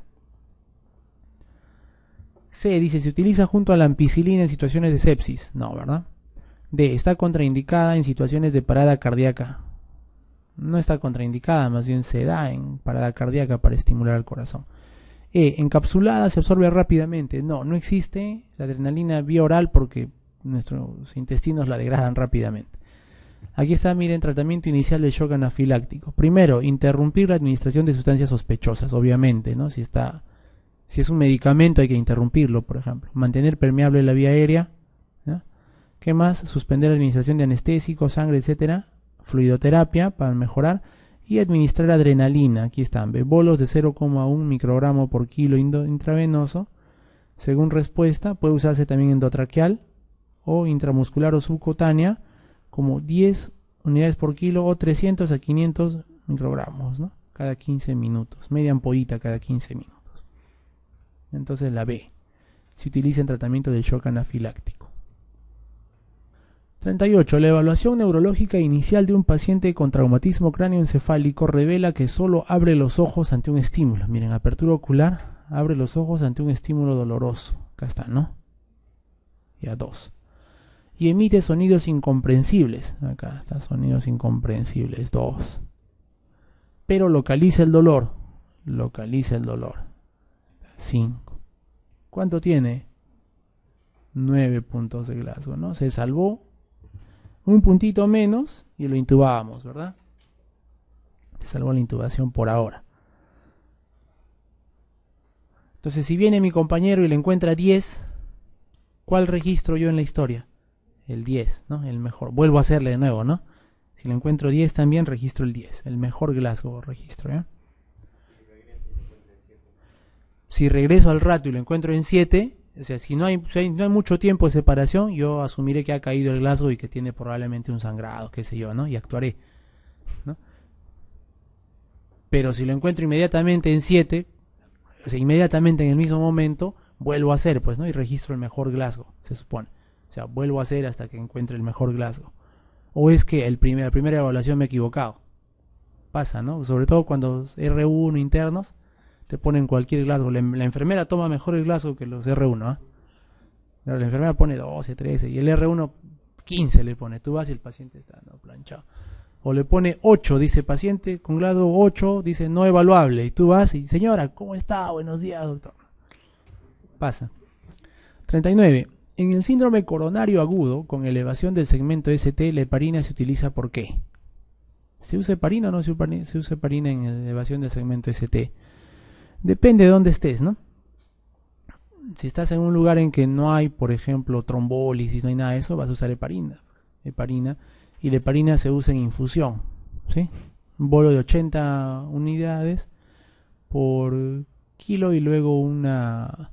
C dice, se utiliza junto a la ampicilina en situaciones de sepsis. No, ¿verdad? D, está contraindicada en situaciones de parada cardíaca. No está contraindicada, más bien se da en parada cardíaca para estimular al corazón. E, encapsulada, se absorbe rápidamente. No, no existe la adrenalina vía oral porque nuestros intestinos la degradan rápidamente. Aquí está, miren, tratamiento inicial de shock anafiláctico. Primero, interrumpir la administración de sustancias sospechosas, obviamente, ¿no? Si es un medicamento hay que interrumpirlo, por ejemplo. Mantener permeable la vía aérea, ¿no? ¿Qué más? Suspender la administración de anestésicos, sangre, etcétera. Fluidoterapia para mejorar. Y administrar adrenalina. Aquí están, bolos de 0,1 microgramo por kilo intravenoso. Según respuesta, puede usarse también endotraqueal o intramuscular o subcutánea como 10 unidades por kilo o 300 a 500 microgramos, ¿no? cada 15 minutos, media ampollita cada 15 minutos. Entonces la B, se utiliza en tratamiento del shock anafiláctico. 38. La evaluación neurológica inicial de un paciente con traumatismo cráneoencefálico revela que solo abre los ojos ante un estímulo. Miren, apertura ocular, abre los ojos ante un estímulo doloroso. Acá está, ¿no? Ya 2. Y emite sonidos incomprensibles. Acá está, sonidos incomprensibles. 2. Pero localiza el dolor. Localiza el dolor. 5. ¿Cuánto tiene? 9 puntos de Glasgow, ¿no? Se salvó un puntito menos y lo intubábamos, ¿verdad? Se salvó la intubación por ahora. Entonces, si viene mi compañero y le encuentra 10, ¿cuál registro yo en la historia? El 10, ¿no? El mejor. Vuelvo a hacerle de nuevo, ¿no? Si le encuentro 10 también, registro el 10. El mejor Glasgow registro, ¿eh? Si regreso al rato y lo encuentro en 7, o sea, si no hay mucho tiempo de separación, yo asumiré que ha caído el Glasgow y que tiene probablemente un sangrado, qué sé yo, ¿no? Y actuaré, ¿no? Pero si lo encuentro inmediatamente en 7, o sea, inmediatamente en el mismo momento, vuelvo a hacer, pues, ¿no? Y registro el mejor Glasgow, se supone. O sea, vuelvo a hacer hasta que encuentre el mejor Glasgow. O es que la primera evaluación me he equivocado. Pasa, ¿no? Sobre todo cuando R1 internos, te ponen cualquier Glasgow. La enfermera toma mejor el Glasgow que los R1, ¿eh? La enfermera pone 12, 13 y el R1 15 le pone. Tú vas y el paciente está, ¿no?, planchado. O le pone 8, dice paciente con Glasgow 8, dice no evaluable. Y tú vas y, señora, ¿cómo está? Buenos días, doctor. Pasa. 39. En el síndrome coronario agudo, con elevación del segmento ST, la heparina se utiliza ¿por qué? ¿Se usa heparina o no se usa heparina en elevación del segmento ST? Depende de dónde estés, ¿no? Si estás en un lugar en que no hay, por ejemplo, trombólisis, no hay nada de eso, vas a usar heparina. Y la heparina se usa en infusión, ¿sí? Un bolo de 80 unidades por kilo y luego una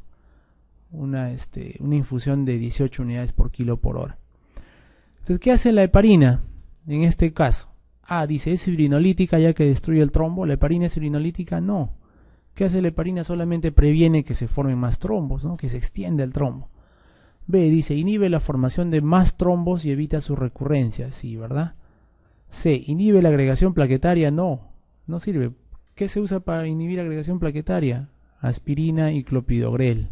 infusión de 18 unidades por kilo por hora. Entonces, ¿qué hace la heparina en este caso? Dice, ¿es fibrinolítica ya que destruye el trombo? ¿La heparina es fibrinolítica? No. ¿Qué hace la heparina? Solamente previene que se formen más trombos, ¿no? Que se extienda el trombo. B, dice, inhibe la formación de más trombos y evita su recurrencia. Sí, ¿verdad? C, inhibe la agregación plaquetaria. No, no sirve. ¿Qué se usa para inhibir agregación plaquetaria? Aspirina y clopidogrel.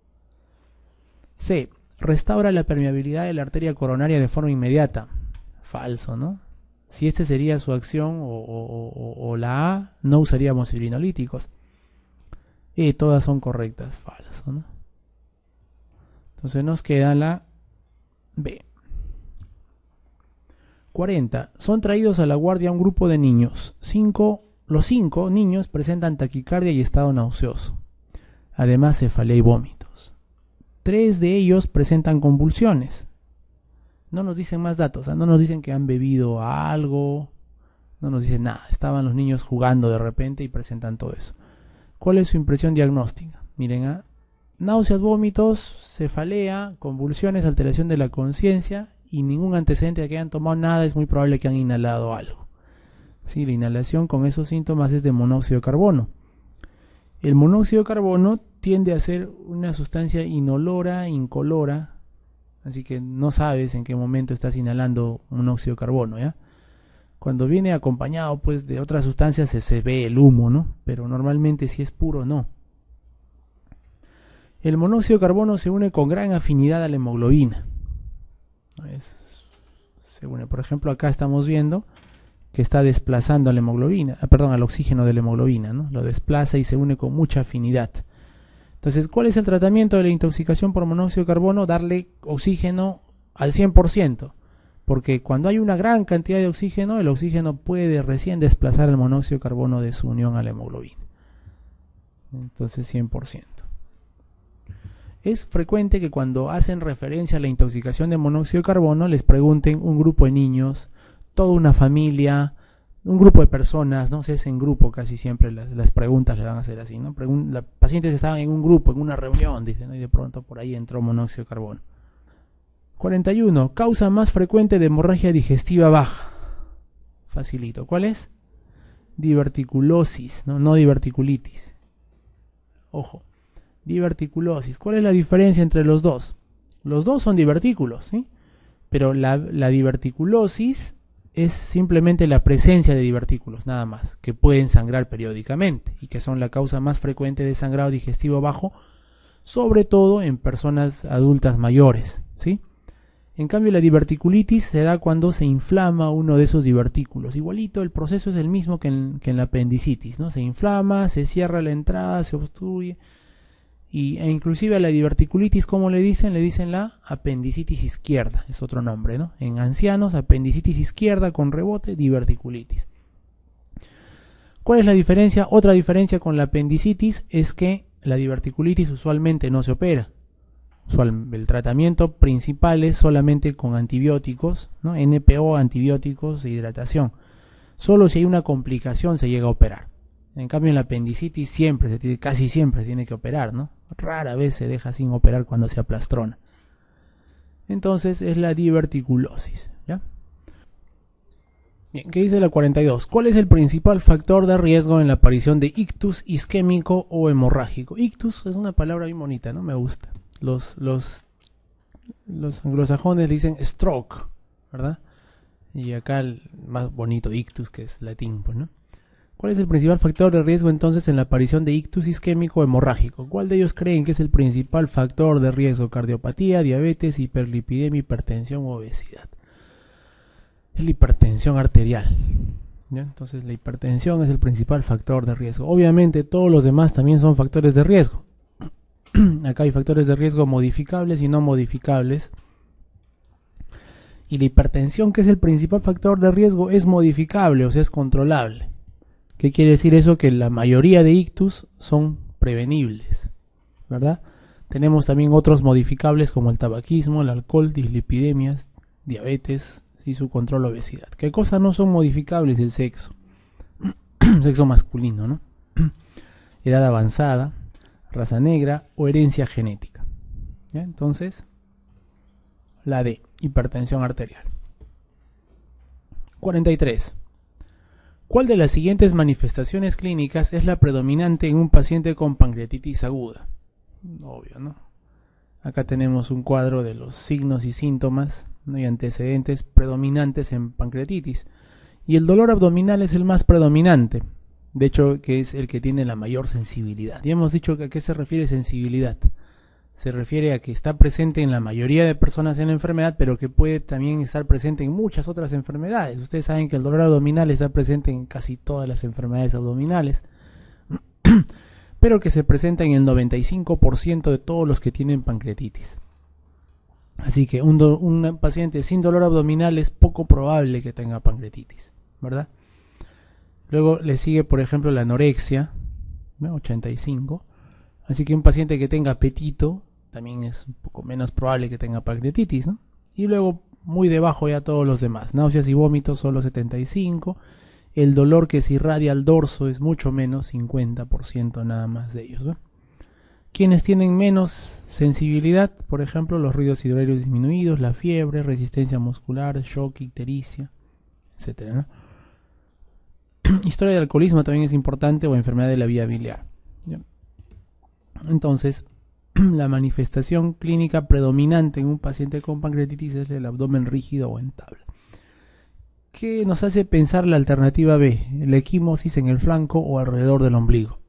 C, restaura la permeabilidad de la arteria coronaria de forma inmediata. Falso, ¿no? Si esta sería su acción o la A, no usaríamos fibrinolíticos. Todas son correctas. Falso, ¿no? Entonces nos queda la B. 40. Son traídos a la guardia un grupo de niños. Los 5 niños presentan taquicardia y estado nauseoso. Además, cefalea y vómitos. 3 de ellos presentan convulsiones. No nos dicen más datos, no nos dicen que han bebido algo, no nos dicen nada. Estaban los niños jugando de repente y presentan todo eso. ¿Cuál es su impresión diagnóstica? Miren, náuseas, vómitos, cefalea, convulsiones, alteración de la conciencia y ningún antecedente de que hayan tomado nada. Es muy probable que han inhalado algo. Sí, la inhalación con esos síntomas es de monóxido de carbono. El monóxido de carbono tiende a ser una sustancia inolora, incolora, así que no sabes en qué momento estás inhalando monóxido de carbono, ¿ya? Cuando viene acompañado pues de otras sustancias se ve el humo, ¿no? Pero normalmente si es puro, no. El monóxido de carbono se une con gran afinidad a la hemoglobina. Se une, por ejemplo, acá estamos viendo que está desplazando a la hemoglobina, al oxígeno de la hemoglobina, ¿no? Lo desplaza y se une con mucha afinidad. Entonces, ¿cuál es el tratamiento de la intoxicación por monóxido de carbono? Darle oxígeno al 100%, porque cuando hay una gran cantidad de oxígeno, el oxígeno puede recién desplazar el monóxido de carbono de su unión a la hemoglobina. Entonces, 100%. Es frecuente que cuando hacen referencia a la intoxicación de monóxido de carbono, les pregunten un grupo de niños, toda una familia, un grupo de personas, ¿no? Se es en grupo casi siempre las preguntas le van a hacer así, ¿no? Los pacientes estaban en un grupo, en una reunión, dicen, ¿no? Y de pronto por ahí entró monóxido de carbono. 41. Causa más frecuente de hemorragia digestiva baja. Facilito. ¿Cuál es? diverticulosis, ¿no? No diverticulitis. Ojo, diverticulosis. ¿Cuál es la diferencia entre los dos? Los dos son divertículos, ¿sí? Pero la diverticulosis es simplemente la presencia de divertículos, nada más, que pueden sangrar periódicamente y que son la causa más frecuente de sangrado digestivo bajo, sobre todo en personas adultas mayores, ¿sí? En cambio, la diverticulitis se da cuando se inflama uno de esos divertículos. Igualito, el proceso es el mismo que en la apendicitis, ¿no? Se inflama, se cierra la entrada, se obstruye. E inclusive a la diverticulitis, ¿cómo le dicen? Le dicen la apendicitis izquierda, es otro nombre, ¿no? En ancianos, apendicitis izquierda con rebote, diverticulitis. ¿Cuál es la diferencia? Otra diferencia con la apendicitis es que la diverticulitis usualmente no se opera. El tratamiento principal es solamente con antibióticos, ¿no? NPO, antibióticos e hidratación. Solo si hay una complicación se llega a operar. En cambio, en la apendicitis casi siempre se tiene que operar, ¿no? Rara vez se deja sin operar cuando se aplastrona. Entonces es la diverticulosis, ¿ya? Bien, ¿qué dice la 42? ¿Cuál es el principal factor de riesgo en la aparición de ictus isquémico o hemorrágico? Ictus es una palabra bien bonita, ¿no? Me gusta. Los anglosajones le dicen stroke, ¿verdad? Y acá el más bonito ictus, que es latín, pues, ¿no? ¿Cuál es el principal factor de riesgo entonces en la aparición de ictus isquémico o hemorrágico? ¿Cuál de ellos creen que es el principal factor de riesgo? Cardiopatía, diabetes, hiperlipidemia, hipertensión u obesidad. Es la hipertensión arterial, ¿ya? Entonces la hipertensión es el principal factor de riesgo. Obviamente todos los demás también son factores de riesgo. Acá hay factores de riesgo modificables y no modificables. Y la hipertensión, que es el principal factor de riesgo, es modificable, o sea, es controlable. ¿Qué quiere decir eso? Que la mayoría de ictus son prevenibles, ¿verdad? Tenemos también otros modificables como el tabaquismo, el alcohol, dislipidemias, diabetes y su control, obesidad. ¿Qué cosas no son modificables? El sexo. Sexo masculino, ¿no? Edad avanzada, raza negra o herencia genética. ¿Ya? Entonces, la D, hipertensión arterial. 43. ¿Cuál de las siguientes manifestaciones clínicas es la predominante en un paciente con pancreatitis aguda? Obvio, ¿no? Acá tenemos un cuadro de los signos y síntomas, ¿no? Y antecedentes predominantes en pancreatitis. Y el dolor abdominal es el más predominante. De hecho, que es el que tiene la mayor sensibilidad. Ya hemos dicho que a qué se refiere sensibilidad. Se refiere a que está presente en la mayoría de personas en la enfermedad, pero que puede también estar presente en muchas otras enfermedades. Ustedes saben que el dolor abdominal está presente en casi todas las enfermedades abdominales, pero que se presenta en el 95% de todos los que tienen pancreatitis. Así que un paciente sin dolor abdominal es poco probable que tenga pancreatitis, ¿verdad? Luego le sigue, por ejemplo, la anorexia, ¿no? 85. Así que un paciente que tenga apetito también es un poco menos probable que tenga pancreatitis, ¿no? Y luego muy debajo ya todos los demás. Náuseas y vómitos solo 75. El dolor que se irradia al dorso es mucho menos, 50% nada más de ellos, ¿no? Quienes tienen menos sensibilidad, por ejemplo, los ruidos hidroaéreos disminuidos, la fiebre, resistencia muscular, shock, ictericia, etcétera, ¿no? Historia de alcoholismo también es importante, o enfermedad de la vía biliar, ¿ya? Entonces, la manifestación clínica predominante en un paciente con pancreatitis es el abdomen rígido o en tabla. ¿Qué nos hace pensar la alternativa B? La equimosis en el flanco o alrededor del ombligo.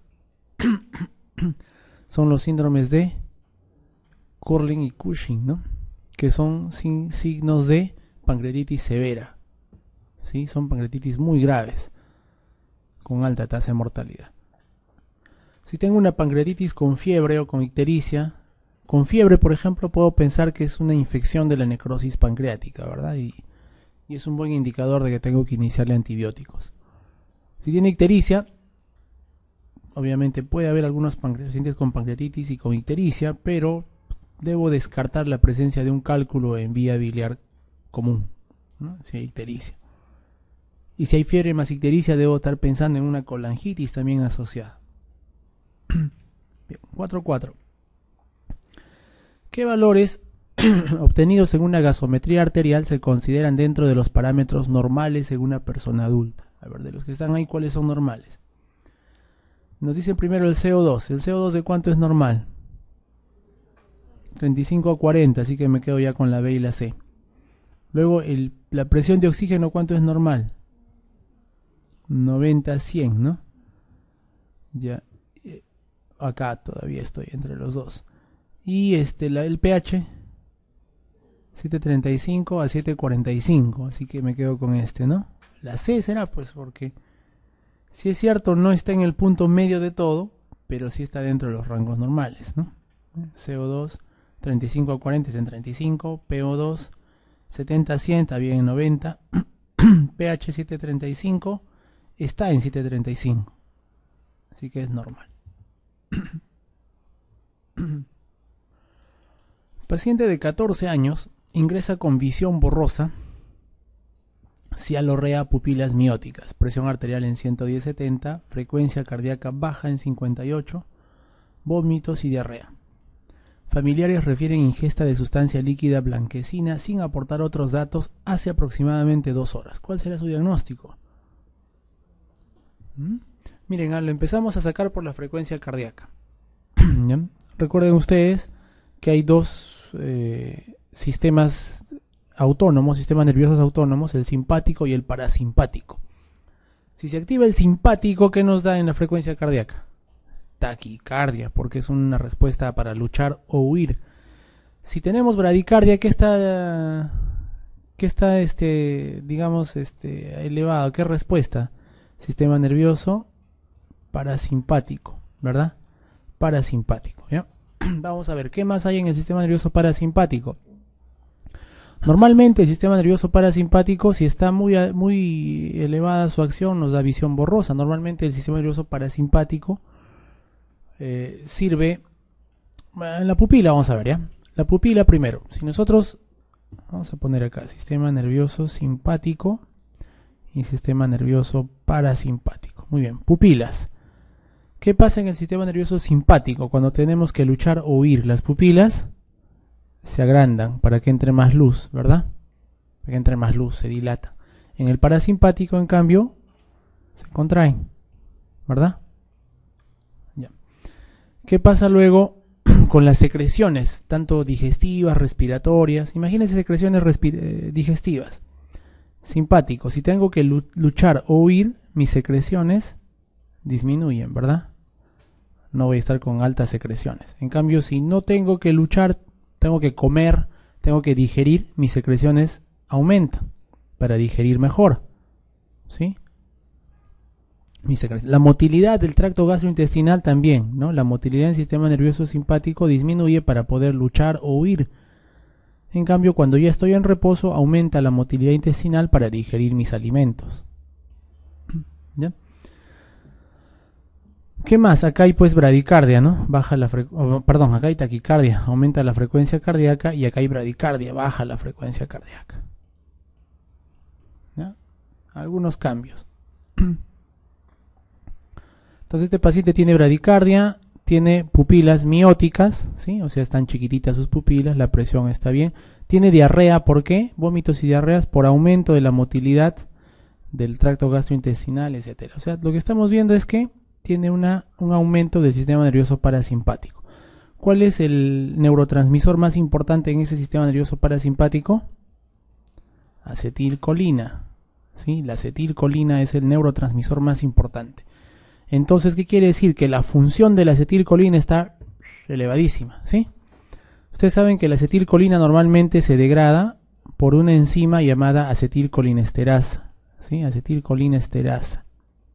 Son los síndromes de Curling y Cushing, ¿no? Que son signos de pancreatitis severa, ¿sí? Son pancreatitis muy graves, con alta tasa de mortalidad. Si tengo una pancreatitis con fiebre o con ictericia, con fiebre, por ejemplo, puedo pensar que es una infección de la necrosis pancreática, ¿verdad? Y es un buen indicador de que tengo que iniciarle antibióticos. Si tiene ictericia, obviamente puede haber algunos pacientes con pancreatitis y con ictericia, pero debo descartar la presencia de un cálculo en vía biliar común, ¿no? Si hay ictericia. Y si hay fiebre más ictericia, debo estar pensando en una colangitis también asociada. 4.4. ¿Qué valores obtenidos en una gasometría arterial se consideran dentro de los parámetros normales en una persona adulta? A ver, de los que están ahí, ¿cuáles son normales? Nos dicen primero el CO2. ¿El CO2 de cuánto es normal? 35 a 40, así que me quedo ya con la B y la C. Luego, la presión de oxígeno, ¿cuánto es normal? 90 a 100, ¿no? Ya. Acá todavía estoy entre los dos. Y el pH, 735 a 745, así que me quedo con ¿no? La C será, pues, porque si es cierto, no está en el punto medio de todo, pero sí está dentro de los rangos normales, ¿no? CO2, 35 a 40 está en 35, PO2, 70 a 100 está bien en 90, pH 735 está en 735, así que es normal. Paciente de 14 años ingresa con visión borrosa, cialorrea, pupilas mióticas, presión arterial en 110/70, frecuencia cardíaca baja en 58, vómitos y diarrea. Familiares refieren ingesta de sustancia líquida blanquecina sin aportar otros datos hace aproximadamente 2 horas. ¿Cuál será su diagnóstico? Miren, lo empezamos a sacar por la frecuencia cardíaca. ¿Ya? Recuerden ustedes que hay dos sistemas autónomos, sistemas nerviosos autónomos, el simpático y el parasimpático. Si se activa el simpático, ¿qué nos da en la frecuencia cardíaca? Taquicardia, porque es una respuesta para luchar o huir. Si tenemos bradicardia, ¿qué está elevado? ¿Qué respuesta? Sistema nervioso parasimpático, ¿verdad? Parasimpático, ¿ya? Vamos a ver, ¿qué más hay en el sistema nervioso parasimpático? Normalmente el sistema nervioso parasimpático, si está muy elevada su acción, nos da visión borrosa. Normalmente el sistema nervioso parasimpático sirve en la pupila. Vamos a ver, ¿ya? La pupila primero. Si nosotros, vamos a poner acá, sistema nervioso simpático y sistema nervioso parasimpático. Muy bien, pupilas. ¿Qué pasa en el sistema nervioso simpático? Cuando tenemos que luchar o huir, las pupilas se agrandan para que entre más luz, ¿verdad? Para que entre más luz, se dilata. En el parasimpático, en cambio, se contraen, ¿verdad? Ya. ¿Qué pasa luego con las secreciones, tanto digestivas, respiratorias? Imagínense secreciones digestivas. Simpático, si tengo que luchar o huir, mis secreciones disminuyen, ¿verdad? No voy a estar con altas secreciones. En cambio, si no tengo que luchar, tengo que comer, tengo que digerir, mis secreciones aumentan para digerir mejor, ¿sí? La motilidad del tracto gastrointestinal también, ¿no? La motilidad del sistema nervioso simpático disminuye para poder luchar o huir. En cambio, cuando ya estoy en reposo, aumenta la motilidad intestinal para digerir mis alimentos. ¿Ya? ¿Qué más? Acá hay pues bradicardia, ¿no? Acá hay taquicardia, aumenta la frecuencia cardíaca, y acá hay bradicardia, baja la frecuencia cardíaca. ¿Ya? Algunos cambios. Entonces este paciente tiene bradicardia, tiene pupilas mióticas, ¿sí? O sea, están chiquititas sus pupilas, la presión está bien. Tiene diarrea, ¿por qué? Vómitos y diarreas por aumento de la motilidad del tracto gastrointestinal, etcétera. O sea, lo que estamos viendo es que tiene un aumento del sistema nervioso parasimpático. ¿Cuál es el neurotransmisor más importante en ese sistema nervioso parasimpático? Acetilcolina. ¿Sí? La acetilcolina es el neurotransmisor más importante. Entonces, ¿qué quiere decir? Que la función de la acetilcolina está elevadísima, ¿sí? Ustedes saben que la acetilcolina normalmente se degrada por una enzima llamada acetilcolinesterasa, ¿sí? Acetilcolinesterasa.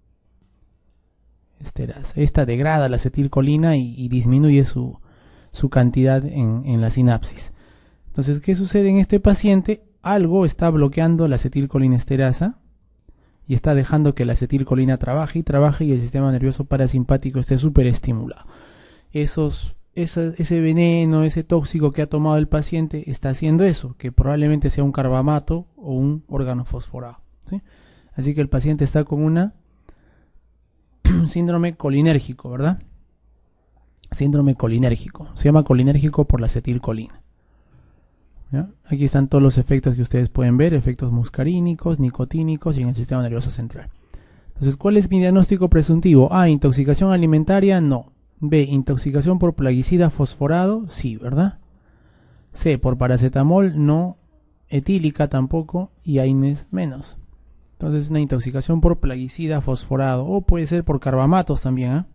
Esta degrada la acetilcolina y disminuye su cantidad en la sinapsis. Entonces, ¿qué sucede en este paciente? Algo está bloqueando la acetilcolinesterasa y está dejando que la acetilcolina trabaje y el sistema nervioso parasimpático esté súper estimulado. Ese veneno, ese tóxico que ha tomado el paciente está haciendo eso, que probablemente sea un carbamato o un órgano fosforado, ¿sí? Así que el paciente está con un síndrome colinérgico, ¿verdad? Síndrome colinérgico. Se llama colinérgico por la acetilcolina. ¿Ya? Aquí están todos los efectos que ustedes pueden ver, efectos muscarínicos, nicotínicos y en el sistema nervioso central. Entonces, ¿cuál es mi diagnóstico presuntivo? A, intoxicación alimentaria, no. B, intoxicación por plaguicida fosforado, sí, ¿verdad? C, por paracetamol, no. Etílica tampoco, y AINES menos. Entonces, una intoxicación por plaguicida fosforado, o puede ser por carbamatos también, ¿eh?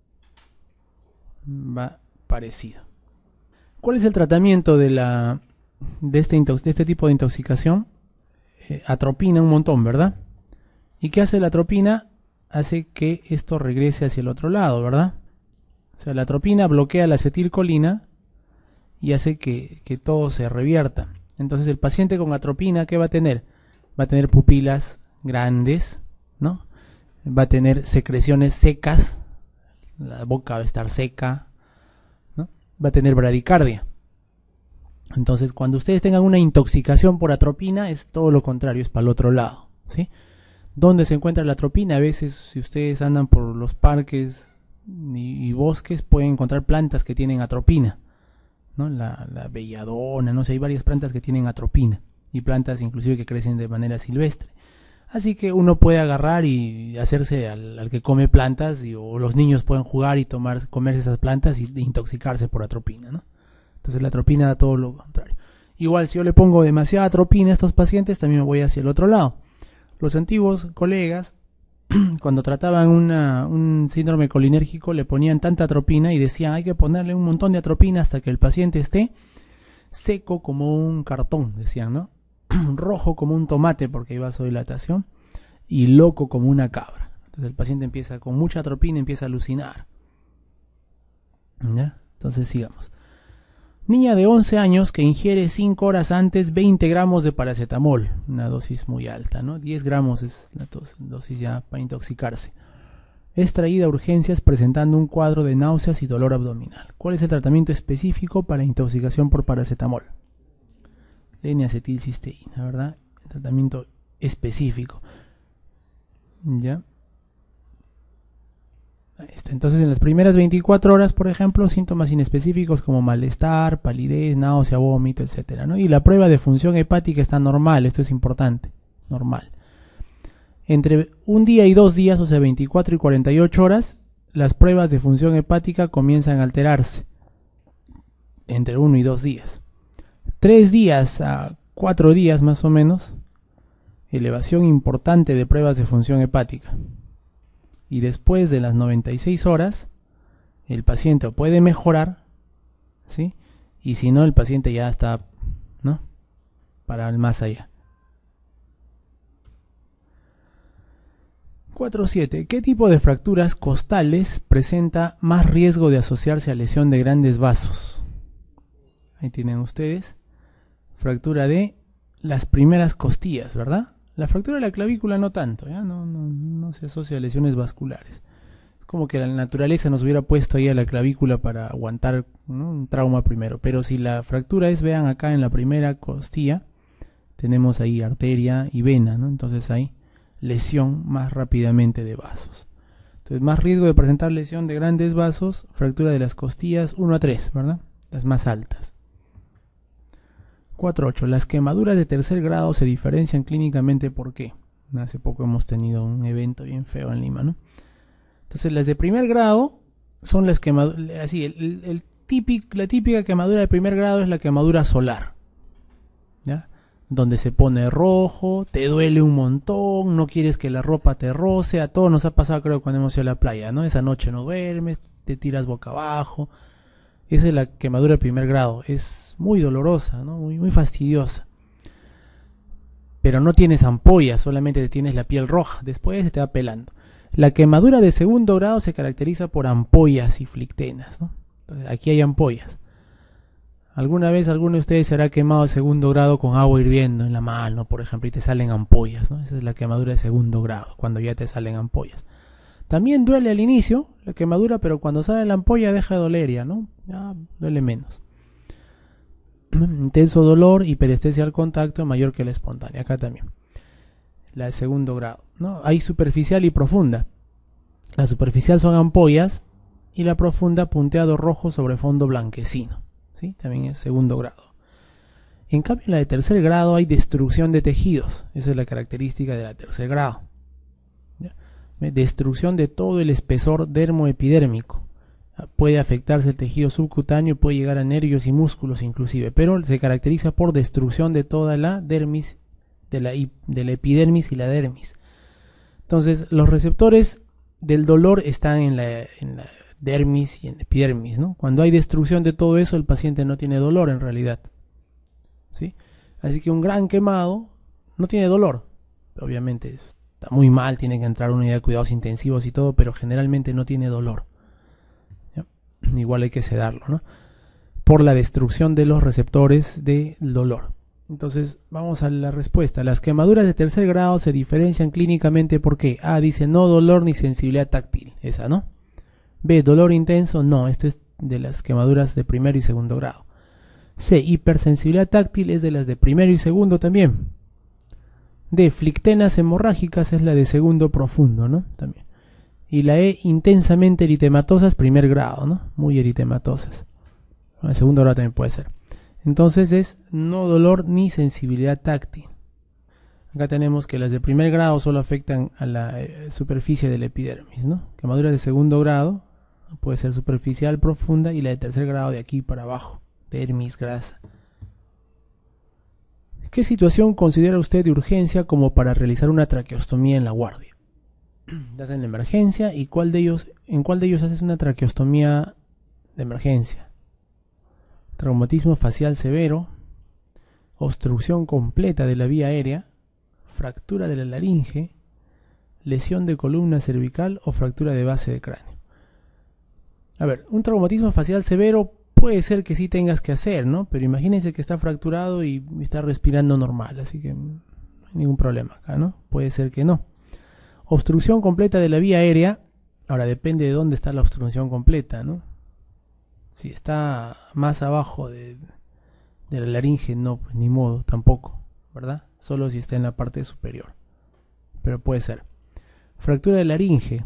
Va parecido. ¿Cuál es el tratamiento de este tipo de intoxicación? Atropina un montón, ¿verdad? ¿Y qué hace la atropina? Hace que esto regrese hacia el otro lado, ¿verdad? O sea, la atropina bloquea la acetilcolina y hace que todo se revierta. Entonces el paciente con atropina, ¿qué va a tener? Va a tener pupilas grandes, ¿no? Va a tener secreciones secas, la boca va a estar seca, ¿no? Va a tener bradicardia. Entonces, cuando ustedes tengan una intoxicación por atropina, es todo lo contrario, es para el otro lado, ¿sí? ¿Dónde se encuentra la atropina? A veces, si ustedes andan por los parques y bosques, pueden encontrar plantas que tienen atropina, ¿no? La belladona, no sé, hay varias plantas que tienen atropina y plantas inclusive que crecen de manera silvestre. Así que uno puede agarrar y hacerse al que come plantas, o los niños pueden jugar y comerse esas plantas y intoxicarse por atropina, ¿no? Entonces la atropina da todo lo contrario. Igual, si yo le pongo demasiada atropina a estos pacientes, también me voy hacia el otro lado. Los antiguos colegas, cuando trataban un síndrome colinérgico, le ponían tanta atropina y decían, hay que ponerle un montón de atropina hasta que el paciente esté seco como un cartón, decían, ¿no? Rojo como un tomate porque hay vasodilatación y loco como una cabra. Entonces el paciente empieza con mucha atropina, empieza a alucinar. ¿Ya? Entonces sigamos. Niña de 11 años que ingiere 5 horas antes 20 gramos de paracetamol, una dosis muy alta, ¿no? 10 gramos es la dosis ya para intoxicarse. Es traída a urgencias presentando un cuadro de náuseas y dolor abdominal. ¿Cuál es el tratamiento específico para intoxicación por paracetamol? N-acetilcisteína, ¿verdad? El tratamiento específico. ¿Ya? Ahí está. Entonces, en las primeras 24 horas, por ejemplo, síntomas inespecíficos como malestar, palidez, náusea, vómito, etcétera, ¿no? Y la prueba de función hepática está normal, esto es importante, normal. Entre un día y 2 días, o sea, 24 y 48 horas, las pruebas de función hepática comienzan a alterarse. Entre 1 y 2 días. 3 días a 4 días más o menos, elevación importante de pruebas de función hepática. Y después de las 96 horas, el paciente puede mejorar, ¿sí? Y si no, el paciente ya está, ¿no?, para el más allá. 4.7. ¿Qué tipo de fracturas costales presenta más riesgo de asociarse a lesión de grandes vasos? Ahí tienen ustedes. Fractura de las primeras costillas, ¿verdad? La fractura de la clavícula no tanto, ¿ya? No se asocia a lesiones vasculares. Es como que la naturaleza nos hubiera puesto ahí a la clavícula para aguantar, ¿no?, un trauma primero. Pero si la fractura es, vean acá en la primera costilla, tenemos ahí arteria y vena, ¿no? Entonces hay lesión más rápidamente de vasos. Entonces, más riesgo de presentar lesión de grandes vasos, fractura de las costillas 1 a 3, ¿verdad? Las más altas. 4.8. Las quemaduras de tercer grado se diferencian clínicamente ¿por qué? Hace poco hemos tenido un evento bien feo en Lima, ¿no? Entonces, las de primer grado son las quemaduras, así, la típica quemadura de primer grado es la quemadura solar, ¿ya? Donde se pone rojo, te duele un montón, no quieres que la ropa te roce. A todos nos ha pasado, creo, cuando hemos ido a la playa, ¿no? Esa noche no duermes, te tiras boca abajo. Esa es la quemadura de primer grado. Es muy dolorosa, ¿no? Muy fastidiosa. Pero no tienes ampollas, solamente tienes la piel roja. Después se te va pelando. La quemadura de segundo grado se caracteriza por ampollas y flictenas, ¿no? Entonces, aquí hay ampollas. ¿Alguna vez alguno de ustedes se hará quemado de segundo grado con agua hirviendo en la mano, por ejemplo, y te salen ampollas, ¿no? Esa es la quemadura de segundo grado, cuando ya te salen ampollas. También duele al inicio la quemadura, pero cuando sale la ampolla deja de doler ya, ¿no? Ya duele menos. Intenso dolor y perestesia al contacto mayor que la espontánea. Acá también. La de segundo grado, ¿no? Hay superficial y profunda. La superficial son ampollas y la profunda punteado rojo sobre fondo blanquecino. ¿Sí? También es segundo grado. En cambio, en la de tercer grado hay destrucción de tejidos. Esa es la característica de la tercer grado. ¿Ya? destrucción de todo el espesor dermoepidérmico. Puede afectarse el tejido subcutáneo, puede llegar a nervios y músculos inclusive, pero se caracteriza por destrucción de toda la dermis, de la epidermis y la dermis. Entonces, los receptores del dolor están en la dermis y en la epidermis, ¿no? Cuando hay destrucción de todo eso, el paciente no tiene dolor en realidad, ¿sí? Así que un gran quemado no tiene dolor. Obviamente está muy mal, tiene que entrar a una unidad de cuidados intensivos y todo, pero generalmente no tiene dolor. ¿Ya? Igual hay que sedarlo, ¿no? Por la destrucción de los receptores del dolor. Entonces, vamos a la respuesta. Las quemaduras de tercer grado se diferencian clínicamente porque A dice no dolor ni sensibilidad táctil. Esa, ¿no? B, dolor intenso. No, esto es de las quemaduras de primero y segundo grado. C, hipersensibilidad táctil es de las de primero y segundo también. D, flictenas hemorrágicas es la de segundo profundo, ¿no? También. Y la E, intensamente eritematosas, primer grado, ¿no? Muy eritematosas. El segundo grado también puede ser. Entonces es no dolor ni sensibilidad táctil. Acá tenemos que las de primer grado solo afectan a la superficie de la epidermis, ¿no? Quemaduras de segundo grado puede ser superficial, profunda, y la de tercer grado de aquí para abajo, dermis, grasa. ¿Qué situación considera usted de urgencia como para realizar una traqueostomía en la guardia? Estás en la emergencia y ¿en cuál de ellos haces una traqueostomía de emergencia? Traumatismo facial severo, obstrucción completa de la vía aérea, fractura de la laringe, lesión de columna cervical o fractura de base de cráneo. A ver, un traumatismo facial severo puede ser que sí tengas que hacer, ¿no? Pero imagínense que está fracturado y está respirando normal, así que no hay ningún problema acá, ¿no? Puede ser que no. Obstrucción completa de la vía aérea, ahora depende de dónde está la obstrucción completa, ¿no? Si está más abajo de la laringe, no, pues ni modo, tampoco, ¿verdad? Solo si está en la parte superior. Pero puede ser. Fractura de laringe.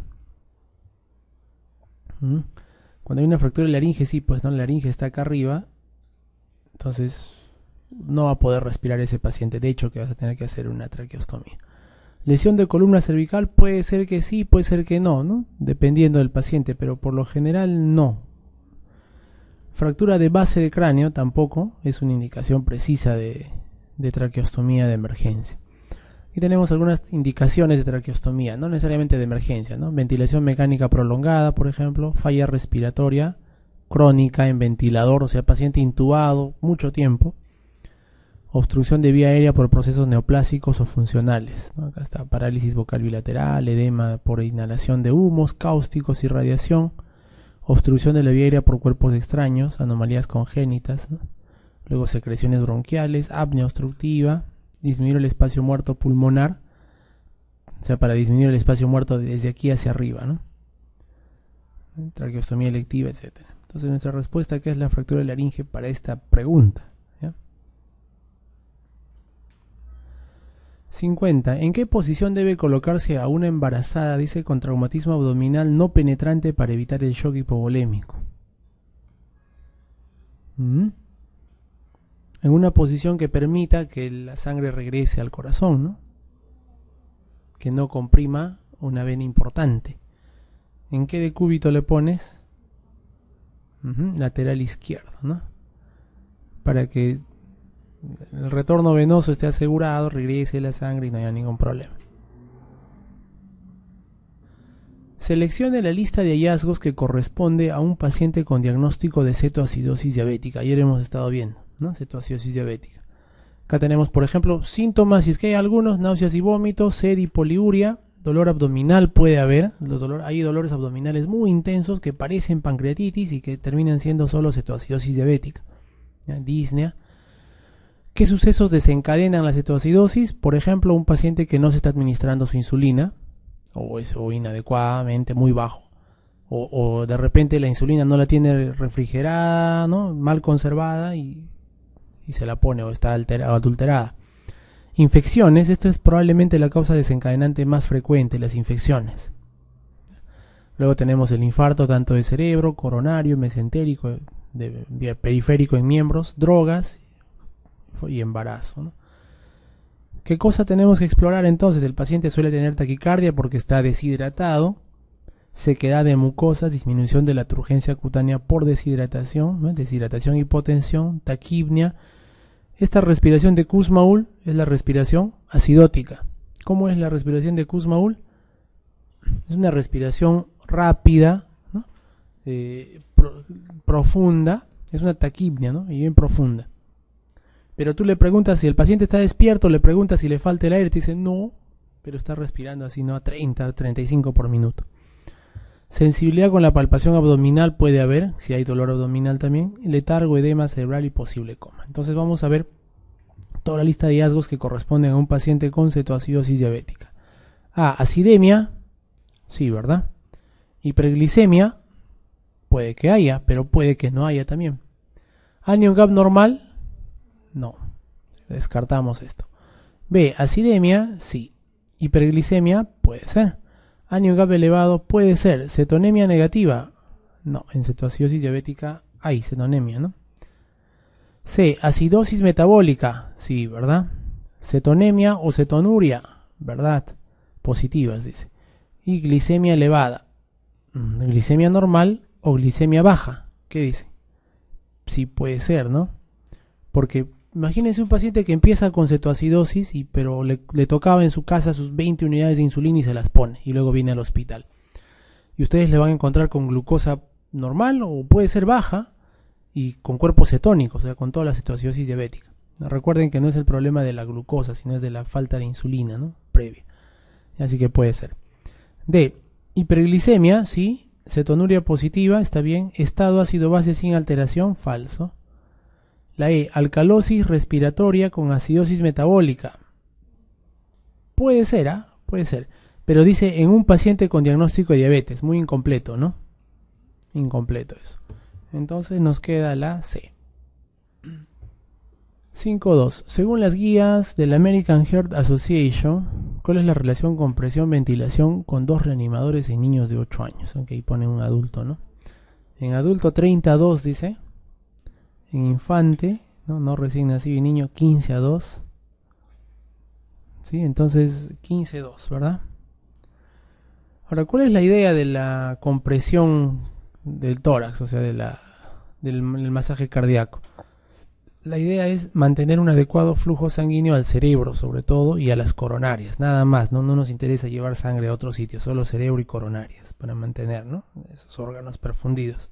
Cuando hay una fractura de laringe, sí, pues no, la laringe está acá arriba. Entonces no va a poder respirar ese paciente. De hecho, que vas a tener que hacer una traqueostomía. Lesión de columna cervical puede ser que sí, puede ser que no, ¿no? Dependiendo del paciente, pero por lo general no. Fractura de base de cráneo tampoco es una indicación precisa de traqueostomía de emergencia. Aquí tenemos algunas indicaciones de traqueostomía, no necesariamente de emergencia, ¿no? Ventilación mecánica prolongada, por ejemplo, falla respiratoria crónica en ventilador, o sea, paciente intubado mucho tiempo, obstrucción de vía aérea por procesos neoplásicos o funcionales, ¿no? Acá está parálisis vocal bilateral, edema por inhalación de humos, cáusticos y radiación, obstrucción de la vía aérea por cuerpos extraños, anomalías congénitas, ¿no? Luego secreciones bronquiales, apnea obstructiva, disminuir el espacio muerto pulmonar, o sea, para disminuir el espacio muerto desde aquí hacia arriba, ¿no? Traqueostomía electiva, etc. Entonces nuestra respuesta ¿qué es la fractura de laringe para esta pregunta? ¿Ya? 50. ¿En qué posición debe colocarse a una embarazada, dice, con traumatismo abdominal no penetrante para evitar el shock hipovolémico? En una posición que permita que la sangre regrese al corazón, ¿no? Que no comprima una vena importante. ¿En qué decúbito le pones? Lateral izquierdo, ¿no? Para que el retorno venoso esté asegurado, regrese la sangre y no haya ningún problema. Seleccione la lista de hallazgos que corresponde a un paciente con diagnóstico de cetoacidosis diabética. Ayer hemos estado viendo, ¿no? Cetoacidosis diabética. Acá tenemos, por ejemplo, síntomas, si es que hay algunos: náuseas y vómitos, sed y poliuria, dolor abdominal puede haber. Hay dolores abdominales muy intensos que parecen pancreatitis y que terminan siendo solo cetoacidosis diabética. ¿Ya? Disnea. ¿Qué sucesos desencadenan la cetoacidosis? Por ejemplo, un paciente que no se está administrando su insulina, o inadecuadamente, muy bajo, o de repente la insulina no la tiene refrigerada, ¿no? Mal conservada y se la pone, o está adulterada. Infecciones, esto es probablemente la causa desencadenante más frecuente, las infecciones. Luego tenemos el infarto tanto de cerebro, coronario, mesentérico, periférico en miembros, drogas y embarazo, ¿no? ¿Qué cosa tenemos que explorar entonces? El paciente suele tener taquicardia porque está deshidratado, sequedad de mucosas, disminución de la turgencia cutánea por deshidratación, ¿no? Deshidratación, hipotensión, taquipnia. Esta respiración de Kussmaul es la respiración acidótica. ¿Cómo es la respiración de Kussmaul? Es una respiración rápida, ¿no? Profunda, es una taquipnia, ¿no? Y bien profunda. Pero tú le preguntas si el paciente está despierto, le preguntas si le falta el aire, te dice no, pero está respirando así, ¿no? A 30, 35 por minuto. Sensibilidad con la palpación abdominal puede haber, si hay dolor abdominal también, letargo, edema cerebral y posible coma. Entonces vamos a ver toda la lista de hallazgos que corresponden a un paciente con cetoacidosis diabética. Acidemia, sí, ¿verdad? Hiperglicemia, puede que haya, pero puede que no haya también. Anion gap normal, no, descartamos esto. B, acidemia, sí. Hiperglicemia, puede ser. Anion gap elevado, puede ser. Cetonemia negativa, no, en cetoacidosis diabética hay cetonemia, ¿no? C, acidosis metabólica, sí, ¿verdad? Cetonemia o cetonuria, ¿verdad? Positivas, dice. Y glicemia elevada, glicemia normal o glicemia baja, ¿qué dice? Sí puede ser, ¿no? Porque imagínense un paciente que empieza con cetoacidosis, pero le tocaba en su casa sus 20 unidades de insulina y se las pone, y luego viene al hospital. Y ustedes le van a encontrar con glucosa normal o puede ser baja, y con cuerpo cetónico, o sea, con toda la cetoacidosis diabética. Recuerden que no es el problema de la glucosa, sino es de la falta de insulina, ¿no? Previa. Así que puede ser. D, hiperglicemia, sí. Cetonuria positiva, está bien. Estado ácido-base sin alteración, falso. La E, alcalosis respiratoria con acidosis metabólica. Puede ser, ¿ah? Puede ser. Pero dice en un paciente con diagnóstico de diabetes. Muy incompleto, ¿no? Incompleto eso. Entonces nos queda la C. 5.2. Según las guías de la American Heart Association, ¿cuál es la relación compresión-ventilación con dos reanimadores en niños de 8 años? Aunque ahí pone un adulto, ¿no? En adulto 32 dice. En infante, no recién nacido y niño 15:2. ¿Sí? Entonces 15:2, ¿verdad? Ahora, ¿cuál es la idea de la compresión del tórax, o sea, del masaje cardíaco? La idea es mantener un adecuado flujo sanguíneo al cerebro, sobre todo, y a las coronarias, nada más. No nos interesa llevar sangre a otro sitio, solo cerebro y coronarias, para mantener, ¿no?, esos órganos perfundidos.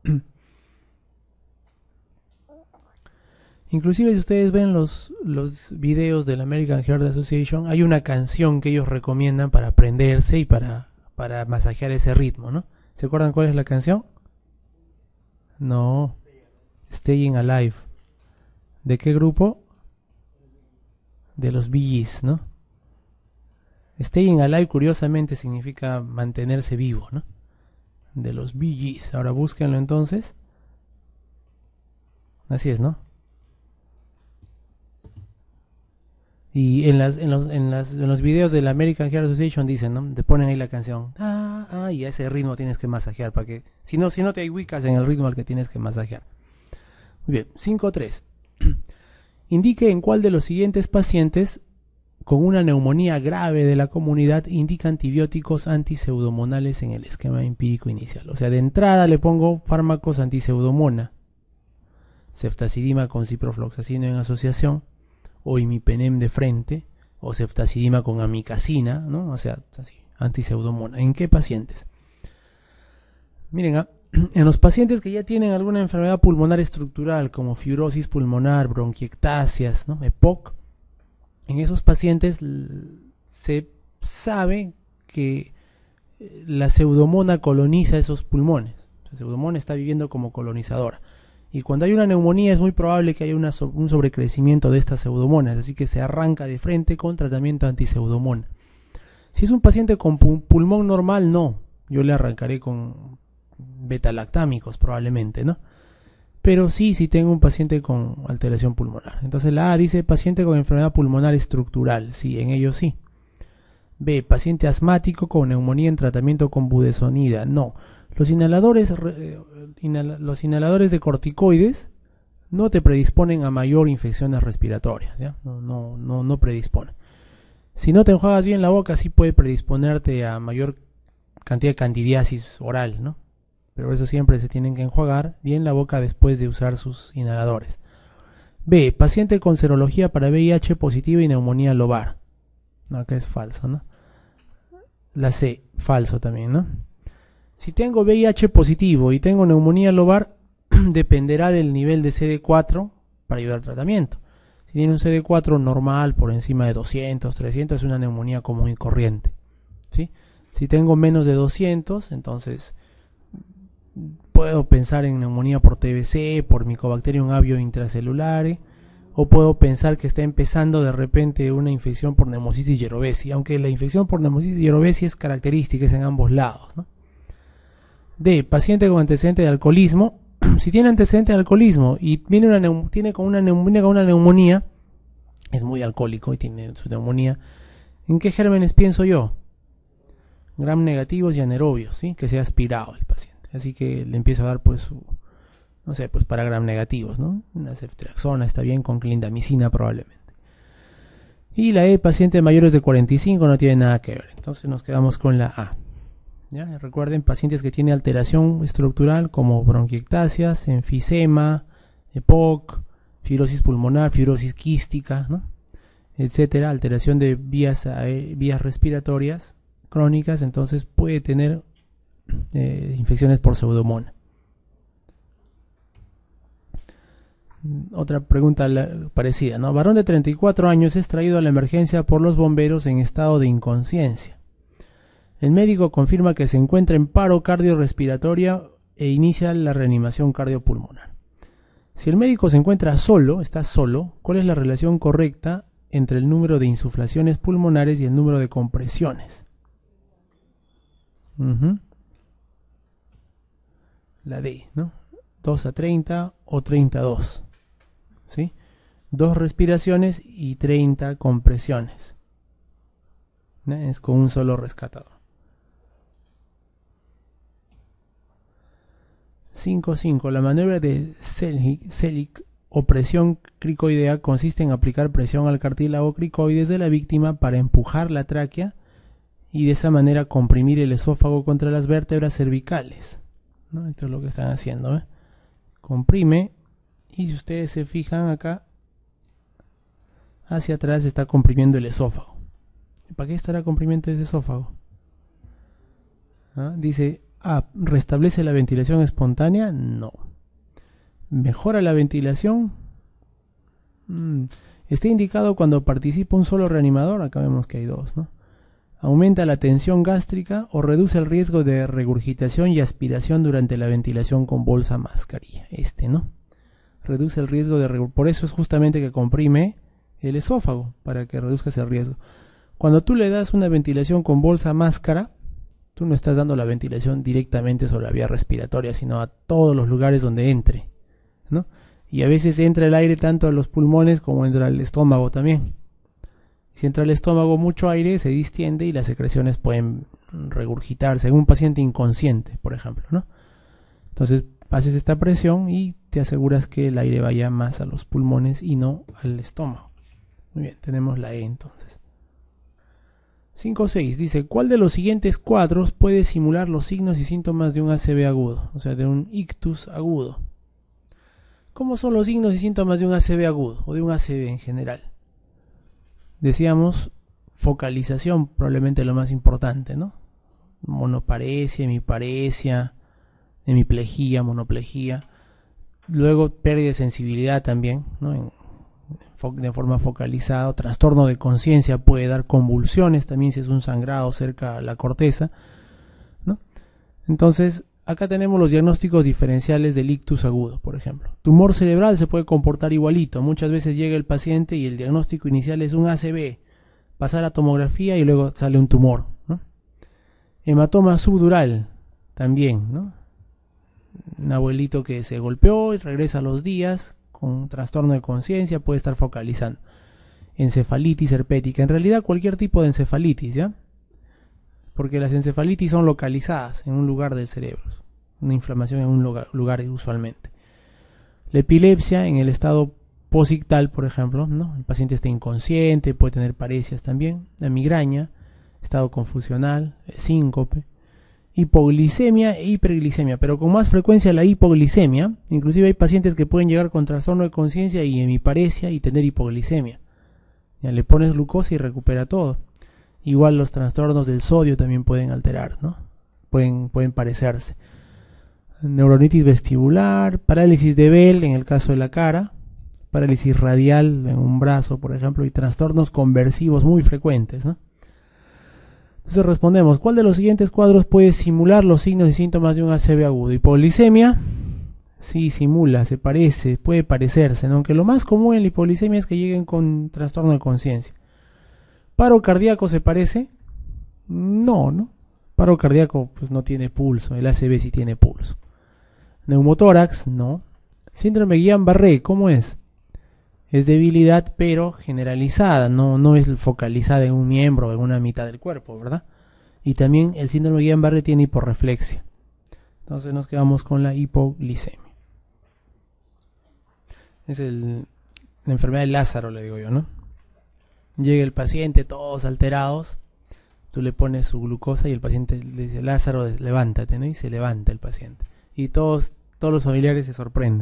Inclusive si ustedes ven los videos de la American Heart Association, hay una canción que ellos recomiendan para aprenderse y para masajear ese ritmo, ¿no? ¿Se acuerdan cuál es la canción? No, Staying Alive. ¿De qué grupo? De los Bee Gees, ¿no? Staying Alive, curiosamente, significa mantenerse vivo, ¿no? De los Bee Gees. Ahora búsquenlo entonces. Así es, ¿no? Y en los videos de la American Heart Association dicen, ¿no? Te ponen ahí la canción. Y a ese ritmo tienes que masajear, para que si no te ubicas en el ritmo al que tienes que masajear. Muy bien, 5.3. Indique en cuál de los siguientes pacientes con una neumonía grave de la comunidad indica antibióticos antiseudomonales en el esquema empírico inicial. O sea, de entrada le pongo fármacos antiseudomona. Ceftacidima con ciprofloxacino en asociación, o imipenem de frente, o ceftacidima con amicacina, ¿no? O sea, así, antiseudomona. ¿En qué pacientes? Miren, en los pacientes que ya tienen alguna enfermedad pulmonar estructural, como fibrosis pulmonar, bronquiectasias, ¿no?, EPOC, en esos pacientes se sabe que la pseudomona coloniza esos pulmones. La pseudomona está viviendo como colonizadora. Y cuando hay una neumonía es muy probable que haya un sobrecrecimiento de estas pseudomonas, así que se arranca de frente con tratamiento antiseudomona. Si es un paciente con pulmón normal, no. Yo le arrancaré con betalactámicos probablemente, ¿no? Pero sí, si tengo un paciente con alteración pulmonar. Entonces la A dice paciente con enfermedad pulmonar estructural. Sí, en ello sí. B, paciente asmático con neumonía en tratamiento con budesonida. No. Los inhaladores de corticoides no te predisponen a mayor infecciones respiratorias, ¿ya? No predisponen. Si no te enjuagas bien la boca, sí puede predisponerte a mayor cantidad de candidiasis oral, ¿no? Pero eso siempre se tienen que enjuagar bien la boca después de usar sus inhaladores. B. Paciente con serología para VIH positivo y neumonía lobar. No, acá es falso, ¿no? La C, falso también, ¿no? Si tengo VIH positivo y tengo neumonía lobar, dependerá del nivel de CD4 para ayudar al tratamiento. Si tiene un CD4 normal por encima de 200, 300, es una neumonía común y corriente, ¿sí? Si tengo menos de 200, entonces puedo pensar en neumonía por TBC, por Mycobacterium avio intracelulare, o puedo pensar que está empezando de repente una infección por Pneumocystis jirovecii, aunque la infección por Pneumocystis jirovecii es característica, es en ambos lados, ¿no? D. Paciente con antecedente de alcoholismo. Si tiene antecedente de alcoholismo y tiene con una neumonía, es muy alcohólico y tiene su neumonía, ¿en qué gérmenes pienso yo? Gram negativos y anaerobios, ¿sí? Que sea aspirado el paciente. Así que le empiezo a dar pues su, no sé, pues para gram negativos, ¿no? Una ceftriaxona está bien, con clindamicina probablemente. Y la E, pacientes mayores de 45, no tiene nada que ver. Entonces nos quedamos con la A. ¿Ya? Recuerden, pacientes que tienen alteración estructural como bronquiectasias, enfisema, EPOC, fibrosis pulmonar, fibrosis quística, ¿no? Etcétera, alteración de vías respiratorias crónicas, entonces puede tener infecciones por pseudomonas. Otra pregunta parecida, ¿no? Varón de 34 años es traído a la emergencia por los bomberos en estado de inconsciencia. El médico confirma que se encuentra en paro cardiorrespiratorio e inicia la reanimación cardiopulmonar. Si el médico se encuentra solo, está solo, ¿cuál es la relación correcta entre el número de insuflaciones pulmonares y el número de compresiones? La D, ¿no? 2:30 o 32. ¿Sí? 2 respiraciones y 30 compresiones. Es con un solo rescatador. 5.5. La maniobra de Selig o presión cricoidea consiste en aplicar presión al cartílago cricoides de la víctima para empujar la tráquea y de esa manera comprimir el esófago contra las vértebras cervicales, ¿no? Esto es lo que están haciendo, ¿eh? Comprime, y si ustedes se fijan acá, hacia atrás está comprimiendo el esófago. ¿Para qué estará comprimiendo ese esófago? ¿Ah? Dice, ¿restablece la ventilación espontánea? No. ¿Mejora la ventilación? Está indicado cuando participa un solo reanimador. Acá vemos que hay dos, ¿no? ¿Aumenta la tensión gástrica o reduce el riesgo de regurgitación y aspiración durante la ventilación con bolsa mascarilla? ¿No? Reduce el riesgo de por eso es justamente que comprime el esófago, para que reduzca ese riesgo. Cuando tú le das una ventilación con bolsa máscara, tú no estás dando la ventilación directamente sobre la vía respiratoria, sino a todos los lugares donde entre, ¿no? Y a veces entra el aire tanto a los pulmones como entra al estómago también. Si entra al estómago mucho aire, se distiende y las secreciones pueden regurgitarse en un paciente inconsciente, por ejemplo, ¿no? Entonces haces esta presión y te aseguras que el aire vaya más a los pulmones y no al estómago. Muy bien, tenemos la E entonces. 5.6 dice, ¿cuál de los siguientes cuadros puede simular los signos y síntomas de un ACV agudo? O sea, de un ictus agudo. ¿Cómo son los signos y síntomas de un ACV agudo o de un ACV en general? Decíamos, focalización, probablemente lo más importante, ¿no? Monoparesia, hemiparesia, hemiplegia, monoplegia. Luego pérdida de sensibilidad también, ¿no? De forma focalizada. Trastorno de conciencia, puede dar convulsiones también si es un sangrado cerca a la corteza, ¿no? Entonces, acá tenemos los diagnósticos diferenciales del ictus agudo, por ejemplo. Tumor cerebral se puede comportar igualito. Muchas veces llega el paciente y el diagnóstico inicial es un ACV, pasar a tomografía y luego sale un tumor, ¿no? Hematoma subdural también, ¿no? Un abuelito que se golpeó y regresa a los días con trastorno de conciencia, puede estar focalizando. Encefalitis herpética, en realidad cualquier tipo de encefalitis, ¿ya? Porque las encefalitis son localizadas en un lugar del cerebro, una inflamación en un lugar usualmente. La epilepsia en el estado posictal, por ejemplo, ¿no? El paciente está inconsciente, puede tener parecias también, la migraña, estado confusional, síncope, hipoglicemia e hiperglicemia, pero con más frecuencia la hipoglicemia. Inclusive hay pacientes que pueden llegar con trastorno de conciencia y hemiparesia y tener hipoglicemia. Ya le pones glucosa y recupera todo. Igual los trastornos del sodio también pueden alterar, ¿no? Pueden parecerse. Neuronitis vestibular, parálisis de Bell en el caso de la cara, parálisis radial en un brazo, por ejemplo, y trastornos conversivos muy frecuentes, ¿no? Entonces respondemos, ¿cuál de los siguientes cuadros puede simular los signos y síntomas de un ACV agudo? Hipoglicemia, sí, simula, se parece, puede parecerse, ¿no? Aunque lo más común en la hipoglicemia es que lleguen con trastorno de conciencia. ¿Paro cardíaco se parece? No, ¿no? Paro cardíaco pues no tiene pulso, el ACV sí tiene pulso. Neumotórax, no. Síndrome Guillain-Barré, ¿cómo es? Es debilidad pero generalizada, no es focalizada en un miembro o en una mitad del cuerpo, ¿verdad? Y también el síndrome de Guillain-Barré tiene hiporreflexia. Entonces nos quedamos con la hipoglicemia. Es la enfermedad de Lázaro, le digo yo, ¿no? Llega el paciente, todos alterados, tú le pones su glucosa y el paciente le dice, Lázaro, levántate, ¿no? Y se levanta el paciente. Y todos los familiares se sorprenden.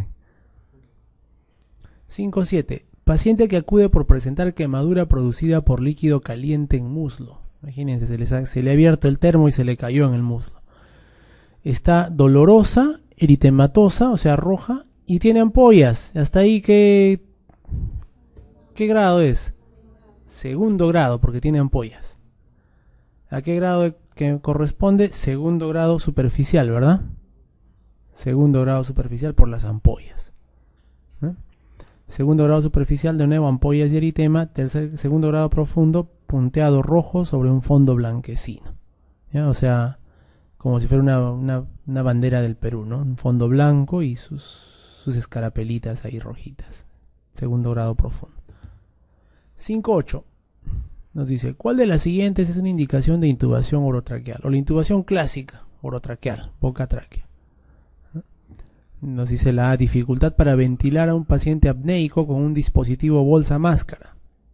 5.7. Paciente que acude por presentar quemadura producida por líquido caliente en muslo. Imagínense, se le ha abierto el termo y se le cayó en el muslo. Está dolorosa, eritematosa, o sea, roja, y tiene ampollas. Hasta ahí, ¿qué grado es? Segundo grado, porque tiene ampollas. ¿A qué grado que corresponde? Segundo grado superficial, ¿verdad? Segundo grado superficial por las ampollas. Segundo grado superficial, de nuevo ampollas y eritema. Segundo grado profundo, punteado rojo sobre un fondo blanquecino, ¿ya? O sea, como si fuera una bandera del Perú, ¿no? Un fondo blanco y sus escarapelitas ahí rojitas. Segundo grado profundo. 5.8. Nos dice, ¿cuál de las siguientes es una indicación de intubación orotraqueal? O la intubación clásica, orotraqueal, boca tráquea. Nos dice la A, dificultad para ventilar a un paciente apneico con un dispositivo bolsa máscara.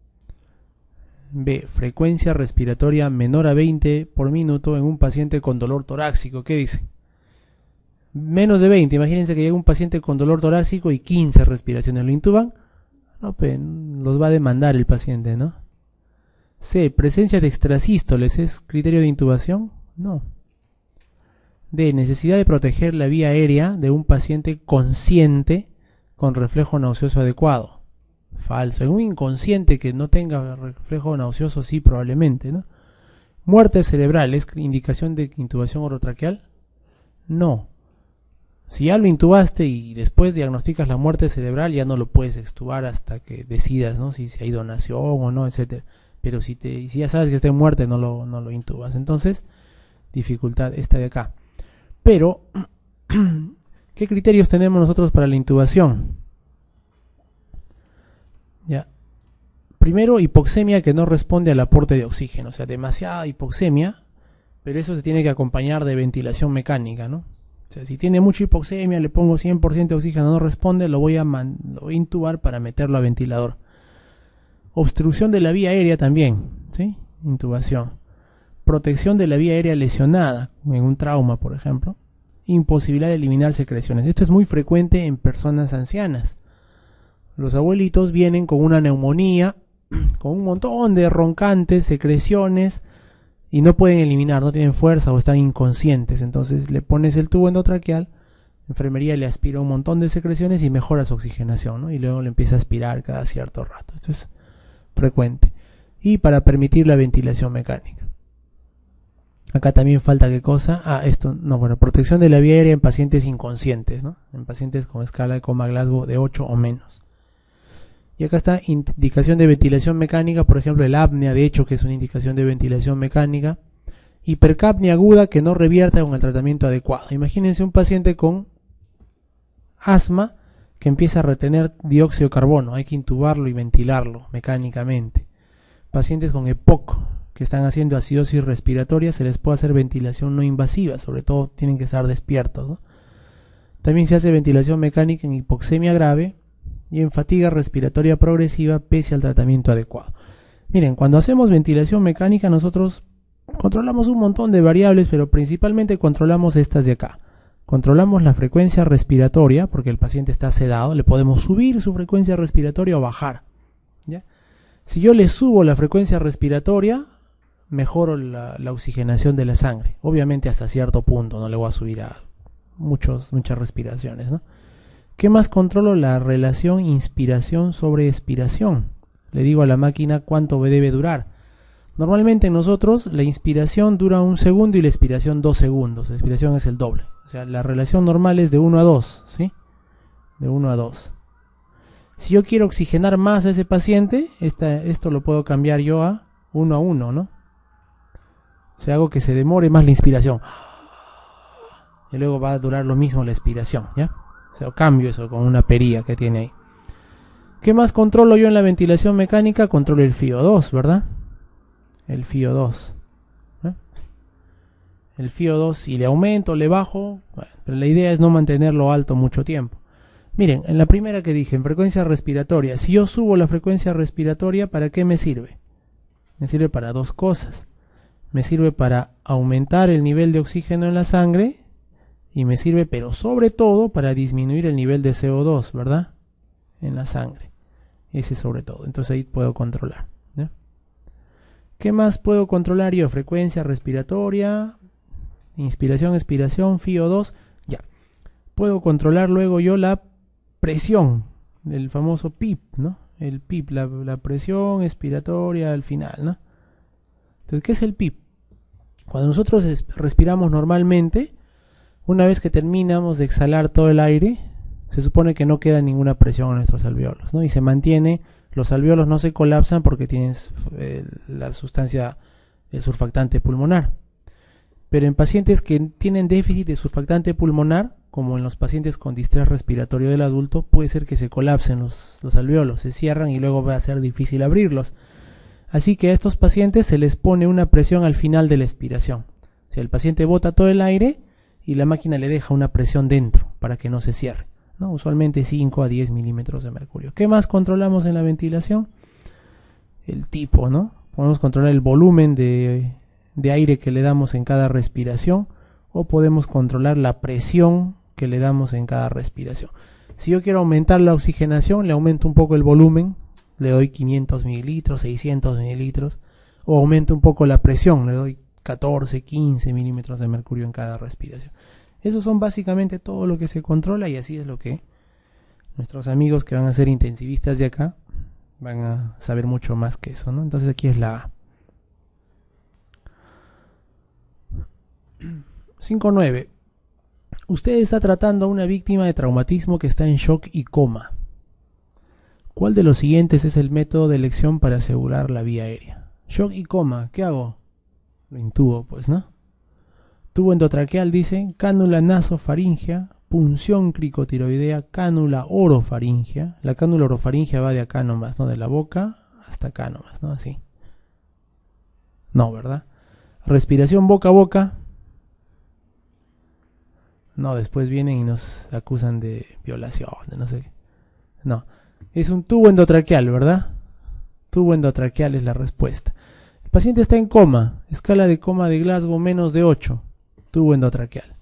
B, frecuencia respiratoria menor a 20 por minuto en un paciente con dolor torácico. ¿Qué dice? Menos de 20. Imagínense que llega un paciente con dolor torácico y 15 respiraciones. ¿Lo intuban? No, pues los va a demandar el paciente, ¿no? C, presencia de extrasístoles. ¿Es criterio de intubación? No. D, necesidad de proteger la vía aérea de un paciente consciente con reflejo nauseoso adecuado. Falso. En un inconsciente que no tenga reflejo nauseoso, sí, probablemente, ¿no? Muerte cerebral, ¿es indicación de intubación orotraqueal? No. Si ya lo intubaste y después diagnosticas la muerte cerebral, ya no lo puedes extubar hasta que decidas, ¿no? Si hay donación o no, etcétera. Pero si ya sabes que está en muerte, no lo intubas. Entonces, dificultad esta de acá. Pero, ¿qué criterios tenemos nosotros para la intubación? Ya. Primero, hipoxemia que no responde al aporte de oxígeno, o sea, demasiada hipoxemia, pero eso se tiene que acompañar de ventilación mecánica, ¿no? O sea, si tiene mucha hipoxemia, le pongo 100% de oxígeno, no responde, lo voy a intubar para meterlo a ventilador. Obstrucción de la vía aérea también, ¿sí? Intubación. Protección de la vía aérea lesionada, en un trauma, por ejemplo. Imposibilidad de eliminar secreciones. Esto es muy frecuente en personas ancianas. Los abuelitos vienen con una neumonía, con un montón de roncantes, secreciones, y no pueden eliminar, no tienen fuerza o están inconscientes. Entonces le pones el tubo endotraqueal, enfermería le aspira un montón de secreciones y mejora su oxigenación, ¿no? Y luego le empieza a aspirar cada cierto rato. Esto es frecuente. Y para permitir la ventilación mecánica. Acá también falta qué cosa. Protección de la vía aérea en pacientes inconscientes, ¿no? En pacientes con escala de Coma-Glasgow de 8 o menos. Y acá está indicación de ventilación mecánica, por ejemplo, el apnea, de hecho, que es una indicación de ventilación mecánica. Hipercapnia aguda que no revierta con el tratamiento adecuado. Imagínense un paciente con asma que empieza a retener dióxido de carbono. Hay que intubarlo y ventilarlo mecánicamente. Pacientes con EPOC que están haciendo acidosis respiratoria, se les puede hacer ventilación no invasiva, sobre todo tienen que estar despiertos, ¿no? También se hace ventilación mecánica en hipoxemia grave, y en fatiga respiratoria progresiva pese al tratamiento adecuado. Miren, cuando hacemos ventilación mecánica nosotros controlamos un montón de variables, pero principalmente controlamos estas de acá. Controlamos la frecuencia respiratoria, porque el paciente está sedado, le podemos subir su frecuencia respiratoria o bajar, ¿ya? Si yo le subo la frecuencia respiratoria, mejoro la oxigenación de la sangre. Obviamente hasta cierto punto, no le voy a subir a muchas respiraciones, ¿no? ¿Qué más controlo? La relación inspiración sobre expiración. Le digo a la máquina cuánto debe durar. Normalmente nosotros la inspiración dura 1 segundo y la expiración 2 segundos. La expiración es el doble. O sea, la relación normal es de 1 a 2, ¿sí? De 1 a 2. Si yo quiero oxigenar más a ese paciente, esto lo puedo cambiar yo a 1 a 1, ¿no? O sea, hago que se demore más la inspiración. Y luego va a durar lo mismo la expiración, ¿ya? O sea, cambio eso con una perilla que tiene ahí. ¿Qué más controlo yo en la ventilación mecánica? Controlo el FiO2, ¿verdad? El FiO2. El FiO2, si le aumento, le bajo, bueno, pero la idea es no mantenerlo alto mucho tiempo. Miren, en la primera que dije, en frecuencia respiratoria, si yo subo la frecuencia respiratoria, ¿para qué me sirve? Me sirve para dos cosas. Me sirve para aumentar el nivel de oxígeno en la sangre y me sirve, pero sobre todo, para disminuir el nivel de CO2, ¿verdad? En la sangre. Ese sobre todo. Entonces ahí puedo controlar, ¿ya? ¿Qué más puedo controlar yo? Frecuencia respiratoria, inspiración, expiración, FiO2, ya. Puedo controlar luego yo la presión, el famoso PIP, ¿no? El PIP, la presión expiratoria al final, ¿no? Entonces, ¿qué es el PIP? Cuando nosotros respiramos normalmente, una vez que terminamos de exhalar todo el aire, se supone que no queda ninguna presión en nuestros alvéolos, ¿no? Y se mantiene, los alvéolos no se colapsan porque tienes la sustancia, el surfactante pulmonar. Pero en pacientes que tienen déficit de surfactante pulmonar, como en los pacientes con distrés respiratorio del adulto, puede ser que se colapsen los alvéolos, se cierran y luego va a ser difícil abrirlos. Así que a estos pacientes se les pone una presión al final de la expiración. O sea, el paciente bota todo el aire y la máquina le deja una presión dentro para que no se cierre, ¿no? Usualmente 5 a 10 milímetros de mercurio. ¿Qué más controlamos en la ventilación? El tipo, ¿no? Podemos controlar el volumen de aire que le damos en cada respiración, o podemos controlar la presión que le damos en cada respiración. Si yo quiero aumentar la oxigenación, le aumento un poco el volumen, le doy 500 mililitros, 600 mililitros, o aumento un poco la presión, le doy 14, 15 milímetros de mercurio en cada respiración. Esos son básicamente todo lo que se controla, y así es lo que nuestros amigos que van a ser intensivistas de acá van a saber mucho más que eso, ¿no? Entonces aquí es la A. 5.9. Usted está tratando a una víctima de traumatismo que está en shock y coma. ¿Cuál de los siguientes es el método de elección para asegurar la vía aérea? Shock y coma, ¿qué hago? Lo intubo, pues, ¿no? Tubo endotraqueal, dice, cánula nasofaringea, punción cricotiroidea, cánula orofaringea. La cánula orofaringea va de acá nomás, ¿no? De la boca hasta acá nomás, ¿no? Así. No, ¿verdad? Respiración boca a boca. No, después vienen y nos acusan de violación, de no sé qué. No, es un tubo endotraqueal, ¿verdad? Tubo endotraqueal es la respuesta. El paciente está en coma, escala de coma de Glasgow menos de 8, tubo endotraqueal.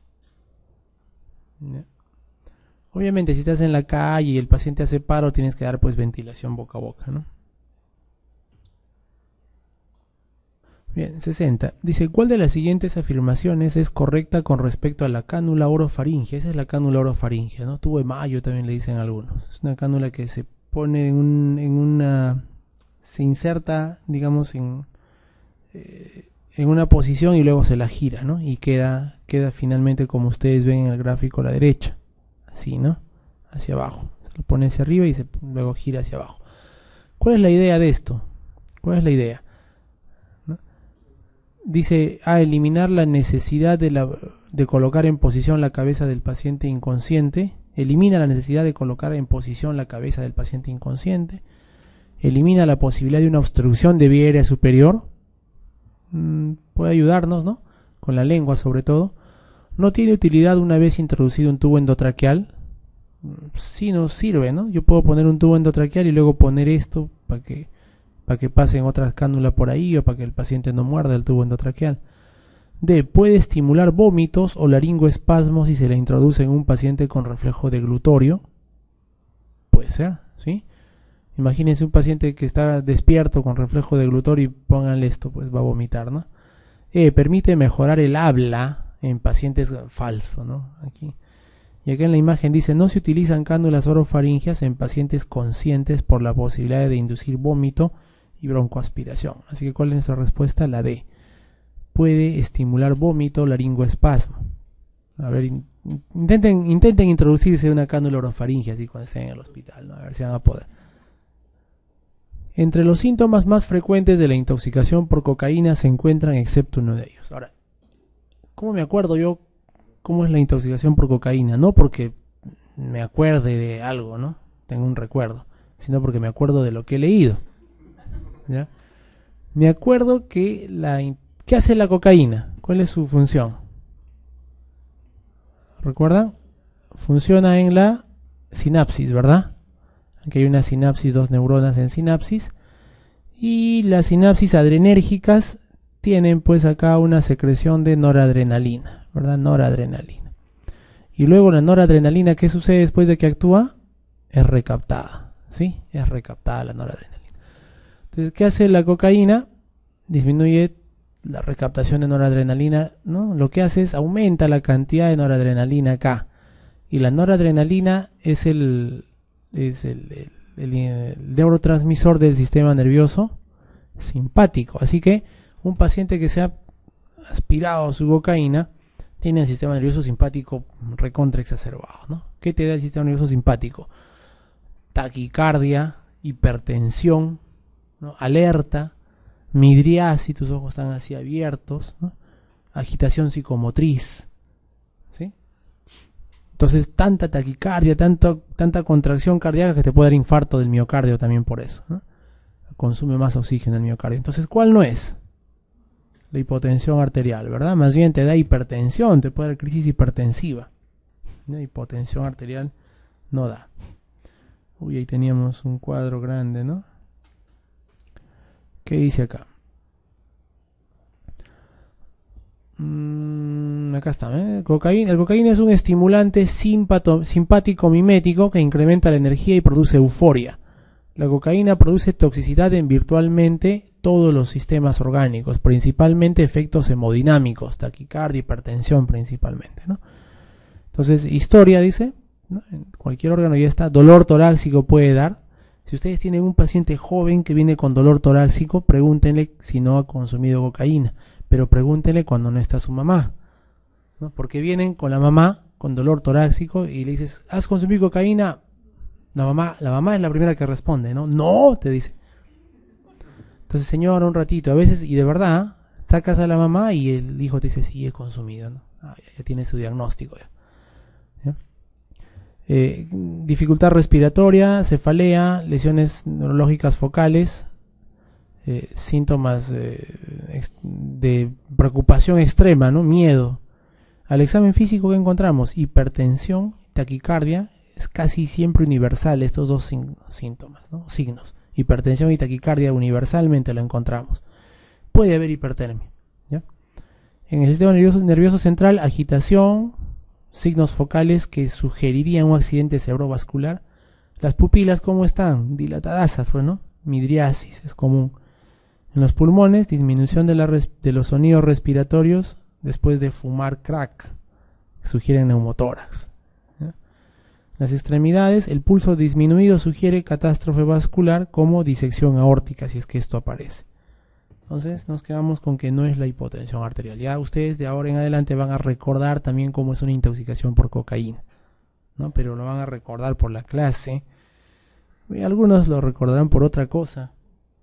Obviamente si estás en la calle y el paciente hace paro, tienes que dar pues ventilación boca a boca, ¿no? Bien, 60. Dice, ¿cuál de las siguientes afirmaciones es correcta con respecto a la cánula orofaringea? Esa es la cánula orofaringea, ¿no? Tubo de Mayo también le dicen algunos. Es una cánula que se pone se inserta, digamos, en una posición y luego se la gira, ¿no? Y queda finalmente, como ustedes ven en el gráfico a la derecha. Así, ¿no? Hacia abajo. Se lo pone hacia arriba y luego gira hacia abajo. ¿Cuál es la idea de esto? ¿Cuál es la idea? Dice, eliminar la necesidad de colocar en posición la cabeza del paciente inconsciente. Elimina la necesidad de colocar en posición la cabeza del paciente inconsciente. Elimina la posibilidad de una obstrucción de vía aérea superior. Puede ayudarnos, ¿no? Con la lengua sobre todo. No tiene utilidad una vez introducido un tubo endotraqueal. sí nos sirve, ¿no? Yo puedo poner un tubo endotraqueal y luego poner esto para que pasen otras cánulas por ahí o para que el paciente no muerda el tubo endotraqueal. D. Puede estimular vómitos o laringoespasmos si se le introduce en un paciente con reflejo deglutorio. Puede ser, ¿sí? Imagínense un paciente que está despierto con reflejo deglutorio y pónganle esto, pues va a vomitar, ¿no? E. Permite mejorar el habla en pacientes falsos, ¿no? Aquí. Y acá en la imagen dice, no se utilizan cánulas orofaringeas en pacientes conscientes por la posibilidad de inducir vómito y broncoaspiración. Así que, ¿cuál es nuestra respuesta? La D. Puede estimular vómito, laringoespasmo. A ver, intenten introducirse una cánula orofaringea así cuando estén en el hospital, ¿no? A ver si van a poder. Entre los síntomas más frecuentes de la intoxicación por cocaína se encuentran excepto uno de ellos. Ahora, ¿cómo me acuerdo yo cómo es la intoxicación por cocaína? No porque me acuerde de algo, ¿no? Tengo un recuerdo, sino porque me acuerdo de lo que he leído, ¿ya? Me acuerdo que ¿qué hace la cocaína? ¿Cuál es su función? ¿Recuerdan? Funciona en la sinapsis, ¿verdad? Aquí hay una sinapsis, 2 neuronas en sinapsis. Y las sinapsis adrenérgicas tienen pues acá una secreción de noradrenalina, ¿verdad? Noradrenalina. Y luego la noradrenalina, ¿qué sucede después de que actúa? Es recaptada, ¿sí? Es recaptada la noradrenalina. Entonces, ¿qué hace la cocaína? Disminuye la recaptación de noradrenalina, ¿no? Lo que hace es aumenta la cantidad de noradrenalina acá. Y la noradrenalina es el neurotransmisor del sistema nervioso simpático. Así que un paciente que se ha aspirado su cocaína tiene el sistema nervioso simpático recontra exacerbado, ¿no? ¿Qué te da el sistema nervioso simpático? Taquicardia, hipertensión, ¿no? Alerta, midriasis, tus ojos están así abiertos, ¿no? Agitación psicomotriz, ¿sí? Entonces, tanta taquicardia, tanta contracción cardíaca que te puede dar infarto del miocardio también por eso, ¿no? Consume más oxígeno el miocardio. Entonces, ¿cuál no es? La hipotensión arterial, ¿verdad? Más bien te da hipertensión, te puede dar crisis hipertensiva. ¿No? Hipotensión arterial no da. Uy, ahí teníamos un cuadro grande, ¿no? ¿Qué dice acá? Acá está, ¿eh? El cocaína es un estimulante simpático mimético que incrementa la energía y produce euforia. La cocaína produce toxicidad en virtualmente todos los sistemas orgánicos, principalmente efectos hemodinámicos, taquicardia, hipertensión principalmente, ¿no? Entonces, historia dice, ¿no? En cualquier órgano ya está, dolor torácico puede dar. Si ustedes tienen un paciente joven que viene con dolor torácico, pregúntenle si no ha consumido cocaína, pero pregúntenle cuando no está su mamá, ¿no? Porque vienen con la mamá con dolor torácico y le dices, ¿has consumido cocaína? La mamá es la primera que responde, ¿no? No, te dice. Entonces, señora, un ratito, a veces, y de verdad, sacas a la mamá y el hijo te dice, sí, he consumido, ¿no? Ya tiene su diagnóstico. ¿Ya? Dificultad respiratoria, cefalea, lesiones neurológicas focales, síntomas de preocupación extrema, ¿no? Miedo. Al examen físico que encontramos, hipertensión, taquicardia, es casi siempre universal estos dos síntomas, ¿no? Signos. Hipertensión y taquicardia universalmente lo encontramos. Puede haber hipertermia, ¿ya? En el sistema nervioso central, agitación, signos focales que sugerirían un accidente cerebrovascular. Las pupilas, ¿cómo están? Dilatadasas, pues, ¿no? Midriasis es común. En los pulmones, disminución de los sonidos respiratorios después de fumar crack, que sugieren neumotórax. Las extremidades, el pulso disminuido sugiere catástrofe vascular como disección aórtica, si es que esto aparece. Entonces nos quedamos con que no es la hipotensión arterial. Ya ustedes de ahora en adelante van a recordar también cómo es una intoxicación por cocaína, ¿no? Pero lo van a recordar por la clase. Y algunos lo recordarán por otra cosa.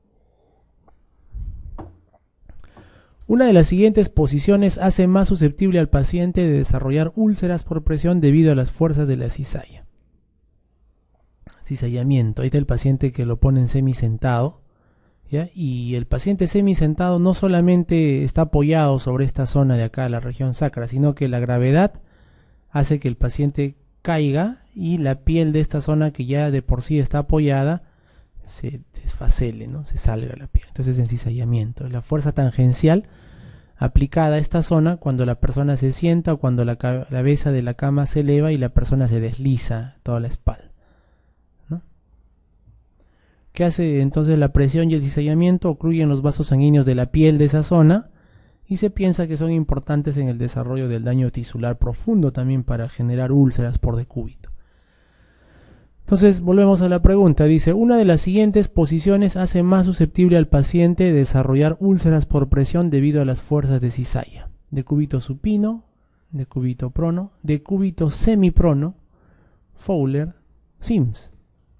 Una de las siguientes posiciones hace más susceptible al paciente de desarrollar úlceras por presión debido a las fuerzas de la cizalla. Cizallamiento. Ahí está el paciente que lo pone en semisentado, ¿ya? Y el paciente semisentado no solamente está apoyado sobre esta zona de acá, la región sacra, sino que la gravedad hace que el paciente caiga y la piel de esta zona que ya de por sí está apoyada se desfacele, ¿no? Se salga la piel. Entonces es encizallamiento. La fuerza tangencial aplicada a esta zona cuando la persona se sienta o cuando la cabeza de la cama se eleva y la persona se desliza toda la espalda, ¿no? ¿Qué hace entonces la presión y el cizallamiento? Ocluyen los vasos sanguíneos de la piel de esa zona y se piensa que son importantes en el desarrollo del daño tisular profundo, también para generar úlceras por decúbito. Entonces volvemos a la pregunta, dice, una de las siguientes posiciones hace más susceptible al paciente de desarrollar úlceras por presión debido a las fuerzas de cizalla: decúbito supino, decúbito prono, decúbito semiprono, Fowler, Sims.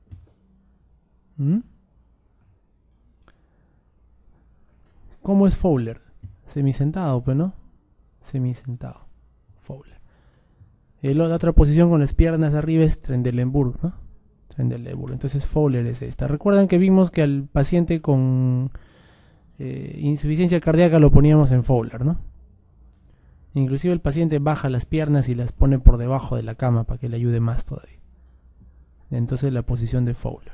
¿Cómo es Fowler? Semisentado, pues, ¿no? Semisentado, Fowler. La otra posición con las piernas arriba es Trendelenburg, ¿no? Entonces Fowler es esta. Recuerdan que vimos que al paciente con insuficiencia cardíaca lo poníamos en Fowler, ¿no? Inclusive el paciente baja las piernas y las pone por debajo de la cama para que le ayude más todavía. Entonces la posición de Fowler.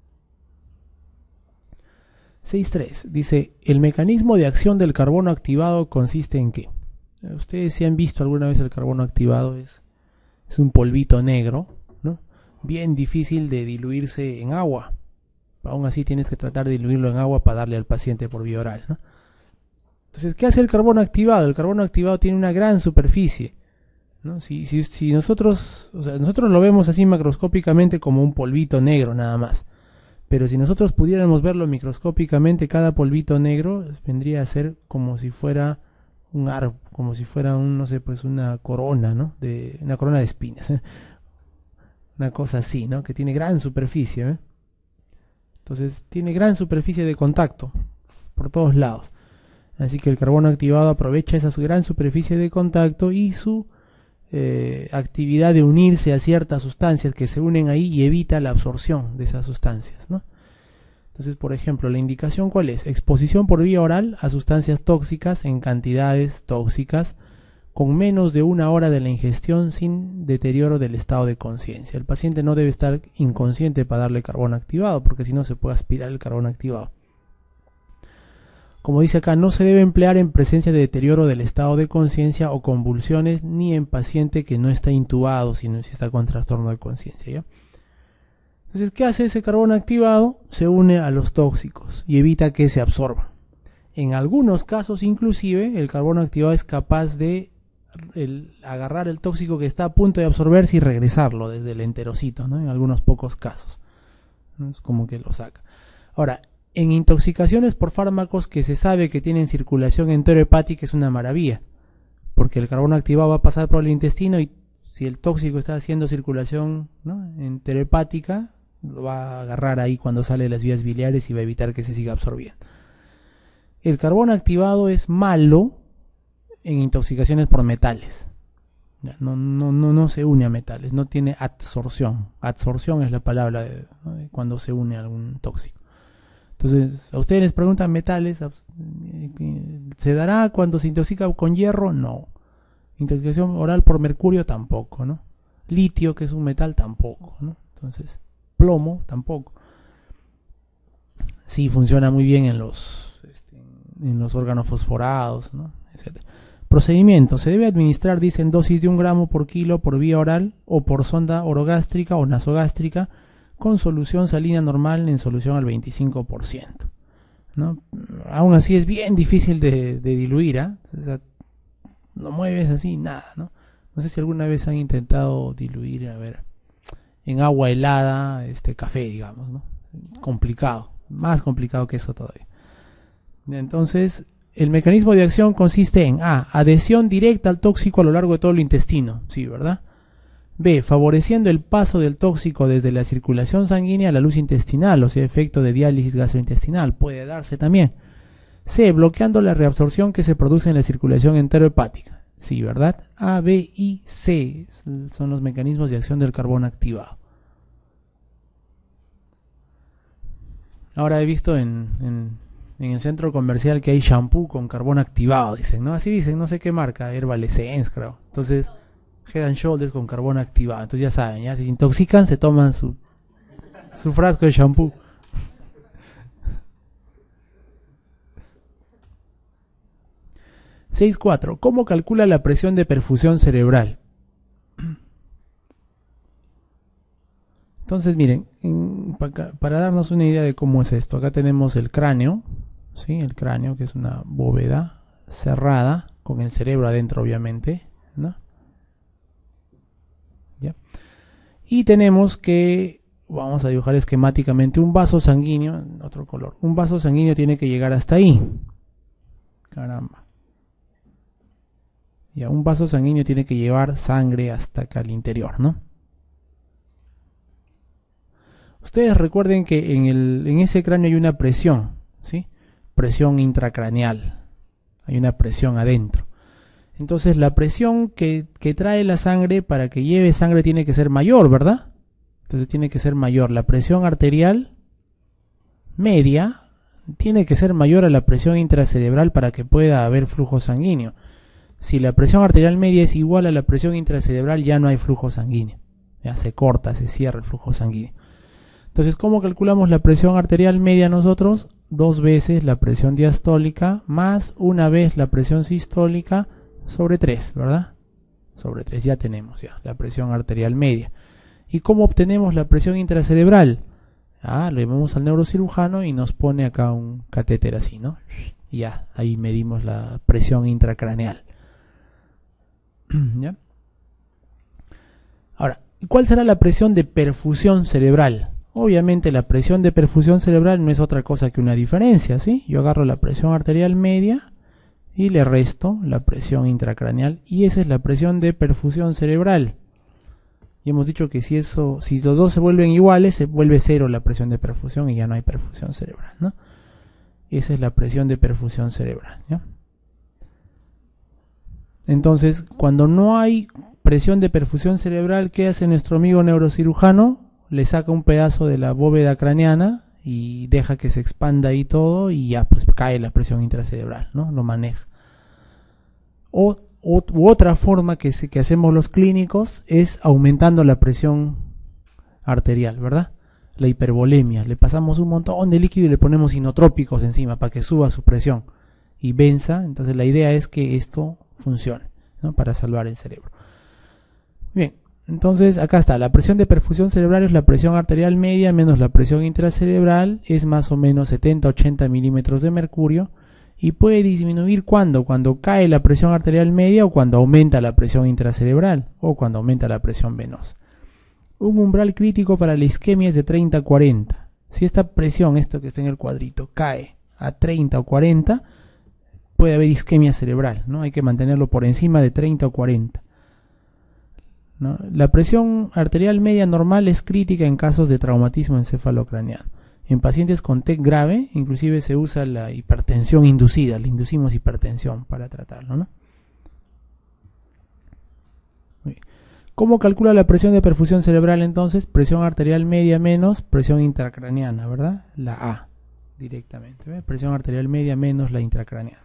6.3 dice, el mecanismo de acción del carbono activado consiste en qué. Ustedes si han visto alguna vez el carbono activado, es un polvito negro, ¿no? Bien difícil de diluirse en agua. Aún así tienes que tratar de diluirlo en agua para darle al paciente por vía oral, ¿no? Entonces, ¿qué hace el carbono activado? El carbono activado tiene una gran superficie, ¿no? Si nosotros, nosotros lo vemos así macroscópicamente como un polvito negro nada más. Pero si nosotros pudiéramos verlo microscópicamente, cada polvito negro vendría a ser como si fuera un árbol, como si fuera no sé, pues una corona, ¿no? Una corona de espinas, ¿eh? Una cosa así, ¿no? Que tiene gran superficie, ¿eh? Entonces tiene gran superficie de contacto por todos lados. Así que el carbono activado aprovecha esa gran superficie de contacto y su actividad de unirse a ciertas sustancias que se unen ahí y evita la absorción de esas sustancias, ¿no? Entonces, por ejemplo, la indicación ¿cuál es? Exposición por vía oral a sustancias tóxicas en cantidades tóxicas con menos de 1 hora de la ingestión sin deterioro del estado de conciencia. El paciente no debe estar inconsciente para darle carbono activado, porque si no se puede aspirar el carbono activado. Como dice acá, no se debe emplear en presencia de deterioro del estado de conciencia o convulsiones, ni en paciente que no está intubado, sino si está con trastorno de conciencia, ¿ya? Entonces, ¿qué hace ese carbono activado? Se une a los tóxicos y evita que se absorba. En algunos casos, inclusive, el carbono activado es capaz de agarrar el tóxico que está a punto de absorberse y regresarlo desde el enterocito, ¿no? En algunos pocos casos, ¿no? Es como que lo saca. Ahora, en intoxicaciones por fármacos que se sabe que tienen circulación enterohepática es una maravilla, porque el carbono activado va a pasar por el intestino y si el tóxico está haciendo circulación, ¿no?, enterohepática, lo va a agarrar ahí cuando sale de las vías biliares y va a evitar que se siga absorbiendo. El carbono activado es malo en intoxicaciones por metales. No se une a metales, no tiene adsorción. Adsorción es la palabra cuando se une a algún tóxico. Entonces, a ustedes les preguntan metales, ¿se dará cuando se intoxica con hierro? No. Intoxicación oral por mercurio tampoco, ¿no? Litio, que es un metal, tampoco, ¿no? Entonces, plomo tampoco. Sí, funciona muy bien en los órganos fosforados, ¿no?, etc. Procedimiento. Se debe administrar, dicen, dosis de 1 gramo por kilo por vía oral o por sonda orogástrica o nasogástrica con solución salina normal en solución al 25%, ¿no? Aún así es bien difícil de diluir, ¿eh? O sea, no mueves así, nada, ¿no? No sé si alguna vez han intentado diluir, en agua helada, café, digamos, ¿no? Complicado, más complicado que eso todavía. Entonces, el mecanismo de acción consiste en A, adhesión directa al tóxico a lo largo de todo el intestino, sí, ¿verdad? B, favoreciendo el paso del tóxico desde la circulación sanguínea a la luz intestinal, o sea, efecto de diálisis gastrointestinal, puede darse también. C, bloqueando la reabsorción que se produce en la circulación enterohepática, sí, ¿verdad? A, B y C son los mecanismos de acción del carbono activado. Ahora he visto en el centro comercial que hay shampoo con carbono activado, dicen, ¿no? Así dicen, no sé qué marca, Herbal Essence, creo. Entonces, Head and Shoulders con carbón activado. Entonces ya saben, ya se intoxican, se toman su frasco de shampoo. ¿Cómo calcula la presión de perfusión cerebral? Entonces miren, para darnos una idea de cómo es esto, acá tenemos el cráneo, ¿sí? El cráneo, que es una bóveda cerrada con el cerebro adentro, obviamente, ¿no? ¿Ya? Y tenemos que, vamos a dibujar esquemáticamente, un vaso sanguíneo, en otro color. Un vaso sanguíneo tiene que llegar hasta ahí. Caramba. Ya, un vaso sanguíneo tiene que llevar sangre hasta acá al interior, ¿no? Ustedes recuerden que en ese cráneo hay una presión, ¿sí? Presión intracraneal. Hay una presión adentro. Entonces la presión que trae la sangre para que lleve sangre tiene que ser mayor, ¿verdad? Entonces tiene que ser mayor. La presión arterial media tiene que ser mayor a la presión intracerebral para que pueda haber flujo sanguíneo. Si la presión arterial media es igual a la presión intracerebral, ya no hay flujo sanguíneo. Ya se corta, se cierra el flujo sanguíneo. Entonces, ¿cómo calculamos la presión arterial media nosotros? 2 veces la presión diastólica más 1 vez la presión sistólica sobre 3, ¿verdad? Sobre 3 ya tenemos ya la presión arterial media. ¿Y cómo obtenemos la presión intracerebral? Le vamos al neurocirujano y nos pone acá un catéter así, ¿no? Y ya, ahí medimos la presión intracraneal. ¿Ya? Ahora, ¿cuál será la presión de perfusión cerebral? Obviamente la presión de perfusión cerebral no es otra cosa que una diferencia, ¿sí? Yo agarro la presión arterial media y le resto la presión intracraneal y esa es la presión de perfusión cerebral. Y hemos dicho que si los dos se vuelven iguales, se vuelve 0 la presión de perfusión y ya no hay perfusión cerebral, ¿no? Esa es la presión de perfusión cerebral, ¿ya? Entonces, cuando no hay presión de perfusión cerebral, ¿qué hace nuestro amigo neurocirujano? Le saca un pedazo de la bóveda craneana y deja que se expanda ahí todo y ya pues cae la presión intracerebral, ¿no? Lo maneja. U otra forma que hacemos los clínicos es aumentando la presión arterial, ¿verdad? La hipervolemia. Le pasamos un montón de líquido y le ponemos inotrópicos encima para que suba su presión y venza. Entonces la idea es que esto funcione, ¿no? Para salvar el cerebro. Bien. Entonces acá está, la presión de perfusión cerebral es la presión arterial media menos la presión intracerebral, es más o menos 70-80 milímetros de mercurio y puede disminuir cuando cae la presión arterial media o cuando aumenta la presión intracerebral o cuando aumenta la presión venosa. Un umbral crítico para la isquemia es de 30-40. Si esta presión, esto que está en el cuadrito, cae a 30 o 40, puede haber isquemia cerebral, ¿no? Hay que mantenerlo por encima de 30 o 40. ¿No? La presión arterial media normal es crítica en casos de traumatismo encefalocraneano. En pacientes con TEC grave, inclusive se usa la hipertensión inducida, le inducimos hipertensión para tratarlo, ¿no? ¿Cómo calcula la presión de perfusión cerebral entonces? Presión arterial media menos presión intracraneana, ¿verdad? La A, directamente, ¿ve? Presión arterial media menos la intracraneana.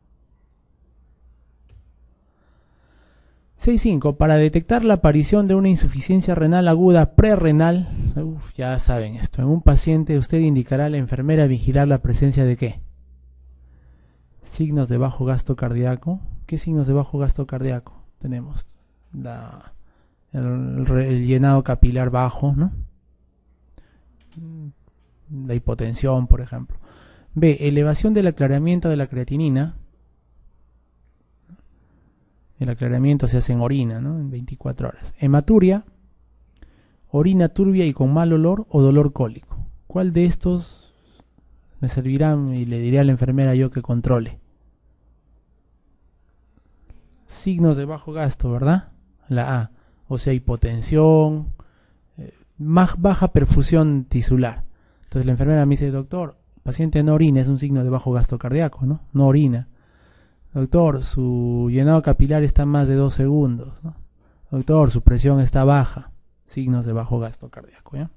6.5. Para detectar la aparición de una insuficiencia renal aguda prerrenal, ya saben esto, en un paciente usted indicará a la enfermera vigilar la presencia de ¿qué? Signos de bajo gasto cardíaco. ¿Qué signos de bajo gasto cardíaco? Tenemos el llenado capilar bajo, ¿no? La hipotensión, por ejemplo. B. Elevación del aclaramiento de la creatinina. El aclaramiento se hace en orina, ¿no? En 24 horas. Hematuria, orina turbia y con mal olor o dolor cólico. ¿Cuál de estos me servirá y le diré a la enfermera yo que controle? Signos de bajo gasto, ¿verdad? La A. O sea, hipotensión, más baja perfusión tisular. Entonces la enfermera me dice, doctor, paciente no orina, es un signo de bajo gasto cardíaco, ¿no? No orina. Doctor, su llenado capilar está más de 2 segundos, ¿no? Doctor, su presión está baja. Signos de bajo gasto cardíaco, ¿ya?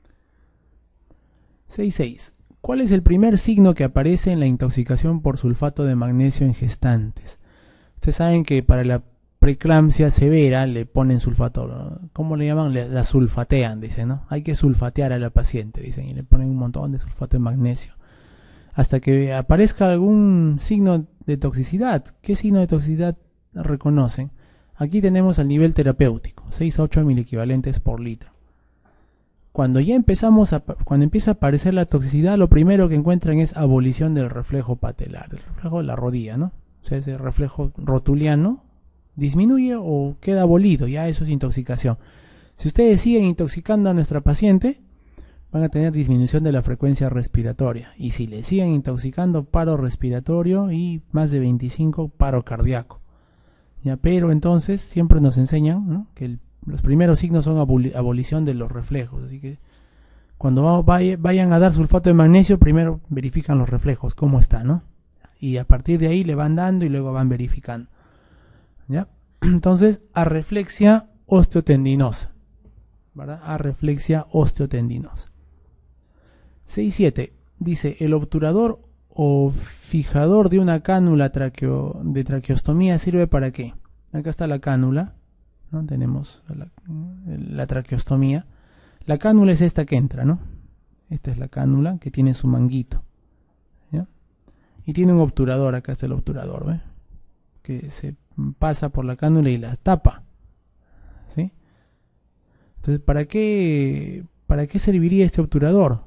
6.6. ¿Cuál es el primer signo que aparece en la intoxicación por sulfato de magnesio en gestantes? Ustedes saben que para la preeclampsia severa le ponen sulfato, ¿no? ¿Cómo le llaman? La sulfatean, dicen, ¿no? Hay que sulfatear a la paciente, dicen, y le ponen un montón de sulfato de magnesio hasta que aparezca algún signo de toxicidad. ¿Qué signo de toxicidad reconocen? Aquí tenemos al nivel terapéutico, 6 a 8 miliequivalentes por litro. Cuando empieza a aparecer la toxicidad, lo primero que encuentran es abolición del reflejo patelar, el reflejo de la rodilla, ¿no? O sea, ese reflejo rotuliano disminuye o queda abolido, ya eso es intoxicación. Si ustedes siguen intoxicando a nuestra paciente, van a tener disminución de la frecuencia respiratoria. Y si le siguen intoxicando, paro respiratorio y más de 25 paro cardíaco. ¿Ya? Pero entonces siempre nos enseñan, ¿no?, que los primeros signos son abolición de los reflejos. Así que cuando vayan a dar sulfato de magnesio, primero verifican los reflejos, cómo está, ¿no? Y a partir de ahí le van dando y luego van verificando. ¿Ya? Entonces, arreflexia osteotendinosa, ¿verdad? Arreflexia osteotendinosa. 6.7 dice: el obturador o fijador de una cánula de traqueostomía sirve para qué. Acá está la cánula, ¿no? Tenemos la traqueostomía. La cánula es esta que entra, ¿no? Esta es la cánula que tiene su manguito, ¿ya? Y tiene un obturador, acá está el obturador, ¿ve? Que se pasa por la cánula y la tapa, ¿sí? Entonces, ¿para qué serviría este obturador?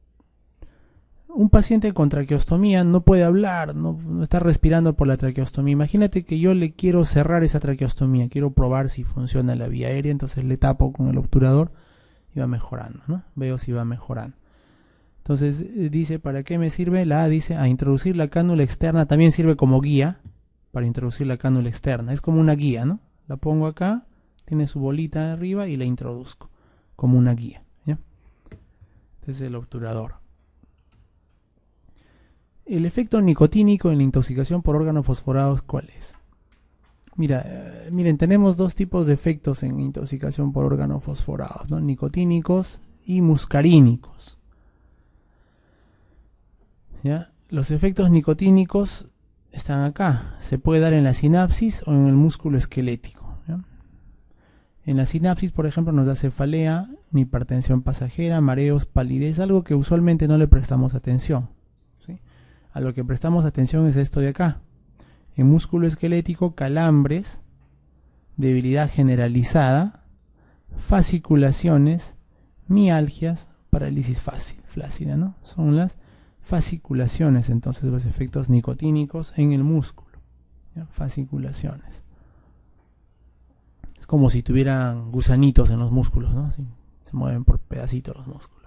Un paciente con traqueostomía no puede hablar, no está respirando por la traqueostomía. Imagínate que yo le quiero cerrar esa traqueostomía, quiero probar si funciona la vía aérea, entonces le tapo con el obturador y va mejorando, ¿no? Veo si va mejorando. Entonces dice, ¿para qué me sirve? La A dice, a introducir la cánula externa, también sirve como guía para introducir la cánula externa. Es como una guía, ¿no? La pongo acá, tiene su bolita arriba y la introduzco como una guía, ¿ya? Este es el obturador. El efecto nicotínico en la intoxicación por órganos fosforados, ¿cuál es? Miren, tenemos dos tipos de efectos en intoxicación por órganos fosforados, ¿no? Nicotínicos y muscarínicos. ¿Ya? Los efectos nicotínicos están acá. Se puede dar en la sinapsis o en el músculo esquelético, ¿ya? En la sinapsis, por ejemplo, nos da cefalea, hipertensión pasajera, mareos, palidez, algo que usualmente no le prestamos atención. A lo que prestamos atención es esto de acá. En músculo esquelético, calambres, debilidad generalizada, fasciculaciones, mialgias, parálisis flácida, ¿no? Son las fasciculaciones, entonces, los efectos nicotínicos en el músculo, ¿ya? Fasciculaciones. Es como si tuvieran gusanitos en los músculos, ¿no? Así, se mueven por pedacitos los músculos.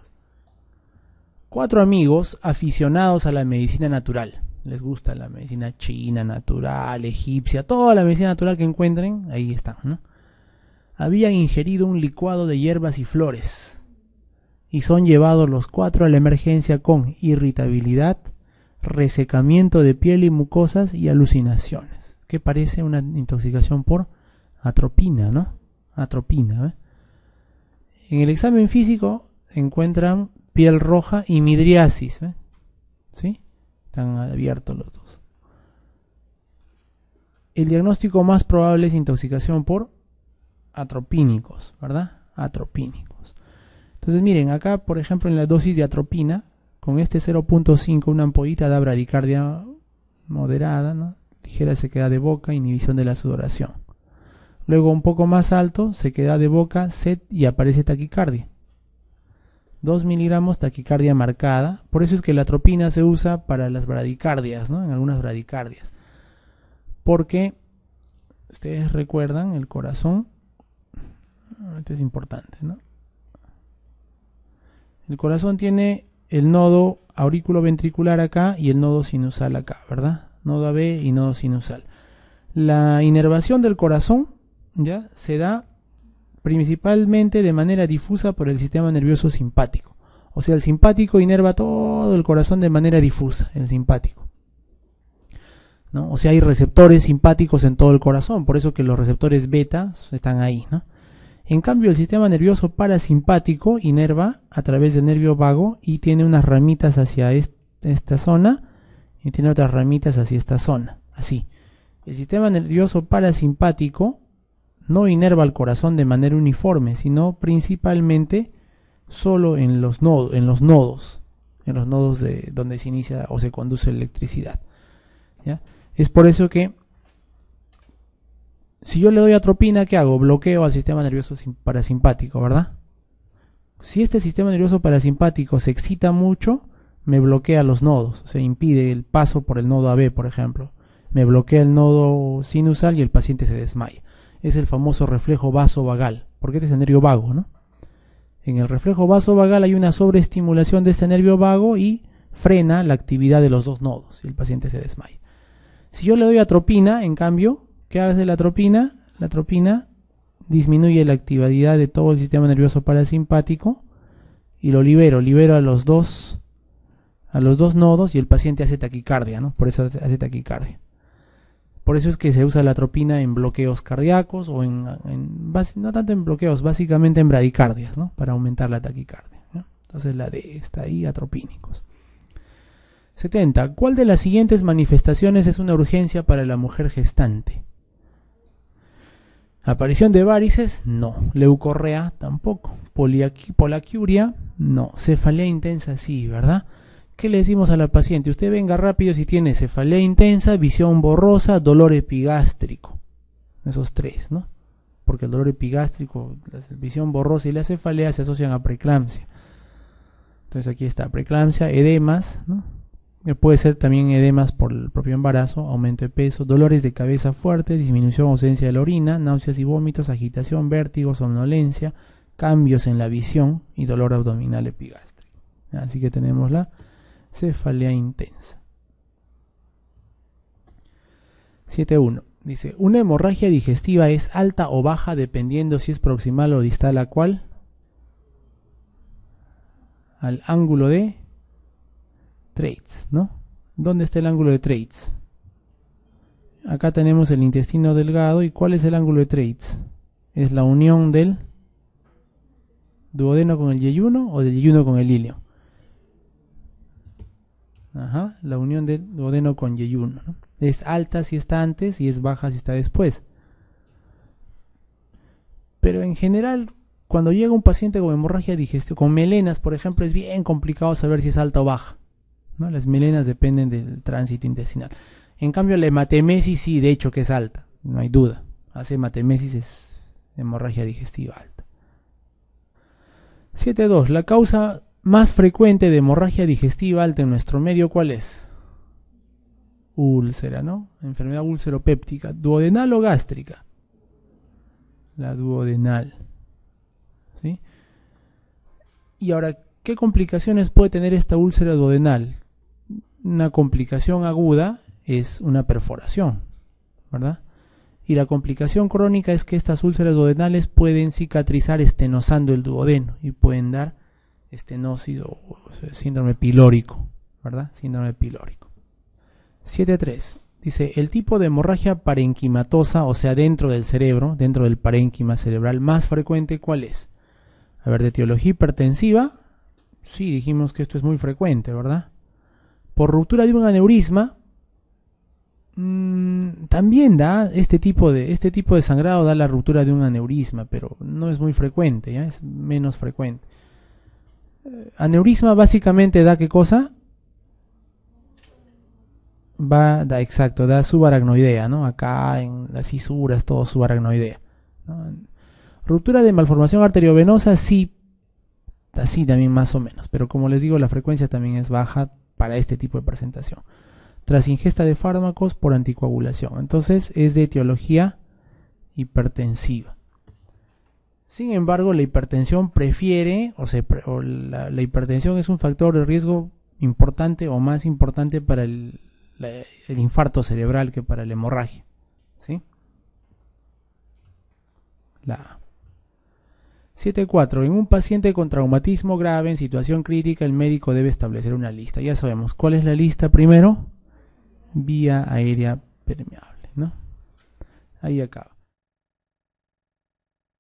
4 amigos aficionados a la medicina natural. Les gusta la medicina china, natural, egipcia, toda la medicina natural que encuentren, ahí están, ¿no? Habían ingerido un licuado de hierbas y flores y son llevados los 4 a la emergencia con irritabilidad, resecamiento de piel y mucosas y alucinaciones. Que parece una intoxicación por atropina, ¿no? Atropina, ¿eh? En el examen físico encuentran piel roja y midriasis, ¿eh? ¿Sí? Están abiertos los dos. El diagnóstico más probable es intoxicación por atropínicos, ¿verdad? Atropínicos. Entonces miren, acá por ejemplo en la dosis de atropina, con este 0.5 una ampollita da bradicardia moderada, ¿no? Ligera sequedad de boca, inhibición de la sudoración. Luego un poco más alto, sequedad de boca, sed y aparece taquicardia. 2 miligramos, taquicardia marcada. Por eso es que la atropina se usa para las bradicardias, ¿no? En algunas bradicardias. Porque, ustedes recuerdan, el corazón, esto es importante, ¿no? El corazón tiene el nodo aurículo-ventricular acá y el nodo sinusal acá, ¿verdad? Nodo AB y nodo sinusal. La inervación del corazón, ¿ya?, se da principalmente de manera difusa por el sistema nervioso simpático. O sea, el simpático inerva todo el corazón de manera difusa, el simpático, ¿no? O sea, hay receptores simpáticos en todo el corazón, por eso que los receptores beta están ahí, ¿no? En cambio, el sistema nervioso parasimpático inerva a través del nervio vago y tiene unas ramitas hacia esta zona y tiene otras ramitas hacia esta zona, así. El sistema nervioso parasimpático no inerva el corazón de manera uniforme, sino principalmente solo en los nodos de donde se inicia o se conduce la electricidad, ¿ya? Es por eso que si yo le doy atropina, ¿qué hago? Bloqueo al sistema nervioso parasimpático, ¿verdad? Si este sistema nervioso parasimpático se excita mucho, me bloquea los nodos, se impide el paso por el nodo AB, por ejemplo. Me bloquea el nodo sinusal y el paciente se desmaya. Es el famoso reflejo vasovagal, porque este es el nervio vago, ¿no? En el reflejo vasovagal hay una sobreestimulación de este nervio vago y frena la actividad de los dos nodos y el paciente se desmaya. Si yo le doy atropina, en cambio, ¿qué hace la atropina? La atropina disminuye la actividad de todo el sistema nervioso parasimpático y lo libero a los dos nodos y el paciente hace taquicardia, ¿no? Por eso hace taquicardia. Por eso es que se usa la atropina en bloqueos cardíacos o no tanto en bloqueos, básicamente en bradicardias, ¿no? Para aumentar la taquicardia, ¿no? Entonces la D está ahí, atropínicos. 70. ¿Cuál de las siguientes manifestaciones es una urgencia para la mujer gestante? Aparición de varices, no. Leucorrea, tampoco. Polaquiuria, no. Cefalea intensa, sí, ¿verdad? ¿Qué le decimos a la paciente? Usted venga rápido si tiene cefalea intensa, visión borrosa, dolor epigástrico. Esos tres, ¿no? Porque el dolor epigástrico, la visión borrosa y la cefalea se asocian a preeclampsia. Entonces aquí está preeclampsia, edemas, ¿no? Que puede ser también edemas por el propio embarazo, aumento de peso, dolores de cabeza fuertes, disminución o ausencia de la orina, náuseas y vómitos, agitación, vértigo, somnolencia, cambios en la visión y dolor abdominal epigástrico. Así que tenemos la cefalea intensa. 7.1. Dice, una hemorragia digestiva es alta o baja dependiendo si es proximal o distal a cuál. Al ángulo de Treitz, ¿no? ¿Dónde está el ángulo de Treitz? Acá tenemos el intestino delgado. ¿Y cuál es el ángulo de Treitz? ¿Es la unión del duodeno con el yeyuno o del yeyuno con el ilio? Ajá, la unión del duodeno con yeyuno, ¿no? Es alta si está antes y es baja si está después. Pero en general, cuando llega un paciente con hemorragia digestiva, con melenas, por ejemplo, es bien complicado saber si es alta o baja, ¿no? Las melenas dependen del tránsito intestinal. En cambio, la hematemesis sí, de hecho que es alta, no hay duda. Hace hematemesis es hemorragia digestiva alta. 7.2. La causa más frecuente de hemorragia digestiva alta en nuestro medio, ¿cuál es? Úlcera, ¿no? Enfermedad úlceropéptica, duodenal o gástrica. La duodenal, ¿sí? Y ahora, ¿qué complicaciones puede tener esta úlcera duodenal? Una complicación aguda es una perforación, ¿verdad? Y la complicación crónica es que estas úlceras duodenales pueden cicatrizar estenosando el duodeno y pueden dar estenosis o síndrome pilórico, ¿verdad? Síndrome pilórico. 7.3. Dice, el tipo de hemorragia parenquimatosa, o sea, dentro del cerebro, dentro del parénquima cerebral, más frecuente, ¿cuál es? A ver, de etiología hipertensiva, sí, dijimos que esto es muy frecuente, ¿verdad? Por ruptura de un aneurisma, también da este tipo de sangrado, da la ruptura de un aneurisma, pero no es muy frecuente, ¿ya? Es menos frecuente. Aneurisma básicamente da ¿qué cosa? Exacto, da subaracnoidea, ¿no? Acá en las cisuras, todo subaracnoidea, ¿no? Ruptura de malformación arteriovenosa, sí, así también más o menos, pero como les digo, la frecuencia también es baja para este tipo de presentación. Tras ingesta de fármacos por anticoagulación. Entonces es de etiología hipertensiva. Sin embargo, la hipertensión prefiere, la hipertensión es un factor de riesgo importante o más importante para el infarto cerebral que para la hemorragia, ¿sí? La A. 7.4. En un paciente con traumatismo grave en situación crítica, el médico debe establecer una lista. Ya sabemos, ¿cuál es la lista primero? Vía aérea permeable, ¿no? Ahí acaba.